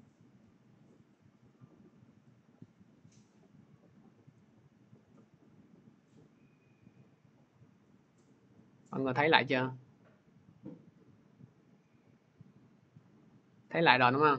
Mọi người thấy lại chưa? Thấy lại rồi đúng không?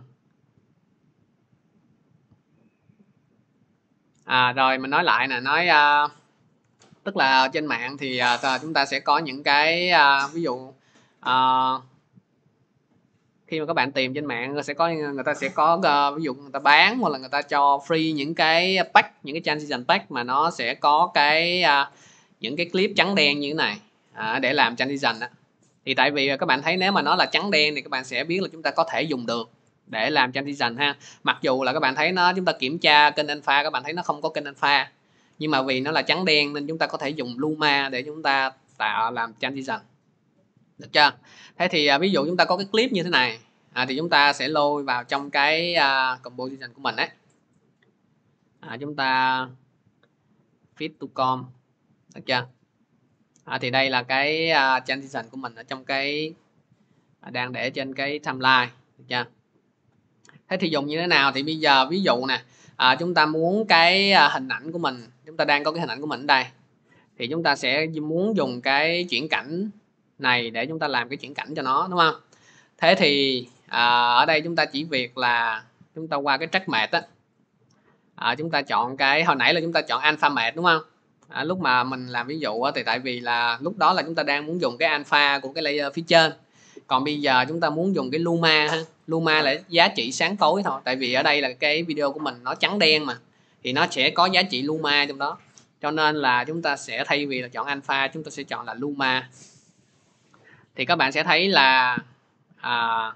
À, rồi mình nói lại nè, nói uh, tức là trên mạng thì uh, chúng ta sẽ có những cái uh, ví dụ uh, khi mà các bạn tìm trên mạng sẽ có người ta sẽ có uh, ví dụ người ta bán hoặc là người ta cho free những cái pack, những cái transition pack mà nó sẽ có cái uh, những cái clip trắng đen như thế này uh, để làm transition đó. Thì tại vì các bạn thấy nếu mà nó là trắng đen thì các bạn sẽ biết là chúng ta có thể dùng được để làm transition ha. Mặc dù là các bạn thấy nó, chúng ta kiểm tra kênh alpha các bạn thấy nó không có kênh alpha, nhưng mà vì nó là trắng đen nên chúng ta có thể dùng Luma để chúng ta tạo làm transition, được chưa? Thế thì à, ví dụ chúng ta có cái clip như thế này à, thì chúng ta sẽ lôi vào trong cái à, composition của mình ấy. À, chúng ta fit to com, được chưa? À, thì đây là cái uh, transition của mình ở trong cái uh, đang để trên cái timeline, được chưa? Thế thì dùng như thế nào? Thì bây giờ ví dụ nè, à, chúng ta muốn cái uh, hình ảnh của mình, chúng ta đang có cái hình ảnh của mình ở đây, thì chúng ta sẽ muốn dùng cái chuyển cảnh này để chúng ta làm cái chuyển cảnh cho nó, đúng không? Thế thì à, ở đây chúng ta chỉ việc là chúng ta qua cái track mate á, à, chúng ta chọn cái hồi nãy là chúng ta chọn alpha mate đúng không? À, lúc mà mình làm ví dụ á, thì tại vì là lúc đó là chúng ta đang muốn dùng cái alpha của cái layer phía trên, còn bây giờ chúng ta muốn dùng cái Luma ha. Luma là giá trị sáng tối thôi, tại vì ở đây là cái video của mình nó trắng đen mà, thì nó sẽ có giá trị Luma trong đó, cho nên là chúng ta sẽ thay vì là chọn alpha chúng ta sẽ chọn là Luma. Thì các bạn sẽ thấy là à,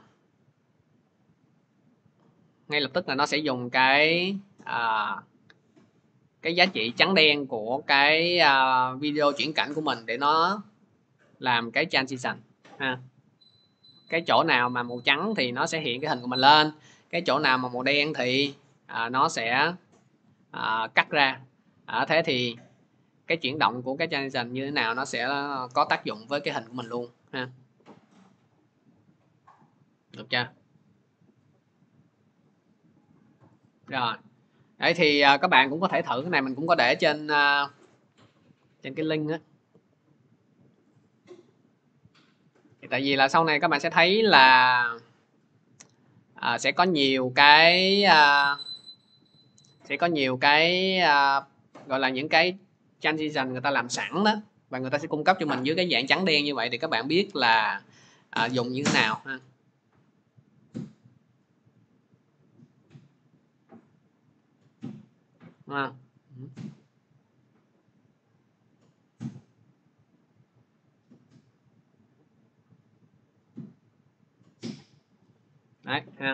ngay lập tức là nó sẽ dùng cái à, cái giá trị trắng đen của cái à, video chuyển cảnh của mình để nó làm cái transition ha. Cái chỗ nào mà màu trắng thì nó sẽ hiện cái hình của mình lên, cái chỗ nào mà màu đen thì à, nó sẽ à, cắt ra. À, thế thì cái chuyển động của cái transition như thế nào nó sẽ có tác dụng với cái hình của mình luôn ha. Được chưa? Rồi. Đấy thì uh, các bạn cũng có thể thử cái này, mình cũng có để trên uh, trên cái link á. Tại vì là sau này các bạn sẽ thấy là uh, sẽ có nhiều cái uh, sẽ có nhiều cái uh, gọi là những cái transition người ta làm sẵn đó, và người ta sẽ cung cấp cho mình dưới cái dạng trắng đen như vậy, thì các bạn biết là uh, dùng như thế nào ha. Đúng không? Đấy ha.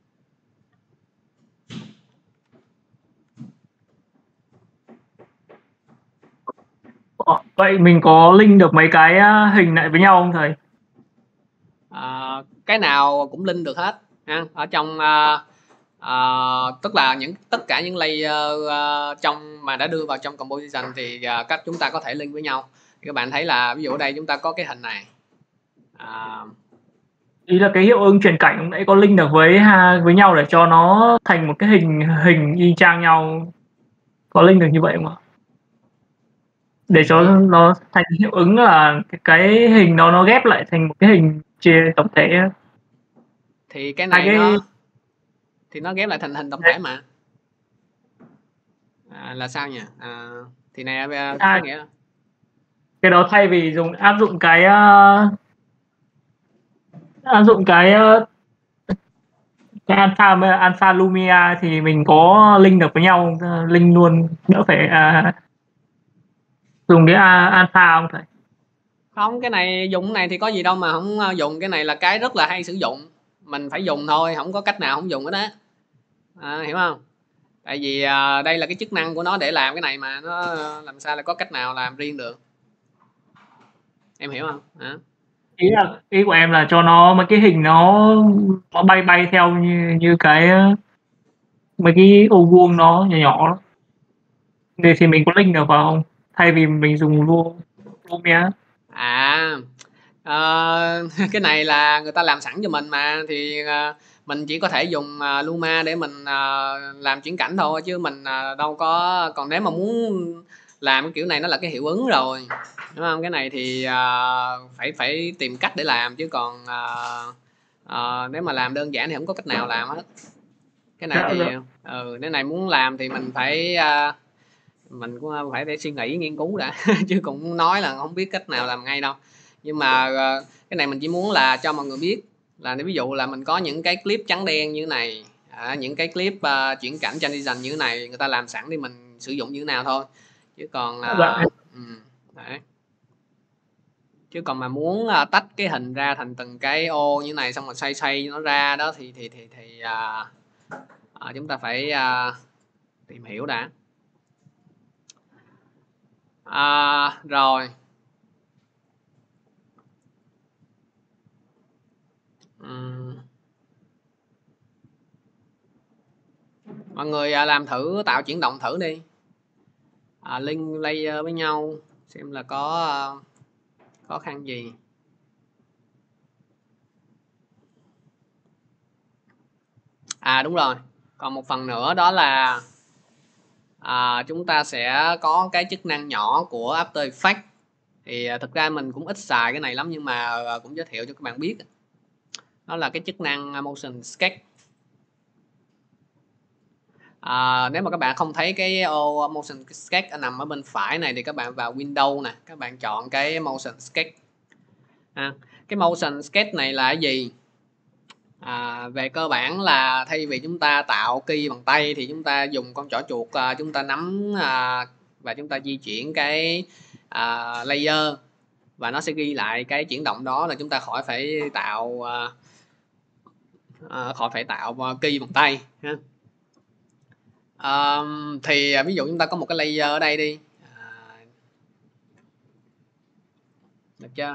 Vậy mình có link được mấy cái hình lại với nhau không thầy? À, cái nào cũng link được hết ha. Ở trong uh, uh, tức là những tất cả những layer uh, trong mà đã đưa vào trong composition thì uh, các chúng ta có thể link với nhau. Thì các bạn thấy là ví dụ ở đây chúng ta có cái hình này. Uh, Ý là cái hiệu ứng chuyển cảnh cũng nãy có link được với ha, với nhau để cho nó thành một cái hình hình y chang nhau, có link được như vậy không ạ? Để cho nó thành hiệu ứng là cái, cái hình nó nó ghép lại thành một cái hình chia tổng thể. Thì cái này cái... nó thì nó ghép lại thành hình tổng thể mà. À, là sao nhỉ? À, thì này à, à, nghĩa là... cái đó thay vì dùng áp dụng cái uh, áp dụng cái uh, cái alpha alpha Lumia thì mình có link được với nhau, link luôn đỡ phải uh, dùng cái alpha không thầy? Không, cái này dùng cái này thì có gì đâu mà không dùng, cái này là cái rất là hay sử dụng, mình phải dùng thôi, không có cách nào không dùng cái đó. À, hiểu không? Tại vì à, đây là cái chức năng của nó để làm cái này mà, nó làm sao là có cách nào làm riêng được, em hiểu không? À. Ý là ý của em là cho nó mấy cái hình nó nó bay bay theo như như cái mấy cái ô vuông nó nhỏ nhỏ thì thì mình có link được vào không, thay vì mình dùng Lumia? À, ờ, cái này là người ta làm sẵn cho mình mà, thì ờ, mình chỉ có thể dùng uh, Luma để mình uh, làm chuyển cảnh thôi, chứ mình uh, đâu có. Còn nếu mà muốn làm cái kiểu này nó là cái hiệu ứng rồi, đúng không? Cái này thì uh, phải phải tìm cách để làm, chứ còn uh, uh, nếu mà làm đơn giản thì không có cách nào làm hết. Cái này Dạ, thì dạ. ừ, nếu này muốn làm thì mình phải uh, mình cũng phải để suy nghĩ nghiên cứu đã chứ cũng nói là không biết cách nào làm ngay đâu. Nhưng mà uh, cái này mình chỉ muốn là cho mọi người biết là, ví dụ là mình có những cái clip trắng đen như thế này, à, những cái clip uh, chuyển cảnh transition như thế này, người ta làm sẵn thì mình sử dụng như thế nào thôi, chứ còn uh, Dạ. ừ, đấy. Chứ còn mà muốn uh, tách cái hình ra thành từng cái ô như thế này xong rồi xoay xoay nó ra đó thì thì thì thì uh, uh, chúng ta phải uh, tìm hiểu đã. À, rồi uhm. mọi người à, làm thử tạo chuyển động thử đi, à, link layer với nhau xem là có à, khó khăn gì. À đúng rồi, còn một phần nữa đó là à, chúng ta sẽ có cái chức năng nhỏ của After Effects. Thì à, thực ra mình cũng ít xài cái này lắm, nhưng mà à, cũng giới thiệu cho các bạn biết. Đó là cái chức năng Motion Sketch. À, nếu mà các bạn không thấy cái ô Motion Sketch nằm ở bên phải này thì các bạn vào Windows nè, các bạn chọn cái Motion Sketch. À, cái Motion Sketch này là cái gì? À, về cơ bản là thay vì chúng ta tạo key bằng tay thì chúng ta dùng con trỏ chuột, à, chúng ta nắm à, và chúng ta di chuyển cái à, layer, và nó sẽ ghi lại cái chuyển động đó, là chúng ta khỏi phải tạo à, à, khỏi phải tạo key bằng tay ha. À, thì ví dụ chúng ta có một cái layer ở đây đi, à, được chưa?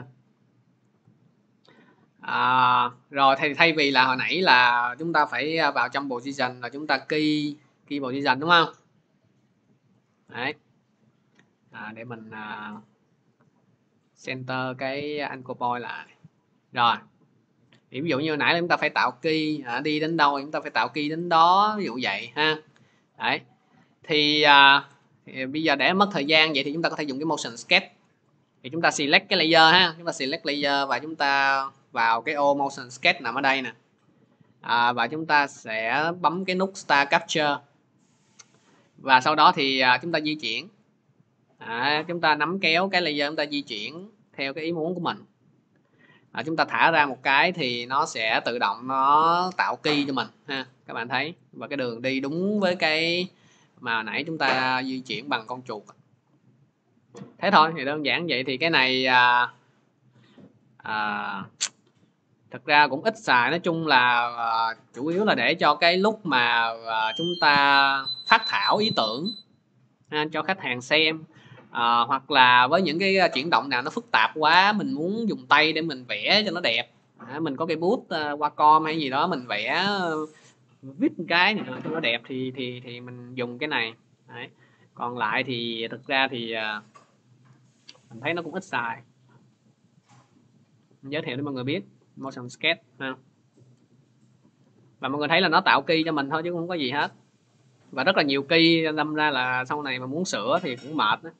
À, rồi thì thay vì là hồi nãy là chúng ta phải vào trong position là chúng ta key key position đúng không? Đấy. À, để mình uh, center cái anchor point lại. Rồi. Thì ví dụ như hồi nãy chúng ta phải tạo key, à, đi đến đâu chúng ta phải tạo key đến đó, ví dụ vậy ha. Đấy. Thì, à, thì bây giờ để mất thời gian vậy thì chúng ta có thể dùng cái motion sketch. Thì chúng ta select cái layer ha, chúng ta select layer và chúng ta vào cái ô motion sketch nằm ở đây nè. À, và chúng ta sẽ bấm cái nút Start Capture. Và sau đó thì à, chúng ta di chuyển. À, chúng ta nắm kéo cái layer, chúng ta di chuyển theo cái ý muốn của mình. À, chúng ta thả ra một cái thì nó sẽ tự động nó tạo key cho mình ha, các bạn thấy, và cái đường đi đúng với cái mà nãy chúng ta di chuyển bằng con chuột. Thế thôi, thì đơn giản vậy. Thì cái này à, à, thực ra cũng ít xài, nói chung là à, chủ yếu là để cho cái lúc mà à, chúng ta phát thảo ý tưởng ha, cho khách hàng xem. À, hoặc là với những cái chuyển động nào nó phức tạp quá, mình muốn dùng tay để mình vẽ cho nó đẹp, à, mình có cái bút uh, Wacom hay gì đó, mình vẽ uh, viết một cái này cho nó đẹp thì thì thì mình dùng cái này. Đấy. Còn lại thì thực ra thì uh, mình thấy nó cũng ít xài, mình giới thiệu để mọi người biết motion sketch ha. Và mọi người thấy là nó tạo key cho mình thôi chứ không có gì hết, và rất là nhiều key, đâm ra là sau này mà muốn sửa thì cũng mệt đó.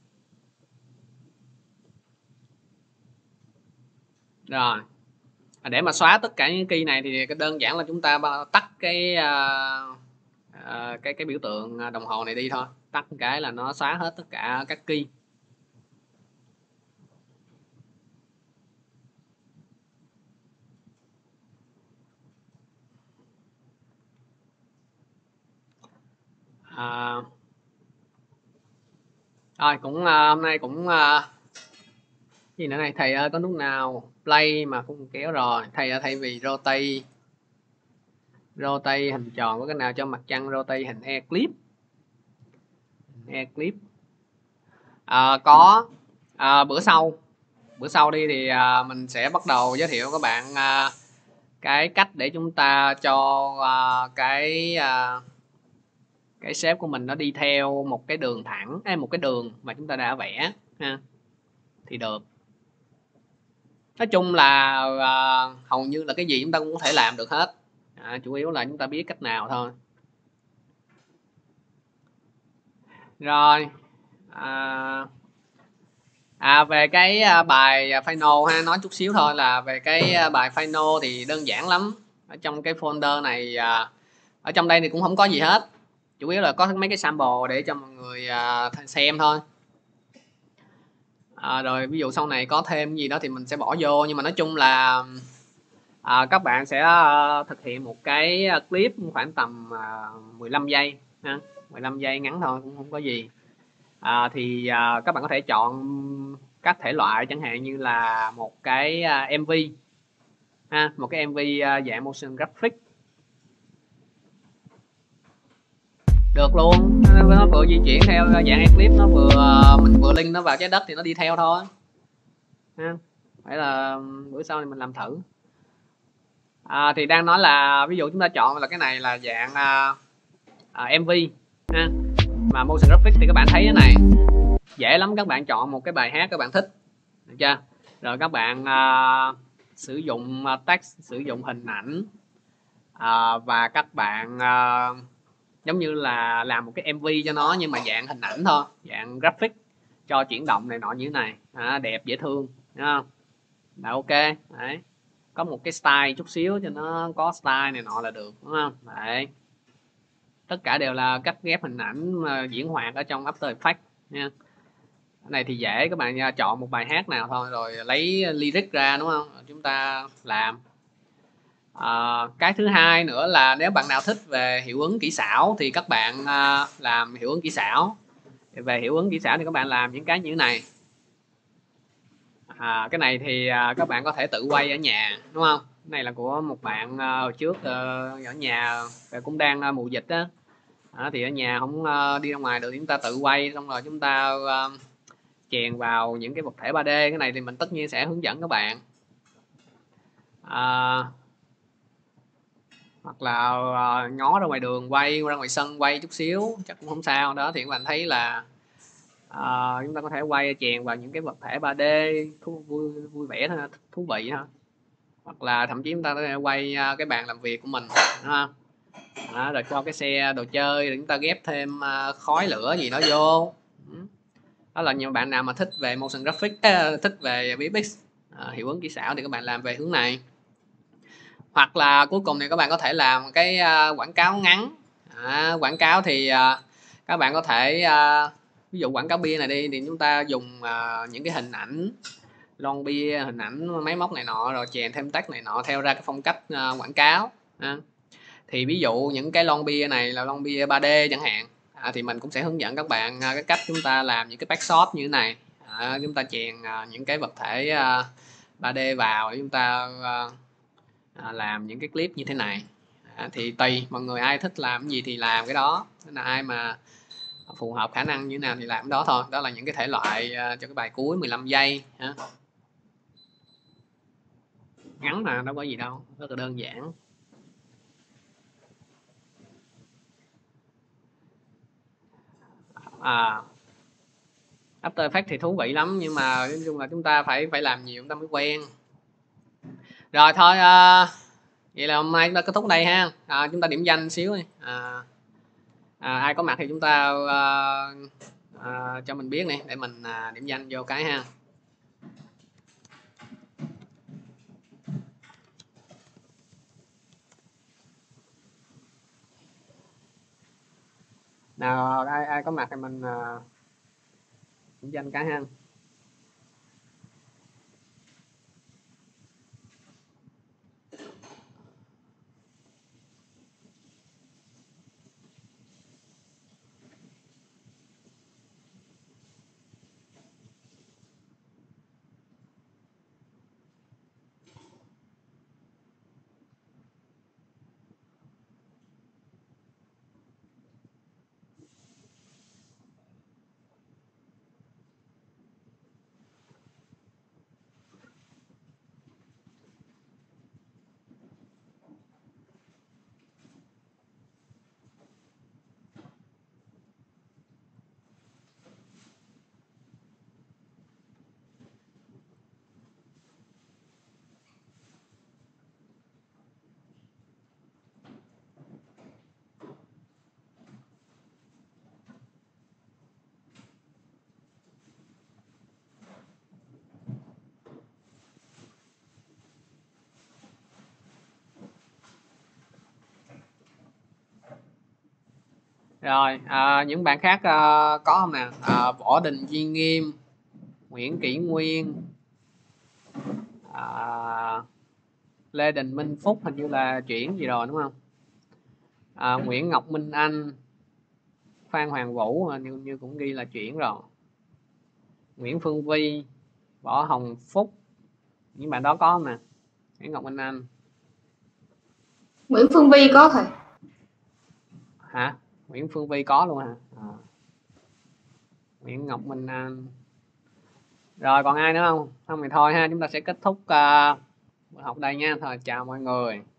Rồi, để mà xóa tất cả những key này thì cái đơn giản là chúng ta tắt cái uh, uh, cái cái biểu tượng đồng hồ này đi thôi, tắt cái là nó xóa hết tất cả các key. À, rồi cũng uh, hôm nay cũng uh, gì nữa này thầy ơi, có nút nào play mà không kéo rồi thầy ơi, thay vì rotate rotate hình tròn, có cái nào cho mặt trăng rotate hình eclipse eclipse à, có à, bữa sau bữa sau đi thì à, mình sẽ bắt đầu giới thiệu các bạn à, cái cách để chúng ta cho à, cái à, cái shape của mình nó đi theo một cái đường thẳng hay một cái đường mà chúng ta đã vẽ ha, thì được. Nói chung là uh, hầu như là cái gì chúng ta cũng có thể làm được hết, à, chủ yếu là chúng ta biết cách nào thôi. Rồi à, à về cái bài final ha, nói chút xíu thôi là về cái bài final thì đơn giản lắm. Ở trong cái folder này, à, ở trong đây thì cũng không có gì hết, chủ yếu là có mấy cái sample để cho mọi người à, xem thôi. À, rồi ví dụ sau này có thêm gì đó thì mình sẽ bỏ vô, nhưng mà nói chung là à, các bạn sẽ à, thực hiện một cái clip khoảng tầm à, mười lăm giây ha, mười lăm giây ngắn thôi, cũng không có gì. À, thì à, các bạn có thể chọn các thể loại, chẳng hạn như là một cái à, em vê ha, một cái em vê à, dạng motion graphic được luôn, nó vừa di chuyển theo dạng clip, nó vừa mình vừa link nó vào trái đất thì nó đi theo thôi ha. Phải là bữa sau thì mình làm thử. À, thì đang nói là ví dụ chúng ta chọn là cái này là dạng à, à, em vê ha, mà motion graphic thì các bạn thấy cái này dễ lắm, các bạn chọn một cái bài hát các bạn thích, được chưa? Rồi các bạn à, sử dụng text, sử dụng hình ảnh à, và các bạn à, giống như là làm một cái em vê cho nó, nhưng mà dạng hình ảnh thôi, dạng graphic cho chuyển động này nọ như thế này, à, đẹp dễ thương, đúng không? Là ok. Đấy, có một cái style chút xíu cho nó có style này nọ là được, đúng không? Đấy, tất cả đều là cắt ghép hình ảnh mà diễn hoạt ở trong After Effects nha. Cái này thì dễ, các bạn chọn một bài hát nào thôi rồi lấy lyric ra, đúng không, chúng ta làm. À, cái thứ hai nữa là nếu bạn nào thích về hiệu ứng kỹ xảo thì các bạn à, làm hiệu ứng kỹ xảo. Về hiệu ứng kỹ xảo thì các bạn làm những cái như thế này. À, cái này thì à, các bạn có thể tự quay ở nhà, đúng không? Cái này là của một bạn à, hồi trước à, ở nhà cũng đang à, mùa dịch á, à, thì ở nhà không à, đi ra ngoài được, chúng ta tự quay xong rồi chúng ta à, chèn vào những cái vật thể ba D. Cái này thì mình tất nhiên sẽ hướng dẫn các bạn. À, hoặc là uh, ngó ra ngoài đường quay, ra ngoài sân quay chút xíu chắc cũng không sao đó, thì các bạn thấy là uh, chúng ta có thể quay chèn vào những cái vật thể ba D thú, vui, vui vẻ thôi, thú vị thôi. Hoặc là thậm chí chúng ta có thể quay uh, cái bàn làm việc của mình, đúng không? Đó, rồi cho cái xe đồ chơi để chúng ta ghép thêm uh, khói lửa gì đó vô. Đó là nhiều bạn nào mà thích về motion graphics, eh, thích về vê ép ích, uh, hiệu ứng kỹ xảo thì các bạn làm về hướng này. Hoặc là cuối cùng thì các bạn có thể làm cái uh, quảng cáo ngắn. À, quảng cáo thì uh, các bạn có thể uh, ví dụ quảng cáo bia này đi, thì chúng ta dùng uh, những cái hình ảnh lon bia, hình ảnh máy móc này nọ, rồi chèn thêm text này nọ theo ra cái phong cách uh, quảng cáo. À, thì ví dụ những cái lon bia này là lon bia ba D chẳng hạn, à, thì mình cũng sẽ hướng dẫn các bạn uh, cái cách chúng ta làm những cái backshot như thế này. À, chúng ta chèn uh, những cái vật thể uh, ba D vào để chúng ta uh, À, làm những cái clip như thế này. À, thì tùy mọi người ai thích làm cái gì thì làm cái đó, nên là ai mà phù hợp khả năng như thế nào thì làm cái đó thôi. Đó là những cái thể loại uh, cho cái bài cuối mười lăm giây ha. Ngắn mà đâu có gì đâu, rất là đơn giản. À, After Effects thì thú vị lắm, nhưng mà nói chung là chúng ta phải phải làm nhiều chúng ta mới quen. Rồi thôi, uh, vậy là hôm nay chúng ta kết thúc đây ha. À, chúng ta điểm danh xíu đi. À, à, ai có mặt thì chúng ta uh, uh, cho mình biết này để mình uh, điểm danh vô cái ha. Nào ai ai có mặt thì mình uh, điểm danh cái ha. Rồi à, những bạn khác à, có không nè? À, Võ Đình Duy Nghiêm, Nguyễn Kỷ Nguyên, à, Lê Đình Minh Phúc hình như là chuyển gì rồi đúng không? À, Nguyễn Ngọc Minh Anh, Phan Hoàng Vũ như, như cũng ghi là chuyển rồi. Nguyễn Phương Vi, Võ Hồng Phúc, những bạn đó có không nè? Nguyễn Ngọc Minh Anh. Nguyễn Phương Vi có thầy. Hả? Nguyễn Phương Vi có luôn hả? À. Nguyễn Ngọc Minh Anh. Rồi còn ai nữa không? Không thì thôi ha, chúng ta sẽ kết thúc uh, buổi học đây nha. Thôi chào mọi người.